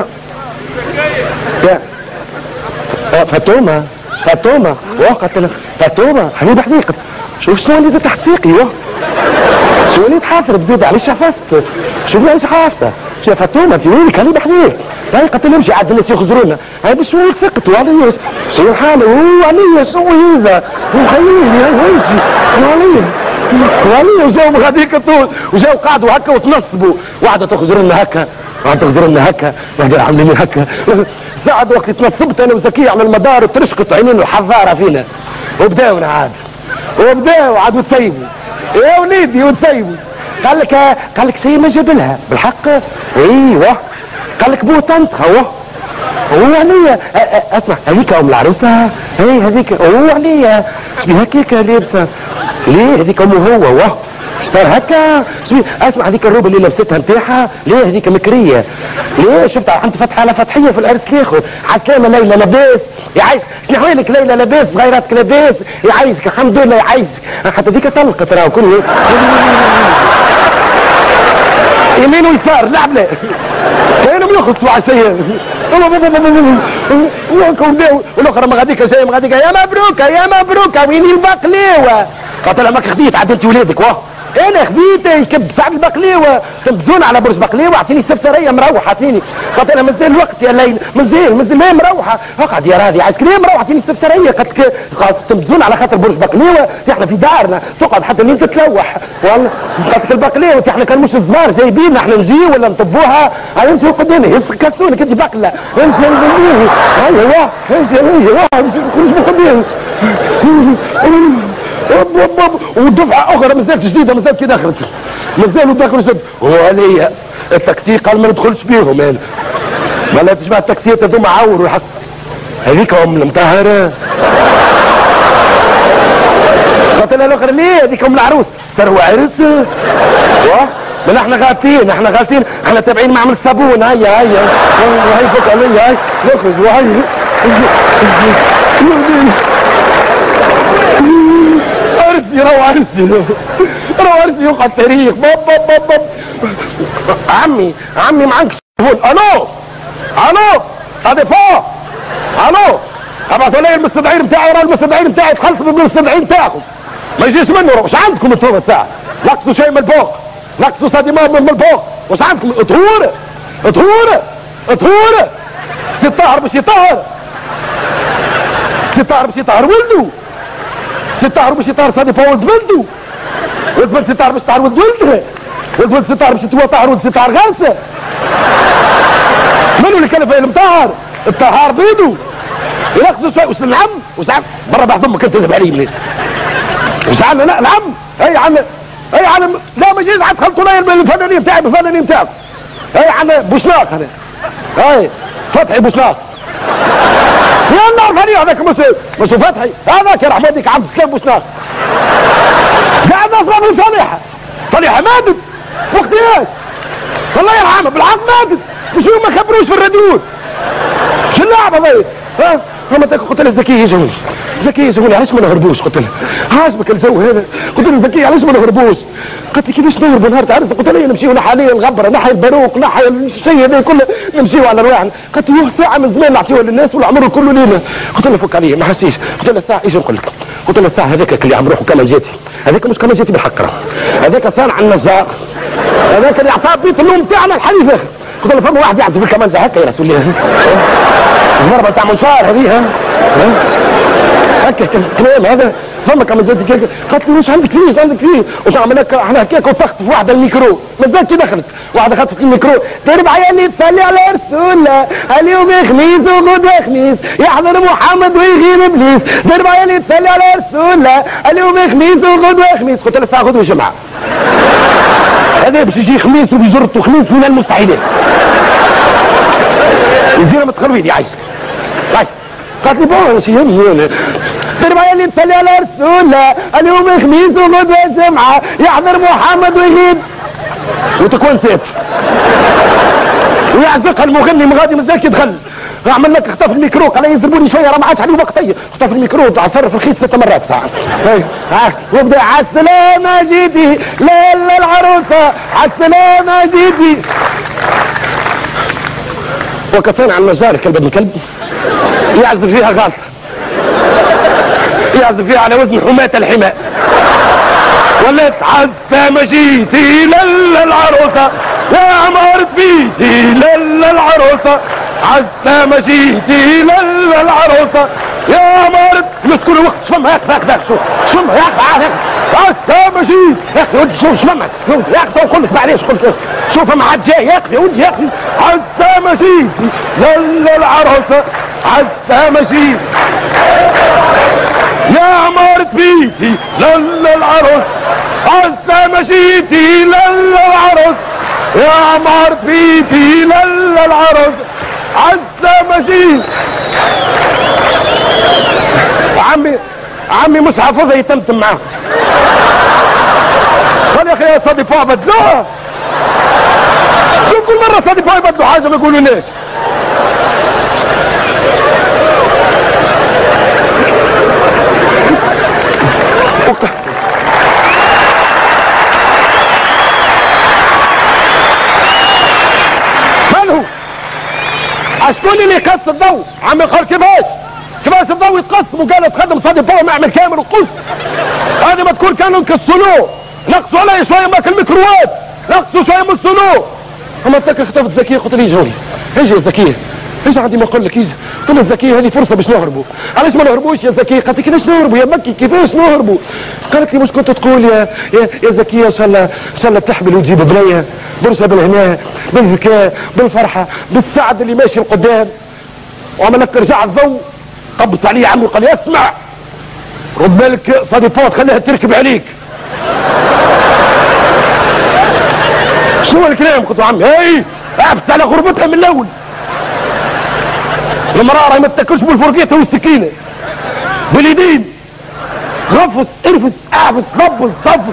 فتومه فتومه وقت فتومه حبيب حديقه شنو اللي تحت سيقي شو اللي تحافر بزيد عليش حفظت شو اللي حافظه شو فتومه انت وينك حبيب حديقه طريقة نمشي عاد الناس يخزرونا هاي بشوي ثقت وعليش شو الحال وعليا شو هذا وخليني ويمشي وعليا وجاو غاديك طول وجاو قعدوا هكا وتنصبوا واحدة تخزر لنا هكا واحدة تخزر لنا هكا واحدة عاملين هكا ساعد وقت تنصبت انا وزكية على المدار وترشقط عينين الحذارة فينا وبداو عاد وبداو عاد وتسيبوا يا وليدي وتسيبوا قال لك شيء ما جاب بالحق ايوه قال لك بو طنطخه هو عليا اسمع هذيك ام العروسه هي هذيك هو عليا شبيه هكاك لابسه ليه هذيك امه هو صار هكا اسمع هذيك الروبه اللي لبستها نتاعها ليه هذيك مكريه ليه شفتها انت فتحه على فتحيه في الارض الاخر حكامه ليلى لباس يعيشك شنو حوالك ليلى لباس غيرتك لباس يعيشك الحمد لله يعيشك حتى ديك طلقت راهو كل يمين ويسار لعب لا كانوا يخلصوا على السيارة والاخرى مغاديكا جايه مغاديكا يا مبروكه يا مبروكه وين البقلاوه قالت لها ماك خديت عدلتي ولادك واه انا خديت يكب سعد البقلاوه تنبذون على برج بقلاوه اعطيني سفسريه مروحه اعطيني قالت لها مازال الوقت يا ليل مازال ما مروحه اقعد يا راضي عايز كلام مروحه اعطيني سفسريه قالت لك تنبذون على خاطر برج بقلاوه احنا في دارنا تقعد حتى اللي تتلوح والله قالت لك البقلاوه احنا كان مش صغار جايبين احنا نجي ولا نطبوها امشي قدامي يسكتوني كنت بقله امشي نبنيه ايوه امشي خرج من قدامي ودفعه اخرى مازالت جديده مازالت كي دخلت مازالوا دخلوا جد وعليا التكتيك قال ما ندخلش بيهم انا ما لا تسمع التكتيك هذوما عوروا حق هذيك ام المطهره قالت لها الاخرى ليه هذيك ام العروس صاروا عرس من احنا غالطين احنا تابعين معمل الصابون هيا فك عليا هاي نخرج وهي روى عرسي يقعد تاريخ باب عمي معاك تليفون الو هذا فوق الو ابعثوا لي المستدعين بتاعي ورا المستدعين بتاعي تخلصوا بالمستدعين بتاعكم ما يجيش منه وش عندكم انتم الساعه نقصوا شيء من الفوق نقصوا صدمات من الفوق وش عندكم اطهوره تطهر باش يطهر ولده ستار باش يطهر صدي فولد ولده والبنت ستار باش تعرض ولدها والبنت ستار باش تعرض ستار غلسه منو اللي كلف المطهر الطهار بيدو ياخذوا شوي وش العم برا بعض امك انت تذهب علي منين وش عنا لا العم اي عم لا ما يجيش عاد خلطوا لي الفنانين بتاعي بالفنانين بتاعكم اي عم بوشناق انا اي فتحي بوشناق يا النار فريق هذاك مش فتحي هذاك يا رحمة ديك عبد السلام بوشناق قاعد اصلا من صالحة ماتت وقت ايش الله يرحمها بالعكس ماتت مش ما خبروش في الراديو شو اللعبة ذي ها قلت لها زكية يجوني علاش ما نهربوش قلت لها عاجبك الجو هذا قلت لها زكية علاش ما نهربوش قالت لي كيفاش نهربوا نهار تعرف قلت لها نمشيو نحاليا الغبره نحي الباروق نحي الشيء هذا كله نمشيو على رواحنا قالت لي ساعه من زمان نعطيوها للناس والعمر كله لينا قلت لها فك عليا ما حسيش قلت لها الساعه ايش نقول لك قلت لها الساعه هذاك اللي عم روحه كمان جاتي هذاك مش كمان جاتي بالحق هذاك صانع النجار هذاك اللي عطاه بيت النوم تاعنا الحديث اخر قلت له فما واحد يعزف الكمان هكا يا رسول الله الضربه تاع منصار هذه ها هكا كلام هذا فمك عم زاد كيك. قالت لي واش عندك فيه عندك فيه؟ قلت عمل لك احنا هكاك وتخطف واحده الميكرو مازال كي دخلت واحده خطفت الميكرو تربع عيالي تصلي على رسول الله اليوم خميس وغدوه خميس يحضر محمد ويغيب ابليس تربع عيالي تصلي على رسول الله اليوم خميس وغدوه خميس. قلت لها الساعه غدوه جمعه هذا باش يجي خميس وبيجرط خميس من المستحيلات يزينا متخربين يا عايشه. طيب قالت لي بون شي يهمني تربع عيالي تصلي على رسول الله اليوم خميس وغدوه جمعه يحضر محمد ويغيب وتكون سيف ويعزقها المغني مغادي مازال كي دخل عمل لك اخطف الميكرو قال يضربوني شويه راه ما عادش عليه وقتيه اخطف الميكرو تصرف الخيط 3 مرات وبدا على السلامه جيتي لا لا العروسه على السلامه جيتي وكفانا عن مجاري كلب ابن كلب يعزف فيها غلط يعزف فيها على وزن حماة الحماء ولا تعزى مجيتي لا العروسه يا عمار بيتي لا العروسه عزى مجيتي لا العروسه يا عمار مسكون وقت شمها هكذا شمها هكذا عزى مجيتي يا اخي شوف شمها يا اخي نقول لك معليش قلت شوف ما عاد جاي يا اخي ولدي يا اخي عزى مجيتي لا العروسه عزى مجيتي يا عمار بيتي لا العروسه عزى مجيتي لا العروسه يا عمار بيتي لا العروسه عزة مجيد. عمي مش حافظها يتمتم معاه قال يا اخي يا صديق بدلوها شوف كل مره صديق يبدلوا حاجه ما يقولوناش. شكون اللي يقص الضوء؟ عمي قال كيفاش الضوء يتقسم وقال تخدم صدي باور معمل كامل وقلت هذه ما تكون كانوا نكسلوه نقصوا عليه شويه ماك الميكروات نقصوا شويه من السلو. اما تاك خطفت زكيه قلت لي جوني اجي يا زكيه ايش عندي ما نقول لك اجي قلت له زكيه هذه فرصه باش نهربوا علاش ما نهربوش يا زكيه؟ قالت لي كيفاش نهربوا يا مكي كيفاش نهربوا؟ قالت لي مش كنت تقول يا زكيه ان شاء الله تحمل وتجيب بنيه برشا بالهناء بالذكاء بالفرحه بالسعد اللي ماشي لقدام. وعمل لك رجع الضوء قبضت عليه عمي وقال لي اسمع رد بالك صديقات خليها تركب عليك. شنو الكلام؟ قلت له عمي هاي عبست على غربتها من الاول المراه راهي ما تاكلش بالفرقيته والسكينه باليدين غفص ارفس اعبس غبص صفص.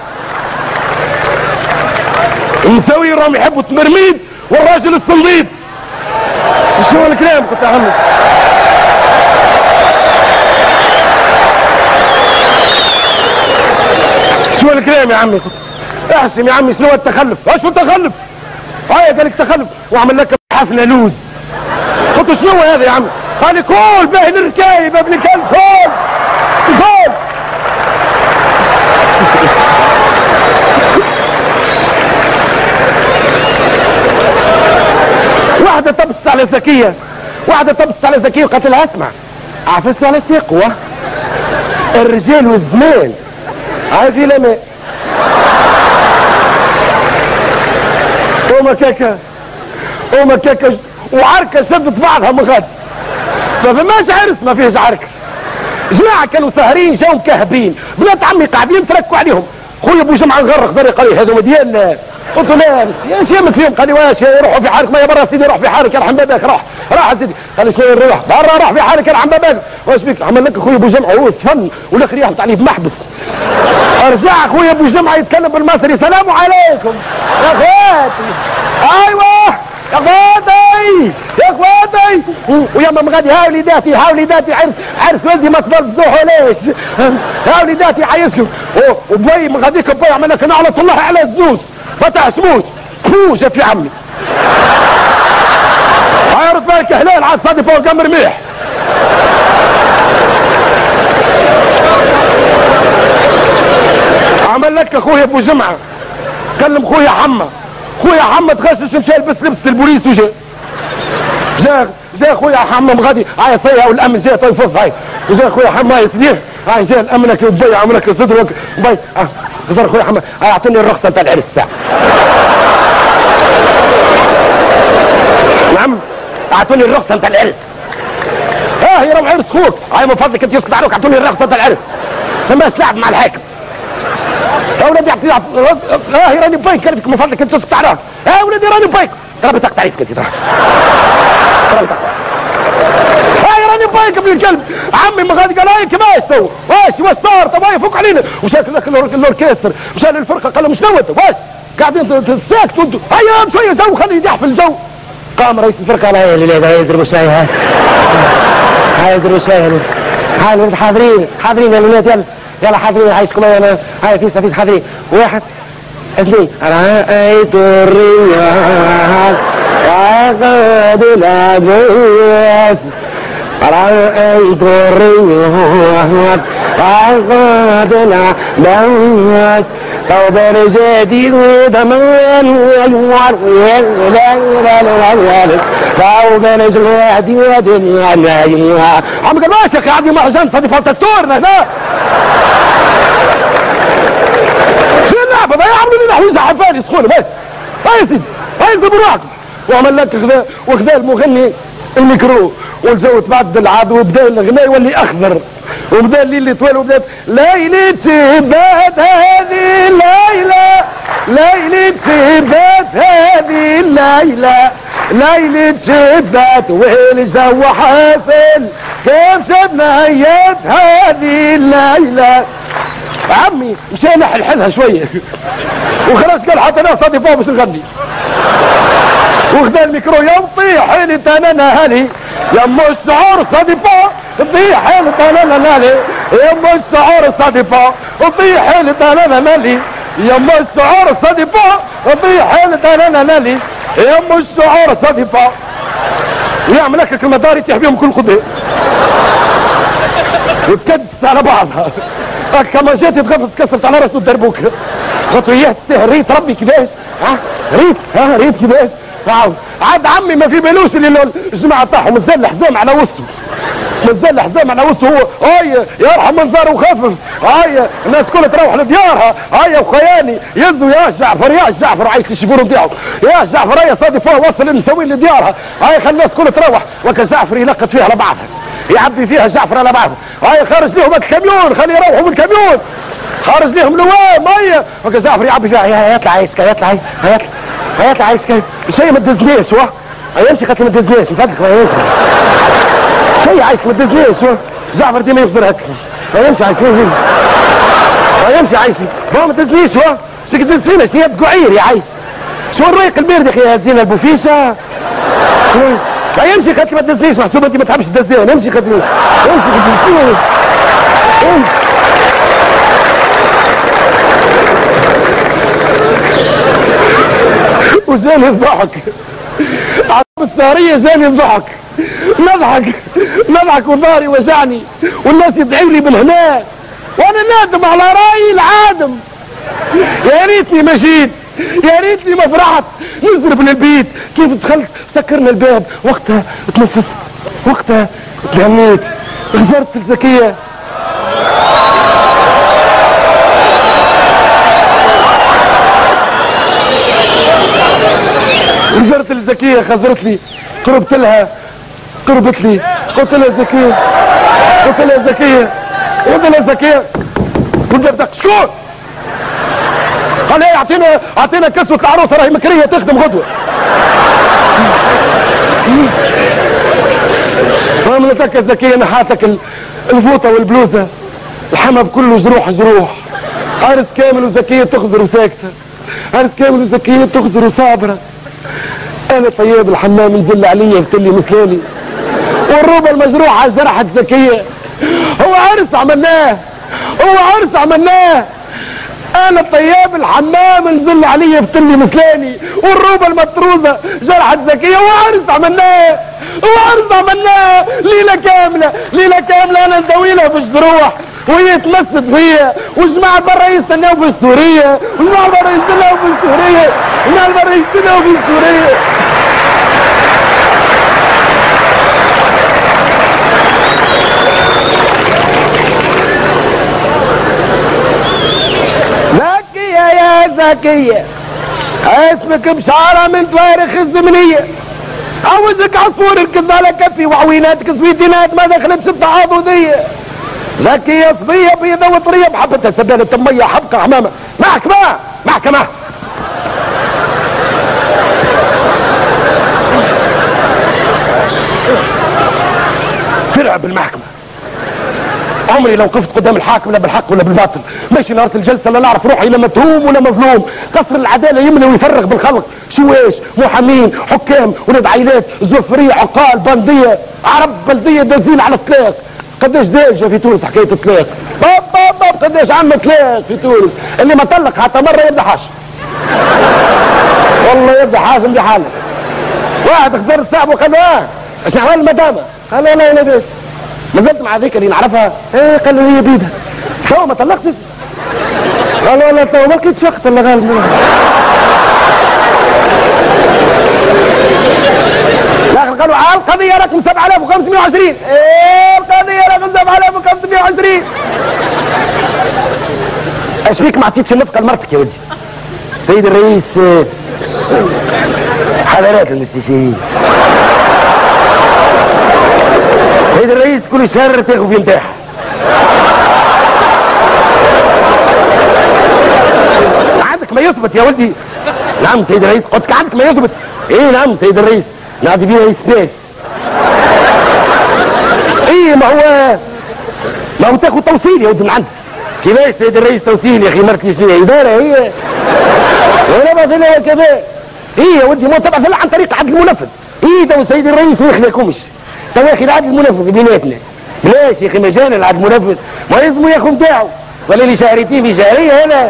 النساويين راهم يحبوا التمرميد والراجل الصنديد. شنو الكلام؟ قلت له عمي شنو الكلام يا عمي؟ احسن يا عمي شنو التخلف؟ ايش التخلف؟ قال لك تخلف وعمل لك حفله لوز. قلت له شنو هذا يا عمي؟ قال لي كول باهي الركايب ابن كلب كول كول. واحدة تبص على زكية وقالت لها اسمع عفست على تقوى الرجال والزمان عاجي لما وما كاكا وعركة شدت بعضها مغادي ما فماش عرس ما فيهش عركة. جماعة كانوا سهرين جاو كهبين بنات عمي قاعدين تركوا عليهم خويا ابو جمعة نغرق ضري قال لي هذو مديان قلت له لا يا شيمك فيهم قال لي واش يروحوا في حالك ما يا برا سيدي روح في حالك يرحم باباك راح سيدي قال لي شنو نروح برا روح في حالك يرحم باباك واش بيك عمل لك خويا ابو جمعة هو تفن والاخر يهبط عليه بمحبس. رجع خويا ابو جمعة يتكلم بالمصري السلام عليكم يا اخواتي ايوه يا اخواتي ويا ماما غادي ها وليداتي عرس ولدي ما تبلزوهوليش ها وليداتي عايشكم وبوي من غاديك بوي عمل لك نعلة الله على الزوز ما تعشموش جات في عمي هاي رد بالك هلال عاد صادي فوق قمر ميح. عمل لك اخويا ابو جمعه كلم خويا حمى تغشش مشى لبس لبس البوليس وجا جا خويا حمى غادي عيط فيها والامن جا طيب فوق هاي وجا خويا حمى يسليه عشان امنك وتبيع عمرك صدرك بي صدر اخويا محمد اعطوني الرخصه بتاع العرس ساعه. نعم اعطوني الرخصه بتاع العرس. يا روح عرس اخوك هاي من فضلك انت يسكت عليك اعطوني الرخصه بتاع العرس. لما تلعب مع الحاكم يا ولدي يا راني بايك كلمتك من فضلك انت تسكت عليك. يا ولدي راني بايك ضربتك تعريف كنت ضربتك راني بايك ابن الكلب. عمي ما غادي قال هاي كيفاش تو واش صار طب يفك علينا وشاك الاوركستر مشى للفرقه قال له مش نوت واش قاعدين تساكتوا انتوا هيا شويه جو خليه يدح في الجو. قام رئيس الفرقه قال هاي الليله هاي يضربوا شويه هاي يضربوا شويه هاي الولد حاضرين يا الولاد يلا حاضرين عايشكم انا هاي في حاضرين واحد اثنين رأيت الرياح وقد لبست رأيت الرياح وقد لبست ثوبا جديد ودمان والوار ثوبا جديد ودنيا عم قال ماشي قاعد محزن فدي فلتكتورنا هنا شو اللعبه ما يعملوا لي نحو زعفان يدخلوا بس هاي بروحكم وعمل لك وخذا المغني الميكرو والجو تبدل عاد وبدا الغناء يولي اخضر وبدا الليل طويل وبدا ليلة شبات هذه الليلة ليلة شبات هذه الليلة ليلة شبات والجو حافل كيف شبنا هيات هذه الليلة. عمي مشى نحلحلها شوية وخلاص قال حتى ناس صادي فوق باش نغني وخذا الميكرو يطيح حيلي تنانا هالي يم الشعور صادي فوق طيح حيلي تنانا هالي يم الشعور صادي فوق طيح حيلي تنانا هالي يم الشعور صادي فوق طيح حيلي تنانا هالي يم الشعور صادي فوق ويعمل لك المدار يتيح بيهم كل خطوة وتكدس على بعضها كما جيت تكسرت على راسه الدربوك خطويات ريت ربي كيفاش ريت كيفاش عاد عمي ما في بالوش اللي الجماعه تاعهم مزل حزام على وسطه هو هاي يرحم منظر وخفف هاي الناس كلها تروح لديارها هاي وخياني يزوا يا جعفر عايش الشبور نتاعو يا جعفر هاي صادفوها وصل المسوين لديارها هاي خلي الناس كلها تروح وكجعفر ينقط فيها على بعضها يعبي فيها جعفر على بعضها هاي خارج لهم الكاميون خلي يروحوا بالكاميون خارج لهم لوام ميه وكجعفر يعبي فيها يطلع عايش كيف شيء ما تدزنيش يمشي قتل ما تدزنيش مفدك ما يمشي شيء عايش ما تدزنيش جعفر ديما يخبر هكا يمشي عايش ما تدزنيش شتك تدزنيش هي تقعير يا عايش شو الريق البيرد يا اخي هزينا البوفيسه يمشي قتل ما تدزنيش محسوبه انت ما تحبش تدزنيش يمشي قتل وزاني الضحك عرب الثارية زاني الضحك نضحك وظهري وجعني والناس يدعوا لي بالهناء وانا نادم على رايي العادم يا ريتني ما جيت يا ريتني ما فرحت نزرب للبيت كيف دخلت سكرنا الباب وقتها تنفست وقتها تهنيت غزرت الزكية غزرت الزكية خزرت لي قربت لي قلت لها زكية قلت لها شكون قال لي اعطينا كسوة العروسة راهي مكرية تخدم غدوة عملتك الزكية نحاتك الفوطة والبلوزة الحمى كله جروح عارس كامل وزكية تخزر وساكتة عارس كامل وزكية تخزر وصابرة انا طيب الحمام ينزل عليا يفتلي مسلاني والروبه المجروحه جرحت زكيه هو عرس عملناه انا طيب الحمام ينزل عليا يفتلي مسلاني والروبه المطروزه جرحت زكيه هو عرس عملناه ليله كامله انا ندويلها بالجروح وهي تمسد فيا وجماعة برا يستناو بالسورية الزكية اسمك بشارة من تواريخ الزمنية عوزك عصفور الكذالة كفي وعويناتك سويتينات ما دخلت ستة عضودية زكية صبية بيضة وطرية بحبتها سدالة مية حبكة حمامة محكمة تلعب المحكمة. عمري لو وقفت قدام الحاكم لا بالحق ولا بالباطل، ماشي نهار الجلسه لا نعرف روحي لا متهوم ولا مظلوم، قصر العداله يملى ويفرغ بالخلق، شواش محامين حكام ولاد عائلات زوفريه عقال بنديه عرب بلديه دازين على الطلاق. قداش داجه في تونس حكايه الطلاق؟ باب قداش عم طلاق في تونس، اللي ما طلق حتى مره يبدا حاشم والله يبدا حاشم بحاله. واحد اختار الصعب وقال ايش احوال المدامه؟ قال لا لاباس. نزلت مع ذيك اللي نعرفها ايه قال له هي بيدها تو ما طلقتش؟ قال لا تو ما لقيتش وقت الا قال الاخر قالوا القضيه رقم 7520 ايه القضيه رقم 7520 ايش بيك ما عطيتش النفقه لمرتك يا ولدي؟ سيد الرئيس حضرات المستشارين سيد الرئيس كل شهر تاخذ في نتاعها عندك ما يثبت يا ولدي. نعم سيد الرئيس قلت عندك ما يثبت. ايه نعم سيد الرئيس نادي بيها اثبات. ايه ما هو تاخذ توصيل يا ولدي من عندك. كيفاش سيد الرئيس توصيل يا اخي مرتي شنو اداره هي ولا باغي كذا. ايه يا ولدي ما تبعث عن طريق عدل المنفذ. ايه تو السيد الرئيس ما يخليكمش تو يا اخي العدل المنفذ بيناتنا بلاش يا اخي مجانا العدل المنفذ ما لازم ياخذ نتاعو ولا اللي شهرتين في شهريه هنا.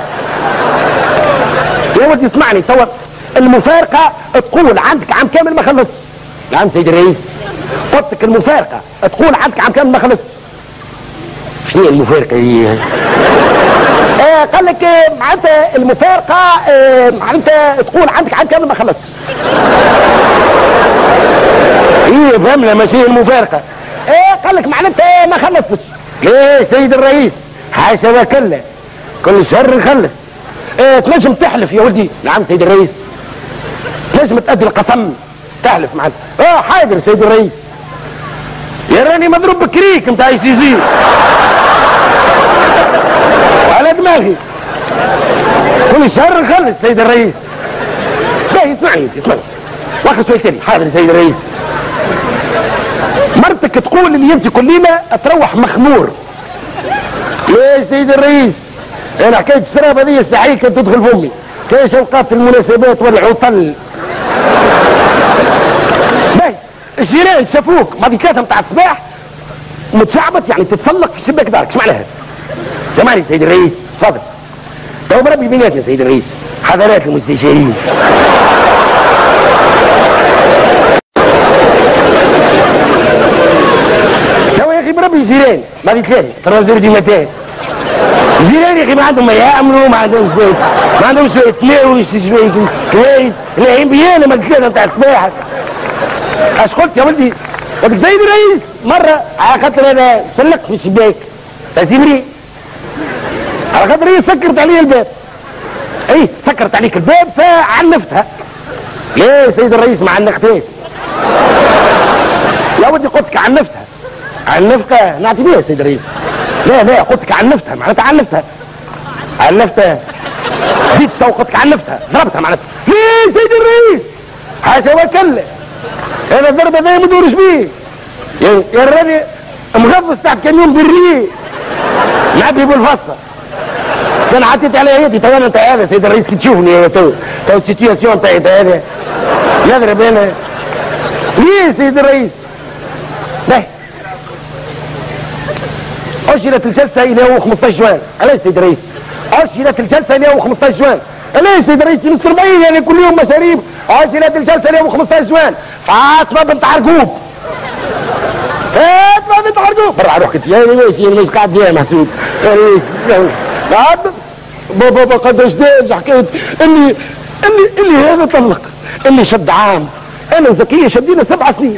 يا ولدي اسمعني تو المفارقه تقول عندك عام كامل ما خلصتش. نعم سيد الرئيس قلت لك المفارقه تقول عندك عام كامل ما خلصتش. شنو المفارقه هي؟ قال لك معناتها المفارقه معناتها تقول عندك عام كامل ما خلصتش. ايه فهمنا ماشي المفارقه. قال لك معناتها ما خلصتش. ليه سيد الرئيس؟ حاشا وكلا كل شهر نخلص. تنجم تحلف يا ولدي. نعم سيد الرئيس تنجم تأدي القسم تحلف معناتها. حاضر سيد الرئيس. يا راني مضروب بكريك نتاع ICG على دماغي كل شهر نخلص سيد الرئيس. باهي اسمعني واخر سؤال ثاني. حاضر سيد الرئيس. مرتك تقول اللي انت كل ليله تروح مخمور. يا سيد الرئيس انا حكايه الشراب هذه الساعيه كانت تدخل فمي كاش اوقات المناسبات والعطل. باهي الجيران شافوك مضيكاتها نتاع الصباح متشعبط يعني تتسلق في شباك دارك. ايش معناها؟ سامعني سيد الرئيس تفضل. تو بربي بيناتنا سيد الرئيس حضرات المستشارين بربي جيران ما بيتلاقي ترى زردي متى جيران يا اخي ما عندهم ما يعملوا ما عندهم شويه تلاوش شويه كويس لاقيين بيانا ما تلاقي نتاع الصباح. اش قلت يا ولدي؟ قلت سيد الرئيس مره على خاطر انا سلقت في الشباك تسيبني على خاطر هي سكرت علي الباب. اي سكرت عليك الباب فعنفتها. ليه سيد الرئيس ما عنفتهاش يا ولدي؟ قلت لك عنفتها. عنفتها نعطي بيها سيد الرئيس. لا قلت لك عنفتها معناتها عنفتها زيد شوقتك عنفتها ضربتها معناتها. ليه سيد الرئيس؟ حاشا وكلا انا الضربه ذي ما ندورش بيه يا الراني مغفص تحت كميون بالريق نعبي بالفصه كان حطيت على يدي. تو انا انت هذا سيد الرئيس كي تشوفني تو السيتياسيون تاعي هذا نضرب انا. ليه سيد الرئيس؟ باهي أجلت الجلسة إلى يوم 15 جوان. علاش سيد الرئيس؟ أجلت الجلسة إلى يوم 15 جوان. علاش سيد الرئيس؟ نصر بعيد يعني كل يوم مشاريب. أجلت الجلسة إلى يوم 15 جوان. فاطمة بنت عرقوب برا روحك يا ماشي مش قاعد فيها محسود. بابا قداش داج حكاية اللي هذا طلق اللي شد عام. أنا وزكية شدينا 7 سنين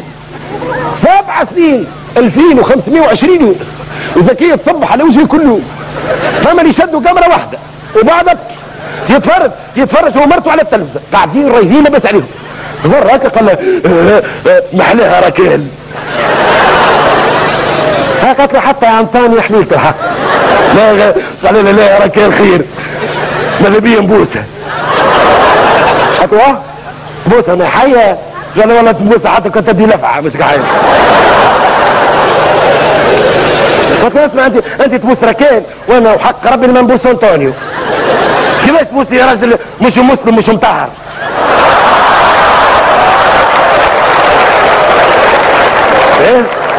2520 يوم وزكية تصبح على وجهي كله. فما اللي شدوا كاميرا واحدة وبعدك يتفرج هو مرته على التلفزه قاعدين رايحين بس عليهم. مره هكا قال محلاها راكيل هاك له حتى يا انطاني حليت الحق. لا قال لا يا راكيل خير ماذا بيا نبوسها. قالت بوسها ما حيه. قال والله تبوسها حتى كنت ادي لفعه مش قاعد. قلت له اسمع انت تبوس راكيل وانا وحق ربي ما نبوس انطونيو. كيفاش تبوسي يا راجل مش مسلم مش مطهر؟ ايه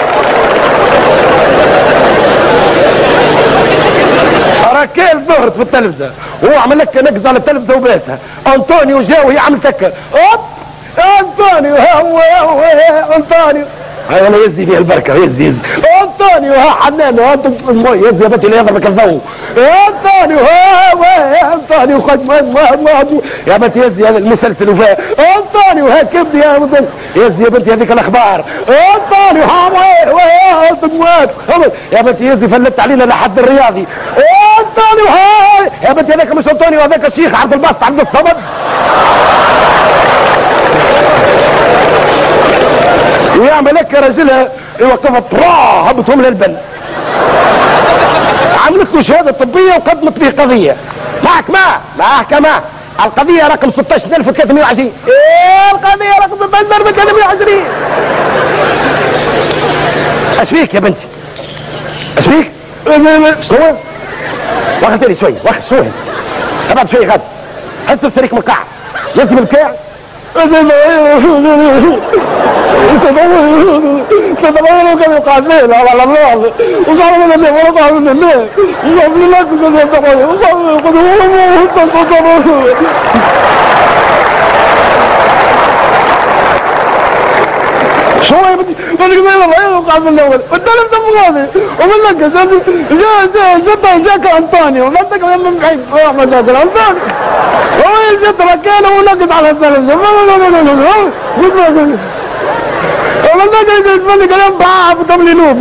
راكيل ظهرت في التلفزه وهو عمل لك نقز على التلفزه وباتها. انطونيو جا وهي عمل تكه اوب انطونيو هو انطونيو هاي انا يزي فيها البركه يزي انطونيو ها حنان انت المي يزي يا بنتي اللي يضربك الضوء انطونيو ها انطونيو خد يا بنتي يزي هذا المسلسل وفاء انطونيو ها كبدي يزي يا بنتي هذيك الاخبار انطونيو ها يا بنتي يزي فلت علينا لحد الرياضي انطونيو ها يا بنتي هذاك مش انطونيو هذاك الشيخ عبد الباسط عبد الصمد. ويعمل لك رجلها يوقفها طراه هبطهم للبن. عملت له شهاده طبيه وقدمت به قضيه محكمه القضيه رقم 16320. ايه القضيه رقم 16320. ايش فيك يا بنتي؟ ايش فيك؟ شنو؟ واخد تاني شوي واخد شوي ابعد شوي غد حتى تفتريك مقع يكتب الكاع تتبعوا كانوا قاعدين على الله وقالوا لنا ورضعوا لنا وقالوا لنا شو يا بدي بدي والله وقعد من الاول والثالث تبغاني ومن لك جاك انطونيو ومنتك من بعيد احمد انطونيو هو جت ركانه ونقد على الثالث ومن لك كلام باع وتملي نوب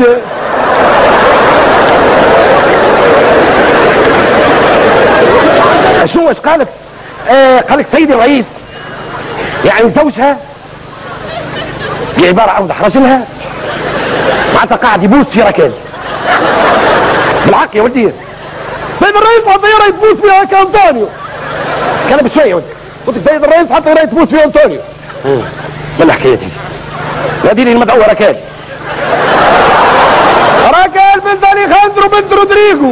شو ايش قالك؟ قالك سيدي الرئيس يعني زوجها بعبارة أوضح رجلها معناتها قاعد يبوس في ركان بالحق يا ولدي. سيد الرئيس حتى يرى تبوس فيها كأنطونيو كان بشوية يا ولدي قلت سيد الرئيس حتى يرى تبوس فيها أنطونيو من الحكاية دي ناديني المدعوة ركان بنت أليخاندرو بنت رودريجو.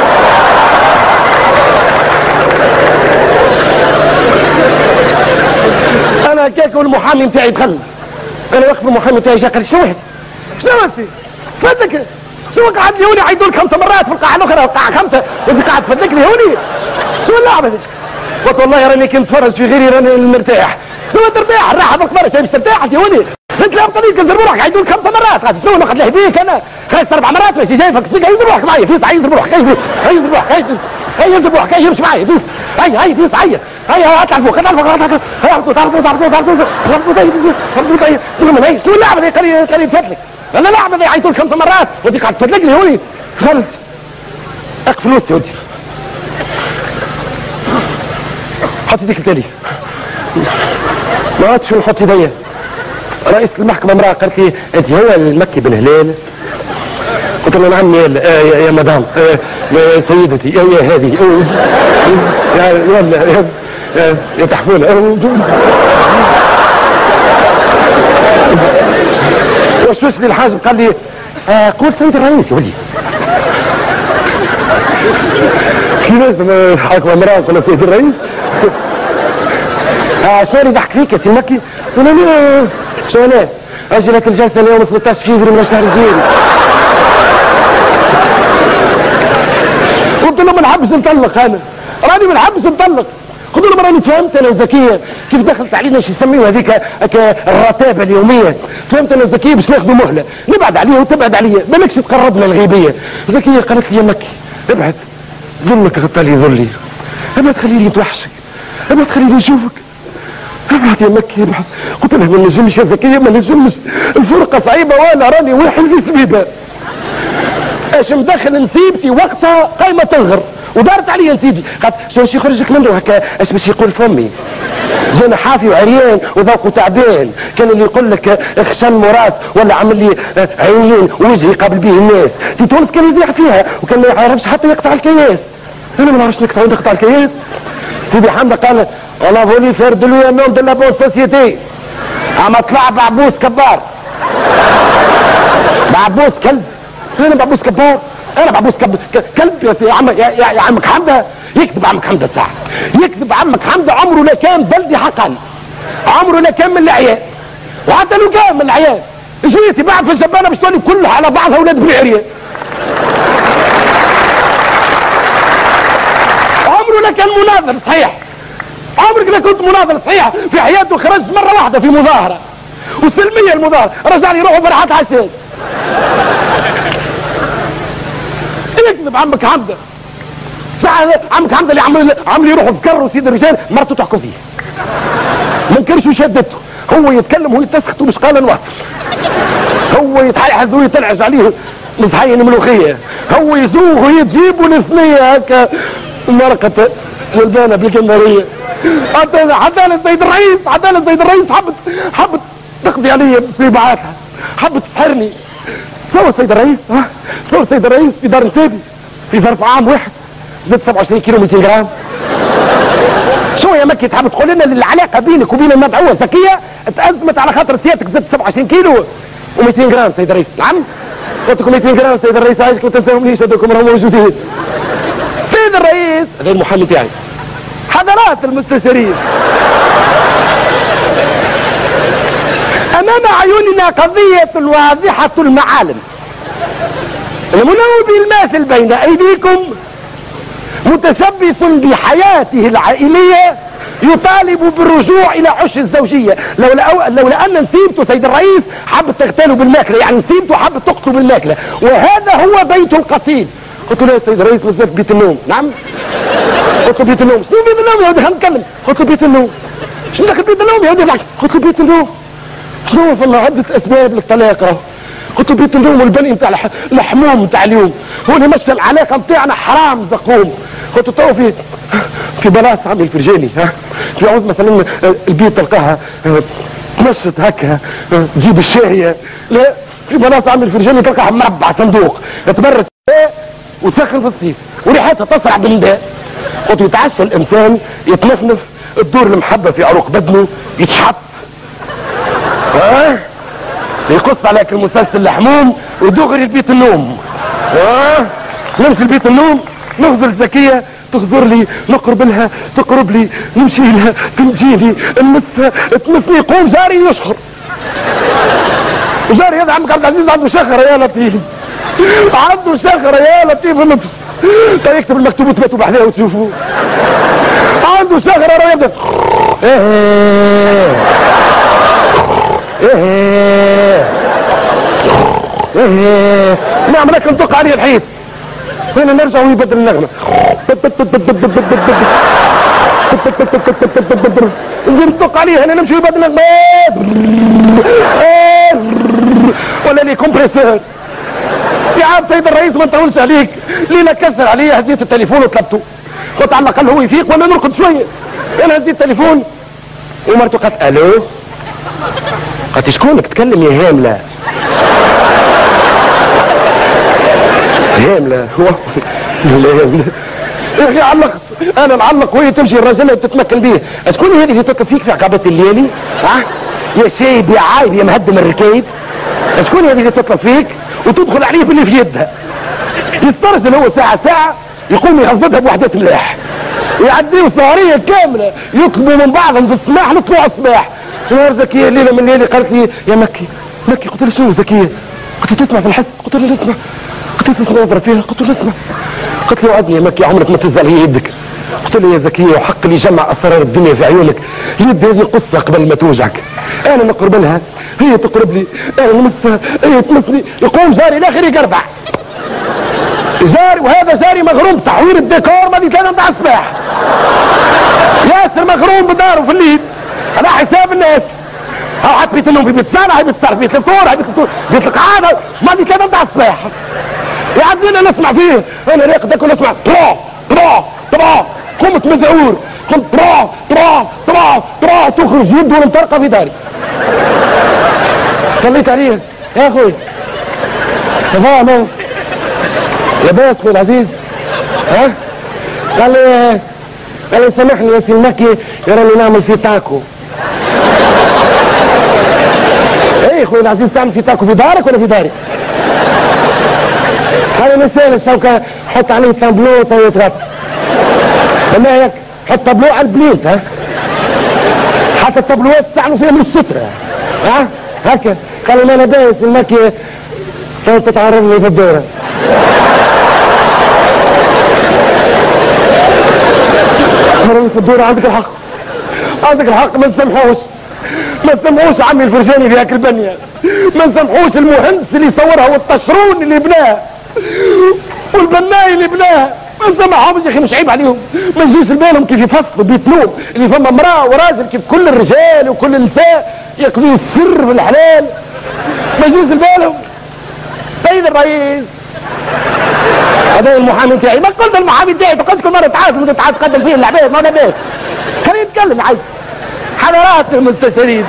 أنا كيك والمحامي بتاعي دخل انا وقف المحامي بتاعي جا قال شو هيك؟ شنو انت؟ فدك شو قاعد لي هوني عيدول 5 مرات في القاعه الاخرى القاعه 5 وانت قاعد تفدكني هوني؟ شو اللعبه دي؟ قلت والله راني كنت اتفرج في غيري راني مرتاح. شو ترتاح؟ الراحه بالكبر مش ترتاح انت هوني؟ انت لا بطريقه تضرب روحك عيدول 5 مرات قاعد شنو ناخذ بيك انا خلصت 4 مرات ماشي جايبك سيك يضرب روحك معي كيف يضرب روحك كيف يضرب روحك هي يضرب روحك كيف يمشي معي دوس هي دوس هي اطلع فوق طيب شو اللعبه دي قريب فتلك انا اللعبه دي عيطول 5 مرات ودي قاعد تفدلكني هوني خلص اقفل وسطي ودي حط يديك التالي ما عادش شو نحط يديا. رئيس المحكمه امراه قالت لي انت هو المكي بن هلال؟ قلت له نعم يا مدام يا سيدتي يا هذه يا تحفونه وسوس لي الحاجب قال لي قول سيد الرئيس يا ولدي كيفاش حاكم امراه قلت سيد الرئيس شو ضحك فيك يا سي مكي؟ قلت له شو انا اجلت الجلسه اليوم 13 فبراير من الشهر الجاي. قلت له ما نحبش نطلق انا راني ما نحبش نطلق. قلت له راني فهمت انا وزكيه كيف دخلت علينا شو يسميوها هذيك الرتابه اليوميه. فهمت انا وزكيه باش ناخذوا مهله نبعد عليه وتبعد عليا مالكش تقربنا الغيبيه. زكيه قالت لي يا مكي ابعد ظلك غطى لي ظلي ابعد خليني نتوحشك ابعد خليني نشوفك ابعد يا مكي ابعد. قلت لها ما نجمش يا زكيه ما نجمش الفرقه صعيبه وانا راني واحد في سبيبه اش مدخل نسيبتي وقتها قايمه تنغر ودارت علي سيدي، قالت شو باش يخرجك منه هكا، اش باش يقول فمي؟ جانا حافي وعريان وذوقه تعبان، كان اللي يقول لك اخشن مراد ولا عمل لي عينين وجهي يقابل به الناس، في تونس كان يضيع فيها وكان ما يعرفش حتى يقطع الكياس. انا ما نعرفش نقطع الكياس. سيدي حمد قال انا فولي فير دو لو نون دو لا بون سوسيتي، اما طلع بعبوس كبار. بعبوس كلب. انا بعبوس كبار، انا بعبوس كلب يا عم يا عمك حمده. يكذب عمك حمده الساعه، يكذب عمك حمده. عمره لا كان بلدي حقا، عمره لا كان من العيال، وحتى لو كان من العيال شويه تباع في الشبانه باش تولي كلها على بعضها اولاد بالعريان. عمره لا كان مناظر صحيح، عمرك لا كنت مناظر صحيح في حياته. خرج مره واحده في مظاهره وسلميه، المظاهره رجع لي روحه فرحات عشان. يكذب عمك حمده. عمك حمده اللي عمل يروح بكر وسيد الرجال مرته تحكم فيه، ما انكرش وشدته. هو يتكلم وهي تسكت ومش قال نواصل. هو يتحيحز ويتنعش عليه متحين ملوخيه، هو يزوغ ويجيب ونثنيه هكا مرقه غلبانه بالجمهوريه. عداله سيد الرئيس، عداله سيد الرئيس حبت تقضي علي بصباعاتها، حبت تسحرني. سوى سيد الرئيس، سوى سيد الرئيس في دار نسابي في ظرف عام واحد زدت 27 كيلو 200 جرام. شو يا مكي تحب تقول لنا العلاقه بينك وبين المدعوه زكيه تأزمت على خاطر سيادتك زدت 27 كيلو و200 جرام سيد الرئيس؟ نعم قلت لكم 200 جرام سيد الرئيس، عايشكم تنساهمنيش هذوكم راهم موجودين. سيد الرئيس هذا المحامي تاعي، حضرات المستشارين، امام عيوننا قضيه واضحه المعالم. المنوب الماثل بين ايديكم متشبث بحياته العائليه يطالب بالرجوع الى عش الزوجيه. لولا ان نسيبته سيد الرئيس حبت تغتاله بالماكله، يعني نسيبته حبت تقتله بالماكله، وهذا هو بيت القتيل. قلت له يا سيد الرئيس بالذات بيت النوم. نعم قلت له بيت النوم. شنو بيت النوم يا ولدي؟ خلينا نتكلم. قلت له بيت النوم. شنو دخل بيت النوم يا ولدي؟ قلت له بيت النوم. شنو والله عده اسباب للطلاق راه. قلت له بيت النوم والبني نتاع الحموم نتاع اليوم هو اللي مشى العلاقه نتاعنا حرام زقوم. قلت له تو في بلاص عمي الفرجاني في عوض مثلا البيت تلقاها تمشط هكا تجيب الشاهيه، لا في بلاص عمي الفرجاني تلقاها مربع صندوق تبرد وتسخن في الصيف وريحتها تصرع بالنداء. قلت له يتعشى الانسان يتنفنف الدور المحبه في عروق بدنه يتشحط يقص عليك المسلسل الحموم ودغري البيت النوم. نمشي لبيت النوم نغزر الزكيه تغزر لي، نقرب لها تقرب لي، نمشي لها تمشي لي، نمسها تمسني، يقوم جاري يشخر. وجاري هذا عمك عبد العزيز عنده شخره يا لطيف، عنده شخره يا لطيف اللطف. طيب يكتب المكتوب وتباتوا بحذاه وتشوفوه. عنده شخره راه يبدا نعم لكن ندق عليه الحيط هنا نرجع ويبدل النغمه. نجي ندق عليه هنا نمشي ويبدل النغمه ولا لي كومبريسور. يا عم سيد الرئيس ما نطولش عليك، لينا كسر عليه. هديت التليفون وطلبته، قلت عم قال هو يفيق ولا نرقد شويه. انا هديت التليفون ومرته قالت الو. قالت شكونك تكلم يا هامله؟ هامله هو لا هامله يا اخي علقت انا نعلق وهي تمشي الرجل بتتمكن به. شكون هذه اللي تطلب فيك في عقبه الليالي؟ يا شايب يا عايب يا مهدم الركايب. شكون هذه اللي تطلب فيك وتدخل عليه باللي في يدها؟ يسترسل هو ساعه يقوم يغزدها بوحدات ملاح، يعديه سهريه كامله يطلبوا من بعضهم في الصباح نطلعوا على الصباح. نهار زكيه ليله من الليالي قالت لي يا مكي قلت لها شنو زكيه؟ قلت لها تسمع في الحس؟ قلت لها نسمع. قلت لها نضرب فيها؟ قلت لها نسمع. قلت لي وعدني يا مكي عمرك ما تزعل هي يدك. قلت له يا زكيه وحق لي جمع اسرار الدنيا في عيونك، يد هذه قصه قبل ما توجعك. انا نقرب لها هي تقرب لي، انا نمسها هي تمسني، يقوم جاري الاخر يقربع جاري، وهذا جاري مغروم تحوير الديكور ما كان نتاع الصباح. ياسر مغروم بداره في الليل على حساب الناس. او حتى بيت النوم في بيت سنه، هي بيت الصرف، بيت الفطور، هي بيت القعاده، ما كان نتاع الصباح. يعدينا نسمع فيه انا راقدك ونسمع طرو طرو طبع طبع قمت مذعور، قمت طبع طبع طبع طبع تخرج يده والمطرقه في داري. صليت عليه يا اخوي تمام لاباس اخوي العزيز. ها قال لي سامحني يا سي المكي يراني نعمل في تاكو. ايه اخوي العزيز تعمل في تاكو في دارك ولا في داري؟ قال لي مثال الشوكه حط عليه تابلو تو يتغطى. قلنا هيك حط تابلو على البليت. ها حتى التابلوات تستعملوا فيها من الستره. ها هكا قال لي ما انا دايس المكي كانت تتعرضني في الدوره. في الدورة عندك الحق، عندك الحق، ما نسامحوش ما نسامحوش عمي الفرجاني في هاك البنية، ما نسامحوش المهندس اللي صورها والطشرون اللي بناه والبناي اللي بناه، ما نسامحهمش يا اخي. مش عيب عليهم؟ ما يجيش لبالهم كيف يفصلوا بيتنوم اللي فما امرأة وراجل كيف كل الرجال وكل النساء ياكلوا السر في الحلال، ما يجيش لبالهم. سيد الرئيس هذا المحامي تاعي، ما قلت المحامي تاعي تقعد كل مره تعاد تقدم فيه العباد، ما انا بيه خلينا نتكلم عايز حضرات المستشارين.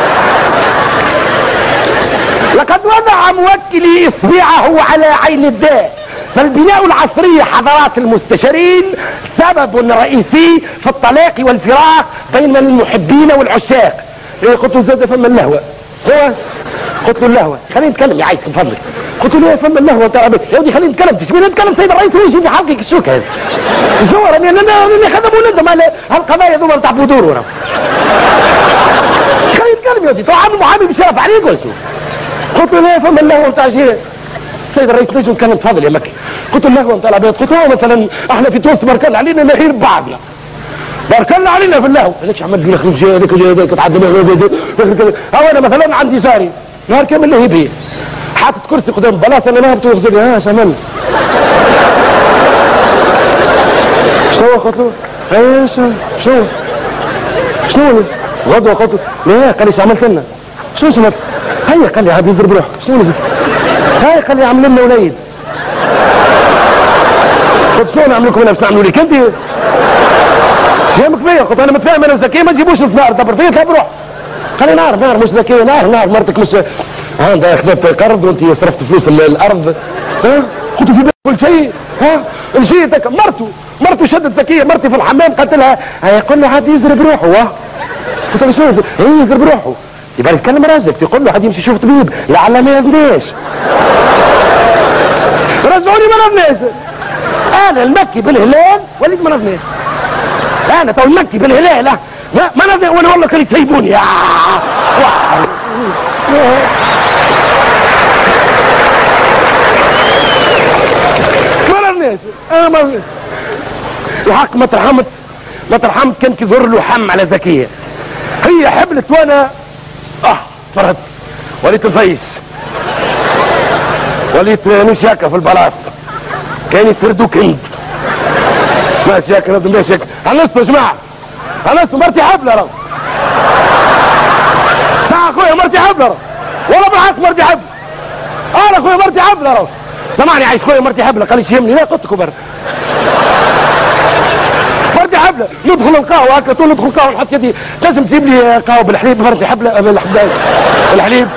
لقد وضع موكلي اصبعه على عين الداء، فالبناء العصري حضرات المستشارين سبب رئيسي في الطلاق والفراق بين المحبين والعشاق. قلت له زاد فما اللهوه، هو قلت له اللهوه خلينا نتكلم يا عايز من فضلك. قلت له يا فما اللهوه ترى يا ودي خلينا نتكلم، تشبينا نتكلم سيد الرئيس يجي في حلقك الشوك هذا شو راني انا خدموا ولدهم هالقضايا ذولا تاع بدور ورا. خلينا نتكلم يا ودي تو عامل محامي بشرف عليك ولا شو؟ قلت له يا فما اللهوه نتاع شيء سيد الرئيس نجم نتكلم تفضل يا مكي. قلت له اللهوه نتاع العباد، قلت له مثلا احنا في تونس بارك الله علينا نغير بعضنا، بارك الله علينا في اللهو. هذاك عمال يخرج جاي هذاك جاي هذاك تعدى هو انا مثلا عندي جاري نهار كامل له يبيه حاطط كرسي قدام البلاصه انا نهبط ويغزل ها شمال. شنو قلت له؟ ايش شنو غدوه قلت له لا قال لي شو عملت لنا؟ شنو سمعت؟ هيا قال لي عاد يضرب روحك شنو هاي قال لي عمل لنا وليد. قلت شلون نعمل لكم انا باش نعملوا لك انت؟ فهمك بيا قلت انا متفاهم انا ذكي ما تجيبوش النار دبر فيا تهب روح. قال لي نار مش ذكيه نار مرتك مش ها انت خذت قرض وانت صرفت فلوس الارض ها قلت في بالك كل شيء ها مشيت مرته شدت ذكيه مرتي في الحمام قالت لها يقول له عاد يضرب روحه قلت له شنو يضرب روحه يبقى يتكلم راجلك تقول له عاد يمشي يشوف طبيب لعل ما يغنيش. رجعوني ما نغنيش انا المكي بالهلال وليد ما نغنيش انا تو المكي بالهلال لا ما نغني وانا والله كانوا يسيبوني ما نغنيش انا ما الحق ما ترحمت كان كيظهر له حم على ذكيه هي حبلت وانا فرد وليت نفيش وليت مش هكا في البلاط كان يسردوا كند ماشي هكا ماشي هكا خلصتوا يا جماعه خلصتوا مرتي حبله راهو ساعة اخويا مرتي حبله راهو والله بالحق مرتي حبله انا اخويا مرتي حبله راهو سامعني عايش اخويا مرتي حبله قال لي يهمني لا قلت لكم برد مرتي حبله ندخل القهوه هكا طول ندخل القهوه نحط يدي لازم تجيب لي قهوه بالحليب مرتي حبله بالحليب.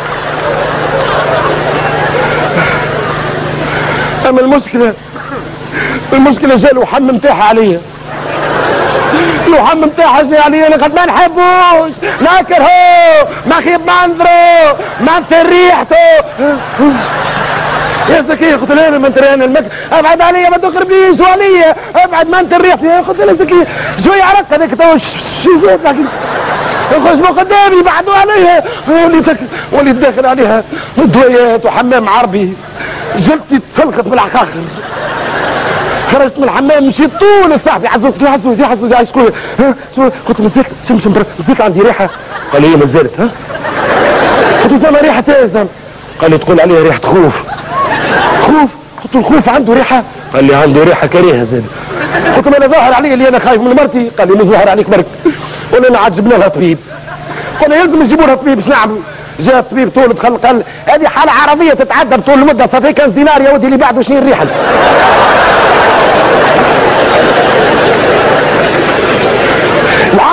اما المشكله جا الوحم نتاعها عليا الوحم نتاعها جاي عليا انا قد ما نحبوش ناكرهو ما خيب منظره ما نثر ريحته يا زكيه قلت لها ما انت انا المك ابعد عليا ما تقربنيش عليا ابعد ما انت ريحتي قلت لها زكيه شويه عرق هذاك تو شو لكن يخرج من قدامي بعدوا عليها وليت داخل عليها دويات وحمام عربي جلدتي تفلقت بالعقاقر خرجت من الحمام مشيت طول صاحبي عزوز عايش كل قلت له نزلت عندي ريحه قال لي ما زالت ها قلت له ما ريحه تازم قال لي تقول عليها ريحه خوف قلت له الخوف عنده ريحه قال لي عنده ريحه كريهه زاد قلت له انا ظاهر علي اللي انا خايف من مرتي قال لي مش ظاهر عليك برك قلنا انا عاد جبنا لها طبيب قلنا يلزم نجيبوا لها طبيب ايش نعمل جاء الطبيب طول دخل قال هذه حاله عربيه تتعدى طول المده صافي كان دينار يا ودي اللي بعده شنو الريحه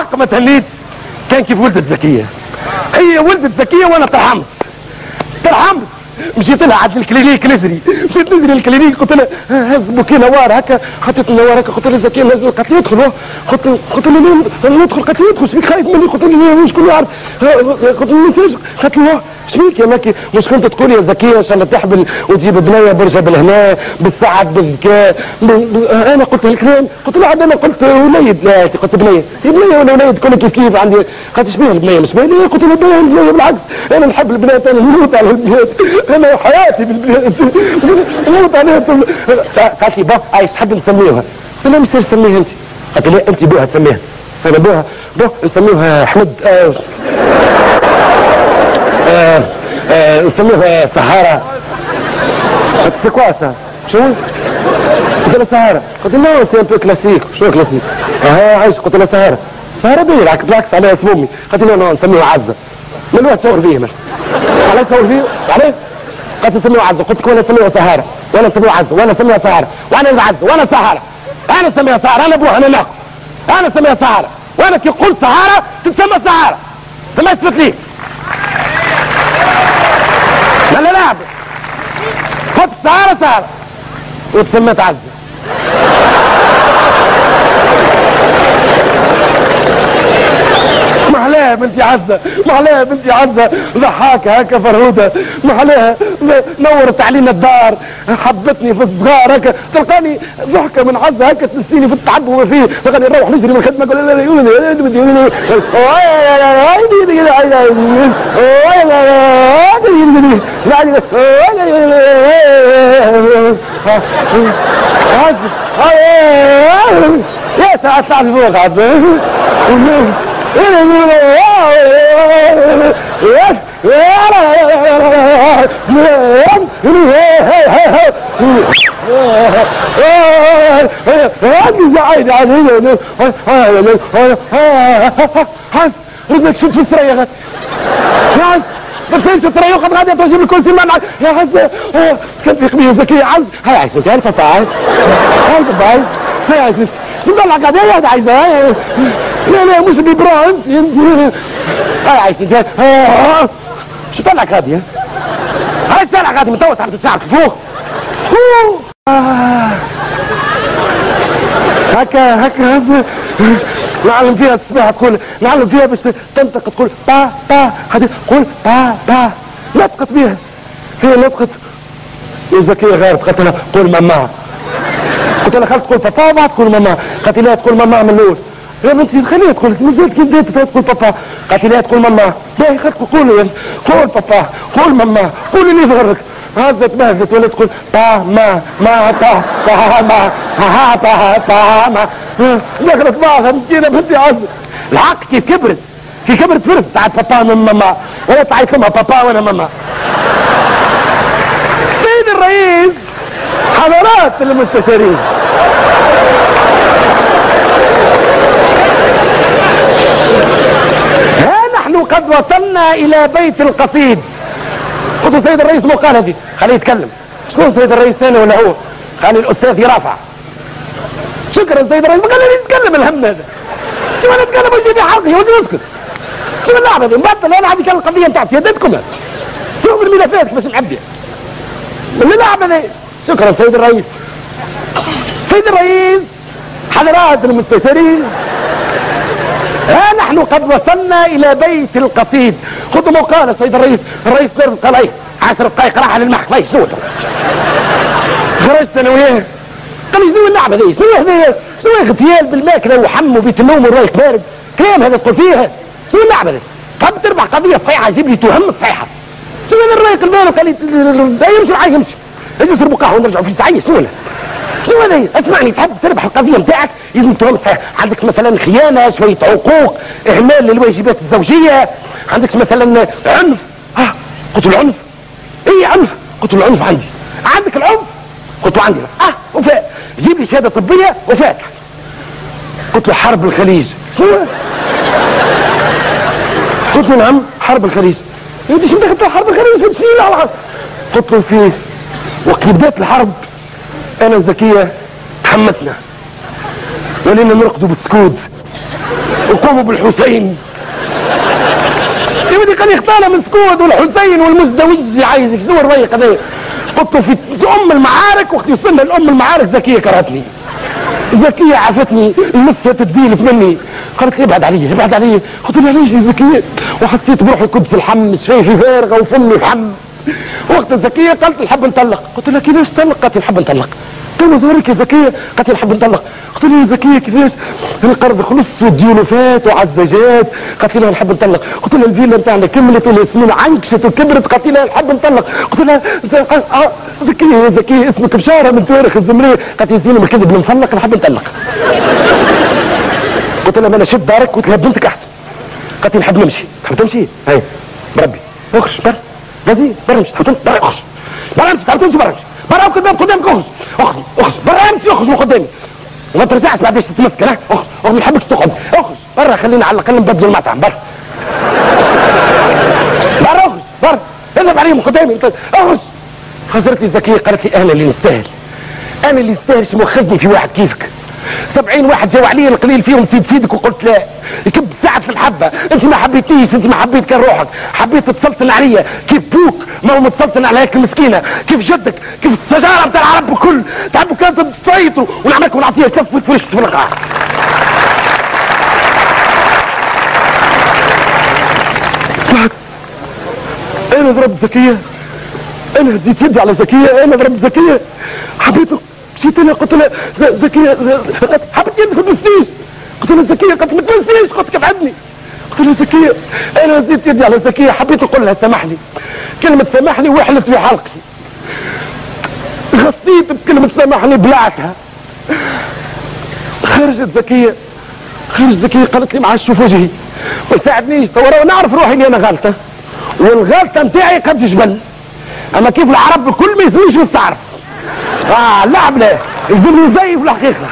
الحق ما تهنيت كان كيف ولدت زكيه. هي ولدت زكيه وانا ترحمت مشيت لها عند الكلينيك نجري الكلينيك قلت لها هز بوكي نوار هكا حطيت النوار هكا قلت لها زكيه نزل قالت لي ادخل قلت له ندخل قالت لي ادخل شبيك خايف مني قلت له شكون يعرف قلت له فاش قالت لي شبيك يا ماكي مش كنت تقول يا زكيه ان شاء الله تحبل وتجيب بنيه برجها بالهنا بالسعد بالذكاء انا قلت الكلام قلت له عاد انا قلت وليد لا قلت بنيه بنيه ولا وليد كل كيف عندي قالت شبيه البنيه مش بنيه قلت له البنيه بالعكس انا نحب البنات انا نموت على البنات انا حياتي بالبنات نموت عليها قالت لي با عايز حد نسميوها قلت لها مش تسميها انت قالت لي انت بوها تسميها انا بوها نسميوها احمد نسميوها سهارة سي كوا سا شو قلت لها سهارة قلت لها سي ان بو كلاسيك شو كلاسيك عايش قلت لها سهارة بيه بالعكس عليها اسم امي قالت لي لا نسميوها عزة من الوقت تصور فيه مش على تصور فيه عليه قالت نسميوها عزة قلت لك وانا نسميوها سهارة وانا نسميوها عزة وانا نسميوها سهارة وانا عزة وانا سهارة انا نسميها سهارة انا ابوها انا ناقص انا نسميها سهارة وانا كي قلت سهارة تتسمى سهارة ما يثبت لي لا خد سهارة وتسمت عزة محلاها بنتي عزة ضحاكة هكا فرهودة محلاها نورت علينا الدار حبتني في الصغار هكا تلقاني ضحكة من عزة هكا تنسيني في التعب وما فيه تلقاني نروح نجري من الخدمة قول يا ساعة طلعت فوق عزة ردك شد في السرية غد بس انت ترى ياخذ غادي تجيب الكرسي معنا يا عز كان في قبيله ذكيه عز هاي عايزه تعرف هاي باي هاي عايزه شو قال لك هذا عايزه لا مش بيبرا انت هاي عايزه شو طلع هذه هاي طلع هذه متوت على تساعد فوق هكا نعلم فيها السباحة تقول نعلم فيها باش تنطق تقول با هذه تقول با نطقت بها هي نطقت وزكية غيرت قالت لها قول ماما قلت لها خلت تقول بابا ما تقول ماما قالت لها تقول ماما من الاول يا بنتي خليها تقول مازالت كي بديت تقول بابا قالت لها تقول ماما باهي خلت قول بابا قول ماما قولي لي ظهرك هزت بهزت ولا تقول با ما با ما دخلت معها مسكينه بنتي عز الحق كيف كبرت فرد تعال بابا من ماما ولا تعيط لها بابا وانا ماما سيد الرئيس حضرات المستشارين ها نحن قد وصلنا الى بيت القصيد قلت سيد الرئيس مقالة دي خليه يتكلم شكون سيد الرئيس ثاني ولا هو خلي الاستاذ يرافع شكرا سيد الرئيس ما قال لي يتكلم الهم هذا شو انا اتكلم وجهي في حلقي ودي اسكت شو اللعبه دي مبطل انا عندي كان القضيه بتاعتي يدكم شوف الملفات بس معبيه من اللعبه دي شكرا سيد الرئيس حضرات المستشارين ها نحن قد وصلنا الى بيت القصيد خذوا مقالة سيد الرئيس درس علي 10 دقائق راح للمحكمة شنو خرجت انا وياه قال لي شنو اللعبة دي شنو اغتيال بالماكلة وحم وبيت النوم والرايق بارد كلام هذا تقول فيها شنو اللعبة دي طب تربح قضية صحيحة جيب لي تهم صحيحة شنو هذا الرايق البارد قال لي يمشي معاي يمشي اجي نشربوا قهوة ونرجعوا في ساعية شو هذا اسمعني تحب تربح القضية نتاعك لازم تهم صحيح عندك مثلا خيانة شوية عقوق اهمال للواجبات الزوجية عندك مثلا عنف قلت له العنف ايه عنف قلت له العنف عندك العنف قلت له عندي وفاء جيب لي شهادة طبية وفاة قلت له حرب الخليج شنو قلت له نعم حرب الخليج انت شو دخلت حرب الخليج بتشيل على قلت له في وقت بداية الحرب انا وزكية تحمسنا ولينا نرقدوا بالسكود وقوموا بالحسين. يبدي كان يختار مسكود والحسين والمزدوجي عايزك شنو الريق هذا؟ قلت في ام المعارك، وقت يوصلنا لام المعارك زكيه كرهتني، زكيه عفتني، لمست الدين مني، قالت لي ابعد علي ابعد علي. قلت لها ليش يا زكيه؟ وحسيت بروحي كنت في الحم، شفايفي فارغه وفمي في حم. وقت الزكيه قالت نحب نطلق. قلت لها كيفاش تطلق؟ قالت نحب نطلق. قلت لها ظهرك يا زكيه؟ قالت لي نحب نطلق. قلت لها يا زكيه كيفاش؟ القرض خلص والديونوفات وعزاجات. قالت لها نحب نطلق. قلت لها الفيلا نتاعنا كملت والياسمين عنكشت وكبرت. قالت لها نحب نطلق. قلت لها زكيه يا زكيه اسمك بشاره من توارخ الزمريه. قالت لي زين من الكذب نطلق نحب نطلق. قلت لها ما انا شد دارك. قلت لها بنتك احسن. قالت لي نحب نمشي. تحب تمشي؟ هاي بربي اخش بر غازي بر امشي. تحب تمشي؟ اخش بر امشي. تحب تمشي؟ بر امشي. بر قدامك اخش اخش بر امشي. اخش من قدامي وما ترجعش بعدين تتمسك. ها اخش ما نحبكش تقعد. اخش برا خلينا على الاقل نبدلوا المطعم. برا اخش برا اذهب عليهم من قدامي. اخش. خسرت لي زكيه. قالت لي انا اللي نستاهل، انا اللي نستاهل. شو مؤخذني في واحد كيفك؟ 70 واحد جاوا علي القليل فيهم سيد سيدك وقلت لا. يكب ساعة في الحبة. انت ما حبيتنيش، انت ما حبيت كان روحك، حبيت تسلطن عليا كيف بوك ما هو متسلطن على هيك المسكينة، كيف جدك، كيف الشجارة بتاع العرب الكل تعبوا كانت تسيطروا ونعملك ونعطيها كف وتفرشت في القاع. انا ضربت زكية، انا هديت يدي على زكية، انا ضربت زكية. حبيت مشيت لها قلت لها زكية حبيت يدك ما تمسنيش. قلت لها زكية قلت ما تمسنيش. قلت كيف عدني. قلت لها زكية انا هديت يدي على زكية. حبيت اقول لها سامحني، كلمة سامحني وحلت في حلقي، غطيت بكلمة سامحني بلعتها. خرجت زكية قالت لي معاش شوف وجهي ما تساعدنيش. توا نعرف روحي اني انا غلطة، والغلطة نتاعي قد جبل، اما كيف العرب الكل ما يسويش مستعرف. اللعب لا يلزمني زي في الحقيقة.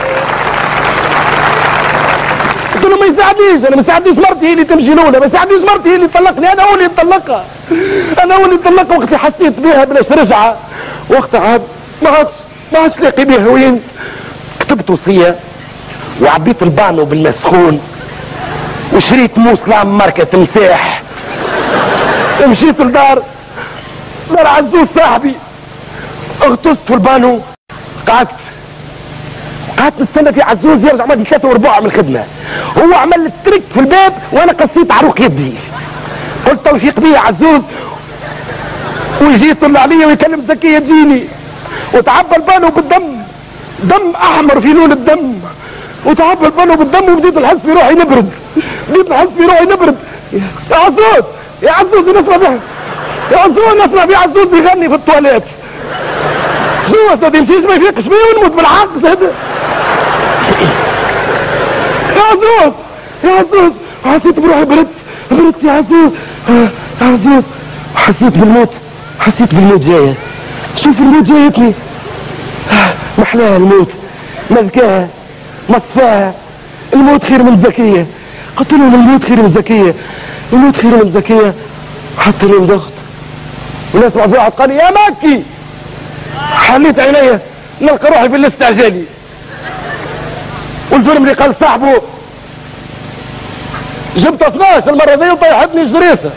قلت له ما يساعدنيش، انا ما يساعدنيش مرتي هي اللي تمشي الاولى، ما يساعدنيش مرتي هي اللي تطلقني، انا هو اللي نطلقها، انا هو اللي نطلقها. وقت حسيت بها بلاش رجعة، وقتها عاد ما عادش لاقي بها وين. كتبت وصية وعبيت البانو بالمسخون وشريت موسلام ماركة تمساح. مشيت لدار عزوز صاحبي، اغطست في البانو، قعدت نستنى في عزوز يرجع مادي 3 وربع من الخدمه. هو عمل التريك في الباب وانا قصيت عروق يدي. قلت توفيق بيه عزوز، ويجي يطلع عليا ويكلم زكيه تجيني، وتعبى البانو بالدم، دم احمر في لون الدم، وتعبى البانو بالدم. وبديت نحس في روحي نبرد، يا عزوز نسمع به، يا عزوز نسمع به عزوز بيغني في التواليت. شو هذا يمشيش ما يفيقش بيه ونموت بالعقد هذا. يا عزوز حسيت بروحي بردت يا عزوز حسيت بالموت جايه. شوف الموت جايتني، محلاها الموت، مذكاها مصفاها. الموت خير من زكيه. قلت لهم الموت خير من زكيه. حتى لي ضغط ونسمع واحد قال يا مكي، حليت عينيا نلقى روحي في الاستعجالي. والفيلم اللي قال صاحبه جبت 12 المره ذي وطيحتني جريسه.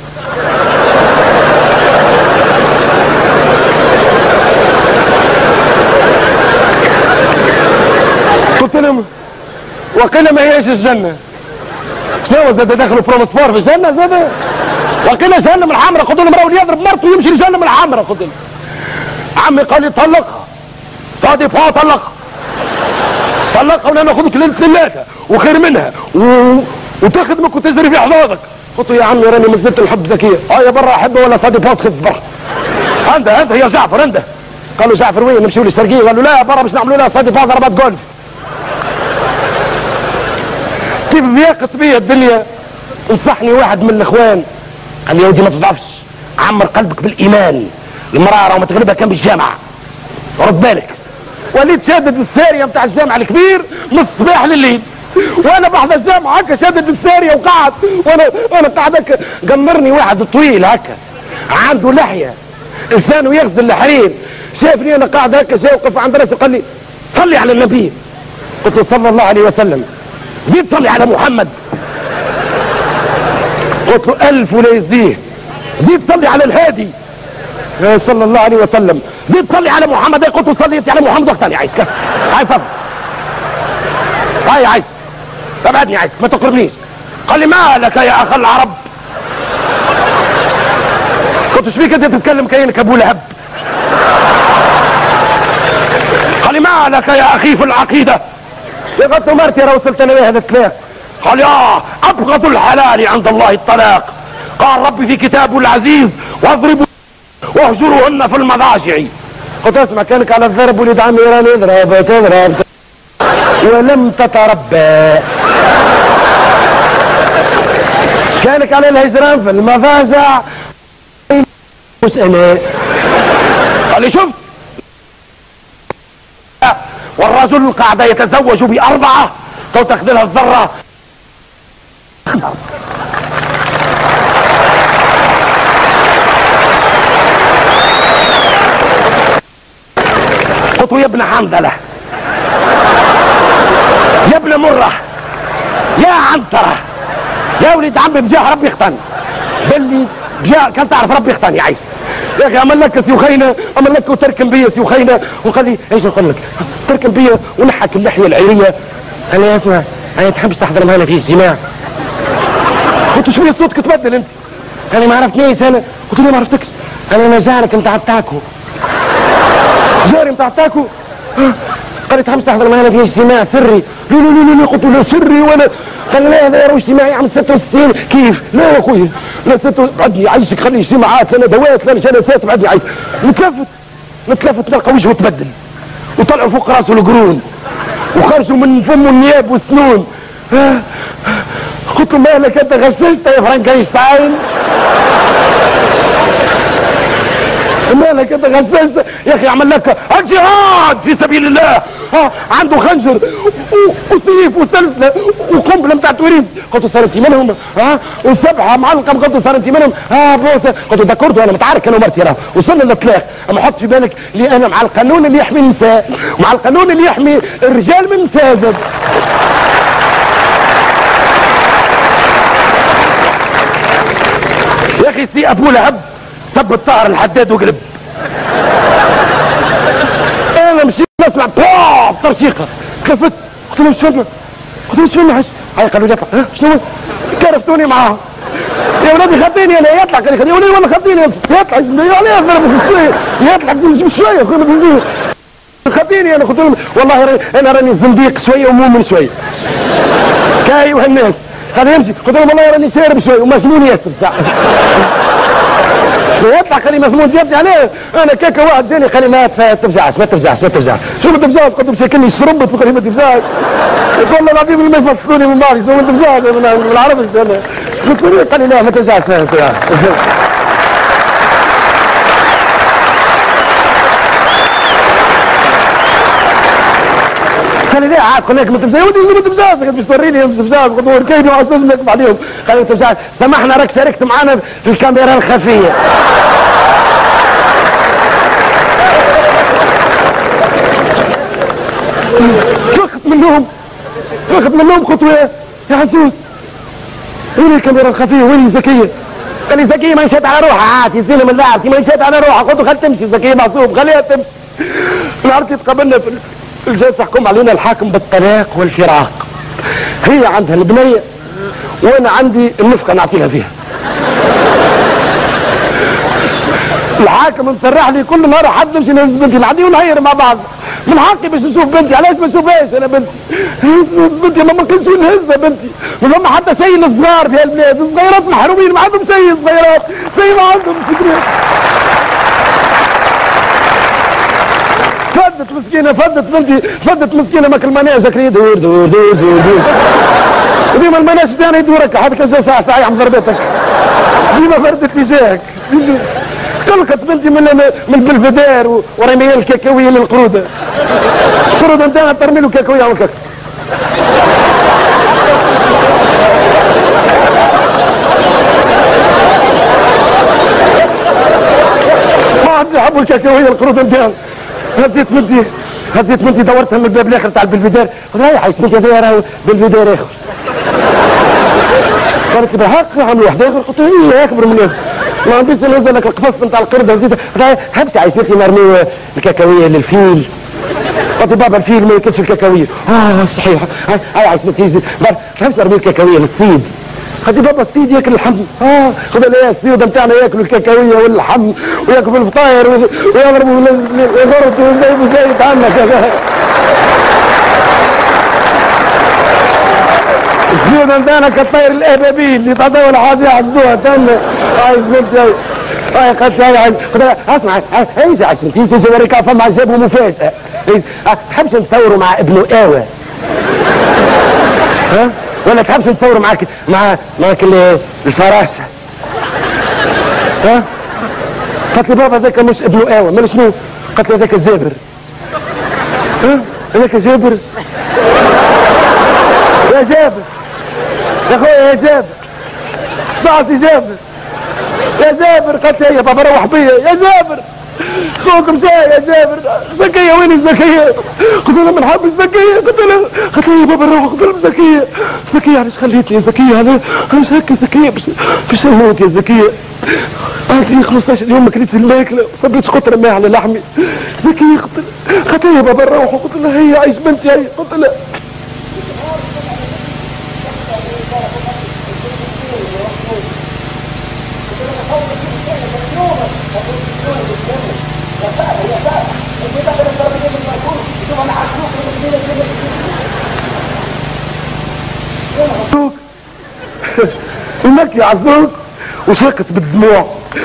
قلت لهم وقيل ما هيش الجنه. شنو زاد دخلوا بروموسفور في الجنه زاد؟ وقيل جهنم الحمراء. قلت لهم راهو يضرب مرته ويمشي لجهنم الحمراء. قلت لهم عمي قال لي طلقها، صادي فا طلقها ولا ناخذك للثلاثه وخير منها وتخدمك وتجري في حظاظك. قلت له يا عمي راني مازلت نحب زكيه. يا برا احبها ولا صادي فا تخف برا. عندها يا جعفر عندها. قالوا جعفر وين نمشيو للشرقيه؟ قالوا لا برا باش نعملوا لها صادي فا ضربات جولف. كيف ضيقت بيا الدنيا. نصحني واحد من الاخوان قال لي يا ودي ما تضعفش، عمر قلبك بالايمان، المراه راهو ما تغلبها كان بالجامعه، رد بالك. وليت شادد الساريه بتاع الجامعه الكبير من الصباح لليل، وانا بحضر الجامعه هكا شادد الساريه وقعد وانا قاعد هكا. قمرني واحد طويل هكا عنده لحيه لسانه يغزل الحرير، شافني انا قاعد هكا، جا وقف عند راسي قال لي صلي على النبي. قلت له صلى الله عليه وسلم. زيد صلي على محمد. قلت له 1000 ولا يزيه. زيد صلي على الهادي صلى الله عليه وسلم. زيد صلي على محمد. قلت له صليت على محمد وقتاني عايز كيف؟ هاي فضل هاي عايز ابعدني عايز ما تقربنيش. قال لي ما لك يا اخ العرب؟ قلت ايش فيك انت تتكلم كأنك ابو لهب؟ قال لي ما لك يا اخي في العقيده؟ قلت له مرتي انا وصلت انا وياها للطلاق. قال يا ابغض الحلال عند الله الطلاق. قال ربي في كتابه العزيز واضربوا واهجروهن في المضاجع. قلت اسمع كانك على الضرب ولد عمي راني اضرب تضرب ولم تتربى. كانك على الهجران في المضاجع مسألة. قال لي شفت والرجل قاعد يتزوج بأربعة تو تاخذ لها الذرة. قلت له يا ابن حنظلة يا ابن مرة يا عنترة يا ولد عمي بجاه ربي اختن باللي بجاه كان تعرف ربي اختن يا عيسى يا اخي عمل لك سيوخينا عمل لك وتركن بيا سيوخينا وقال لي ايش اقول لك تركن بيا ونحك اللحية العيرية. قال لي اسمع انا تحبش تحضر معنا في اجتماع؟ قلت شوية صوتك تبدل انت. قال لي ما عرفتنيش انا. قلت له ما عرفتكش انا جارك نتاع التاكو. جاري نتاع التاكو. قال لي تحبش تحضر معنا في اجتماع سري؟ لا لا لا لا. قلت له سري وانا قال لا هذا يروح اجتماعي عام 66 كيف؟ لا يا اخوي لا بعدني يعيشك خلي اجتماعات لا ندوات لا جلسات بعدني يعيش. نتلفت تلقى وجهه تبدل وطلعوا فوق راسه القرون وخرجوا من فمه النياب والسنون. قلت له مالك انت غششت يا فرانكايشتاين؟ مالك انت غششت يا اخي؟ عمل لك الجهاد في سبيل الله عنده خنجر وسيف وسلسله وقنبله بتاعت توريد. قلت له صارت منهم وسبعه معلقه. قلت له صارت منهم بوسه. قلت له ده كرد وانا متعارك انا ومرتي راه وصلنا للطلاق. اما حط في بالك لي انا مع القانون اللي يحمي النساء ومع القانون اللي يحمي الرجال من مساجد. يا اخي سي ابو لهب سب الطائر الحداد وقلب. انا مشيت نسمع بوف ترشيقه خفت. قلت له شنو؟ قلت له شنو حش؟ هاي قالوا لي اطلع. شنو؟ كرفتوني معاه يا ولادي خديني انا يطلع. قال لي يا ولادي والله خديني يطلع عليه ضربه في الشويه يطلع مش شويه خديني انا. قلت له والله انا راني زنديق شويه ومؤمن شويه كاي وهالناس. قال يمشي. قلت له والله راني شارب شويه ومسنون ياسر ساعه يطلع. قال لي مسمون زيادتي عليه. انا كيكه واحد جاني قال لي ما تفزعش شو ما تفزعش؟ قلت له مشاكلني الشربت وقال لي ما تفزعش. والله العظيم اللي ما يفصلوني من بعض شو ما تفزعش بالعربي انا. قلت له قال لي لا ما تفزعش. قال لي لا عاد قلنا لك ما تفزعش. ودي ما تفزعش قلت باش توريني ما تفزعش. قلت له ركيبي وعساس نكتب عليهم. قال لي ما تفزعش. سامحنا راك شاركت معنا في الكاميرا الخفيه. واخد منهم خطوه يا عزوز. وين الكاميرا الخفيه وين زكيه؟ قال لي زكيه ما نشات على روحها عادي زين من اللعب ما نشات على روحها. قلت له خل تمشي زكيه معصوم خليها تمشي. نهار تقابلنا في الجلسه تحكم علينا الحاكم بالطلاق والفراق. هي عندها البنيه وانا عندي النفقه نعطيها فيها. الحاكم مسرح لي كل نهار حد نمشي بنتي نعدي ونهير مع بعض. من حقي باش نشوف بنتي. علاش ما نشوفهاش انا بنتي ما كنتش نهزها بنتي. من هم حتى شيء الصغار في البلاد الصغيرات محرومين ما عندهم شيء الصغيرات شيء ما عندهم فكرة. فدت مسكينه فدت بنتي فدت مسكينه ما كلمناش ذاك يدور دور دور دور دور وديما المناش تاني يدورك حد كذا ساعه يعمل ضربتك ديما فردت في جاك. طلقت بنتي من البلفدار ورميها الكاكاويه للقروده. القروده نتاعها ترمي له كاكاويه وكاك. ما عاد يحبوا الكاكاويه القروده نتاعها. هديت بنتي هزيت بنتي دورتها من الباب الاخر تاع البلفيدير، قلت لها يا بنتي هذا راهو بلفيدير اخر. قالت لي هاك عامل واحد اخر، قلت لها هي اكبر من اخر. ما نبيش ننزل لك القفص نتاع القرده زيد، قلت لها هبش عايز بنتي نرميو الكاكاويه للفيل. قلت بابا الفيل ما ياكلش الكاكاويه. صحيح هاي عايز بنتي هبش نرمي الكاكاويه للصيد. قلت بابا الصيد ياكل اللحم. خذ لي الصيد نتاعنا ياكلوا الكاكاويه واللحم وياكلوا الفطاير ويضربوا الغرد ويجيبوا زيت عنك. الصيد عندنا كالطير الابابيل اللي تدور حاجه عندوها تم. عايز بنتي هاي قالت لي اسمع ايش عشان تيجي توريك فما جابوا مفاجاه. تحبش نصوروا مع ابنه آوى؟ ولا تحبش نصوروا معك الفراشه؟ قالت لي بابا ذاك مش ابنه آوى، من شنو؟ قالت لي ذاك الزابر. ذاك جابر يا جابر يا خويا يا جابر ضعتي جابر يا جابر. قالت لي يا بابا روح بيا يا جابر خوك مشى يا جابر. زكيه وين الزكيه؟ قلت لها ما نحبش زكيه. قالت لي يا بابا روح. قلت لها زكيه علاش خليت لي زكيه؟ انا مش هكا زكيه باش نموت يا زكيه. قالت لي 15 يوم ما كليتش الماكله صبيت قطره ماء على لحمي. زكيه قالت لي يا بابا روح. قلت لها هي عايش بنتي هي. قلت لها المكي عزوك وشقت بالدموع.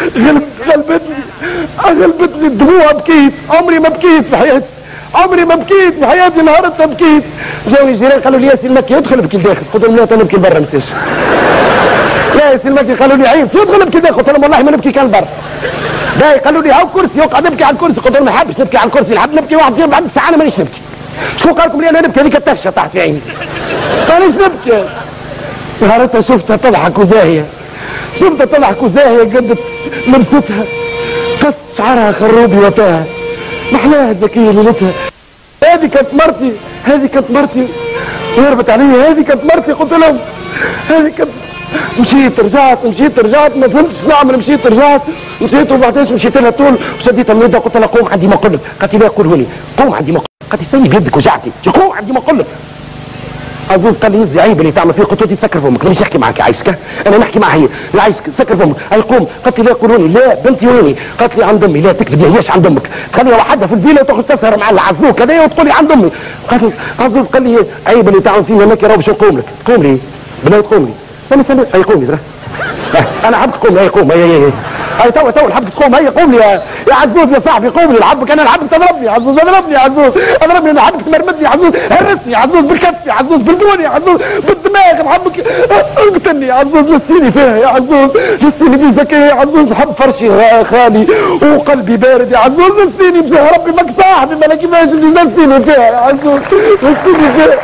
غلبتني الدموع. بكيت عمري ما بكيت في حياتي، عمري ما بكيت في حياتي. نهارتها بكيت. جاوني الجيران قالوا لي يا سي المكي ادخل ابكي لداخل. قلت لهم لا نبكي برا ما نبكيش. لا يا سي المكي قالوا لي عيب ادخل ابكي داخل. قلت لهم والله ما نبكي كان برا. باهي قالوا لي هاو كرسي اقعد ابكي على الكرسي. قلت لهم ما حابش نبكي على الكرسي، نحب نبكي واحد فيهم بعد ساعه. انا مانيش نبكي. شكون قال لكم لي انا نبكي؟ هذيك التفشه طاحت في عيني مانيش نبكي. نهارتها شفتها تضحك وزاهيه، شفتها تضحك وزاهيه قدت لبستها قص شعرها خروبي وتاها محلاها الذكيه ليلتها. هذه كانت مرتي وهربت علي. هذه كانت مرتي. قلت لهم هذه كانت. مشيت رجعت ما فهمتش نعمل. مشيت وبعدين مشيت لها طول وشديتها من يدها. قلت لها قوم عندي ما اقول لك. قالت لي لا قوله لي قوم عندي ما اقول لك. قالت لي استني بيدك وجعتي قوم عندي ما اقول لك. عزوز قال لي يزي عيب اللي تعمل فيه. قلت له تسكر فمك مانيش نحكي معك عايشك، انا نحكي معها هي. لا عايشك سكر فمك. هاي قوم. قالت لي لا قولوني لا بنتي ويني؟ قالت لي عند امي. لا تكذب ما هياش عند امك، تخليها وحدها في الفيلا وتخرج تسهر مع العزوك هذايا وتقول لي عند امي. قالت لي عزوز قال لي عيب اللي تعمل فيه هناك راه باش نقوم لك. قوم لي بنات قوم لي. استنى هي قومي انا حبك قوم. هي قوم هي تو الحبك تقوم. هي قوم لي يا عزوز يا صاحبي قوم لي. الحبك انا الحبك تضربني يا عزوز. اضربني انا حبك تمرمدني يا عزوز. هرسني يا عزوز بالكف يا عزوز بالبون يا عزوز بالدماغ محبك اقتلني يا عزوز. لسيني فيها يا عزوز لسيني في زكيه يا عزوز. حب فرشي خالي وقلبي بارد يا عزوز. لسيني بجاه ربي ماك صاحبي ما كيفاش لسيني فيها يا عزوز. لسيني فيها.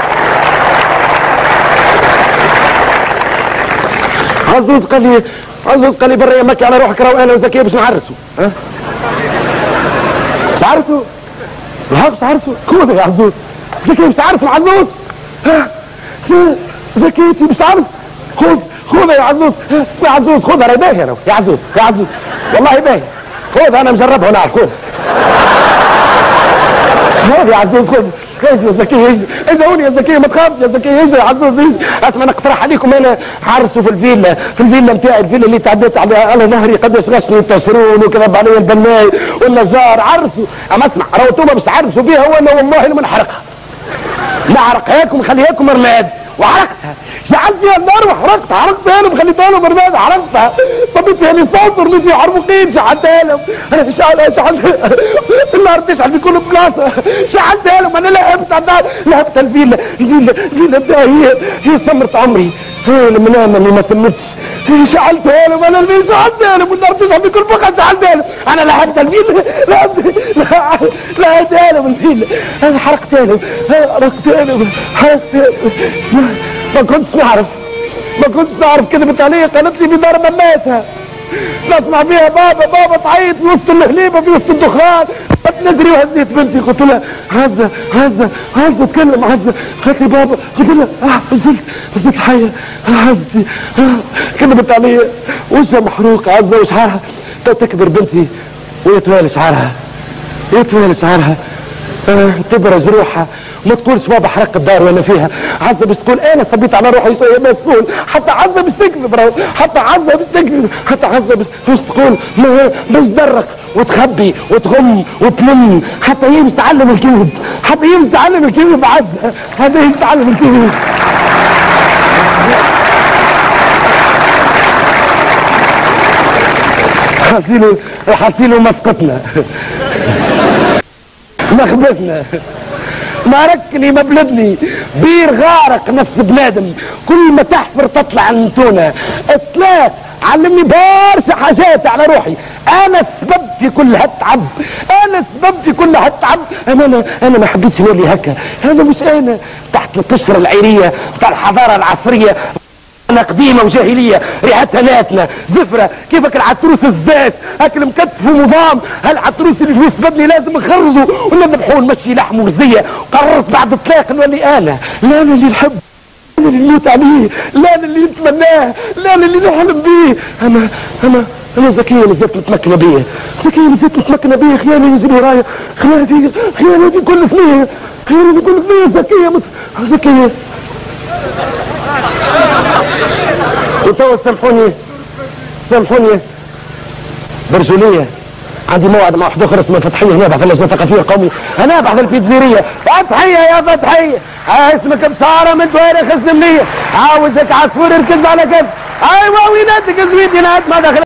عزوز قال لي برا يا مكي على روحك راهو انا وزكيه باش نعرسوا. مش عارفوا؟ لا مش عارفوا. خذ يا عزوز زكيه مش عارفوا عزوز. زكيتي مش عارف. خذ يا عزوز. يا عزوز خذها راهي باهيه يا عزوز والله باهيه. خذ انا مجربها ونعرف. خذ يا عزوز خذ. ايش يا زكيه اجوني يا زكيه ما تخافش يا زكيه. ايش يا عزوز ايش؟ اسمع انا اقترح عليكم انا حارسوا في الفيلا نتاعي. الفيلا اللي تعديت على ظهري قداش غشني التسرون وكذب علي البناي والنجار. عرسوا اما اسمع راهو انتوما باش تعرسوا بها وانا والله لما نحرقها. نحرقهاكم نخليهاكم رماد وحرقتها. شعلت فيها النار وحرقتها لهم خليتها لهم رماد حرقتها. طبيتها لي صوت ورميت فيها حرمقين شعلتها لهم. انا شعلت النار تشعل في كل بلاصه. شعلتها لهم انا لهبت الفيلا بتاعي هي ثمرة عمري. هي لما اني ما تمتش شعلتها لهم. انا اللي شعلتها لهم والنار تشعل في كل بقعه. شعلتها لهم انا لهبت الفيلا لهبتها لهم الفيلا. انا حرقتها لهم ما كنتش نعرف كذبت علي. قالت لي بدار مماتها نسمع فيها بابا بابا تعيط في وسط الهليبه في وسط الدخان. نجري وهزيت بنتي قلت لها عزه عزه عزه اتكلم عزه. قالت لي بابا قلت لها نزلت الحيه عزتي. كلمت علي وشها محروق عزه وشعرها تكبر بنتي ويتوالي شعرها تبرز روحها وما تقولش بابا حرق الدار وانا فيها. عزه مش تقول انا صبيت على روحي شويه مسؤول. حتى عزه مش تكذب حتى عزه مش تقول مش تدرق وتخبي وتغم وتلم. حتى هي مش تعلم الكذب عزه. هذا هي مش تعلم الكذب. حاطينه مسقطنا مخبتنا ما ركني ما بلدني بير غارق نفس بنادم. كل ما تحفر تطلع النتونة. اطلاق علمني برشا حاجات على روحي. انا السبب في كل هالتعب. انا ما حبيتش نولي هكا. انا مش انا تحت القشرة العيرية بتاع الحضارة العصرية. انا قديمة وجاهلية ريحتها ناتنة زفرة كيفك العتروس الزيت اكل مكتف ونظام. هالعتروس اللي في بدني لازم نخرجه ونذبحه ونمشي لحمه وغزية. قررت بعد اطلاق اني انا لا انا اللي نحب، انا اللي نموت عليه، لا انا اللي نتمناه، لا انا اللي نحلم بيه. انا ذكية نزلت متمكنة بيه، خيانة يجري ورايا، خيانة دي كل سنية، ذكية وتوا سامحوني برجولية. عندي موعد مع واحد اخر اسمه فتحية هنا في اللجنة الثقافية القومية. انا في الفيدرية. فتحية يا فتحية اسمك بشارة من دويرة خزمنية. عاوزك عصفور اركز على كذا. ايوه ويناتك زويد هنا ما دخل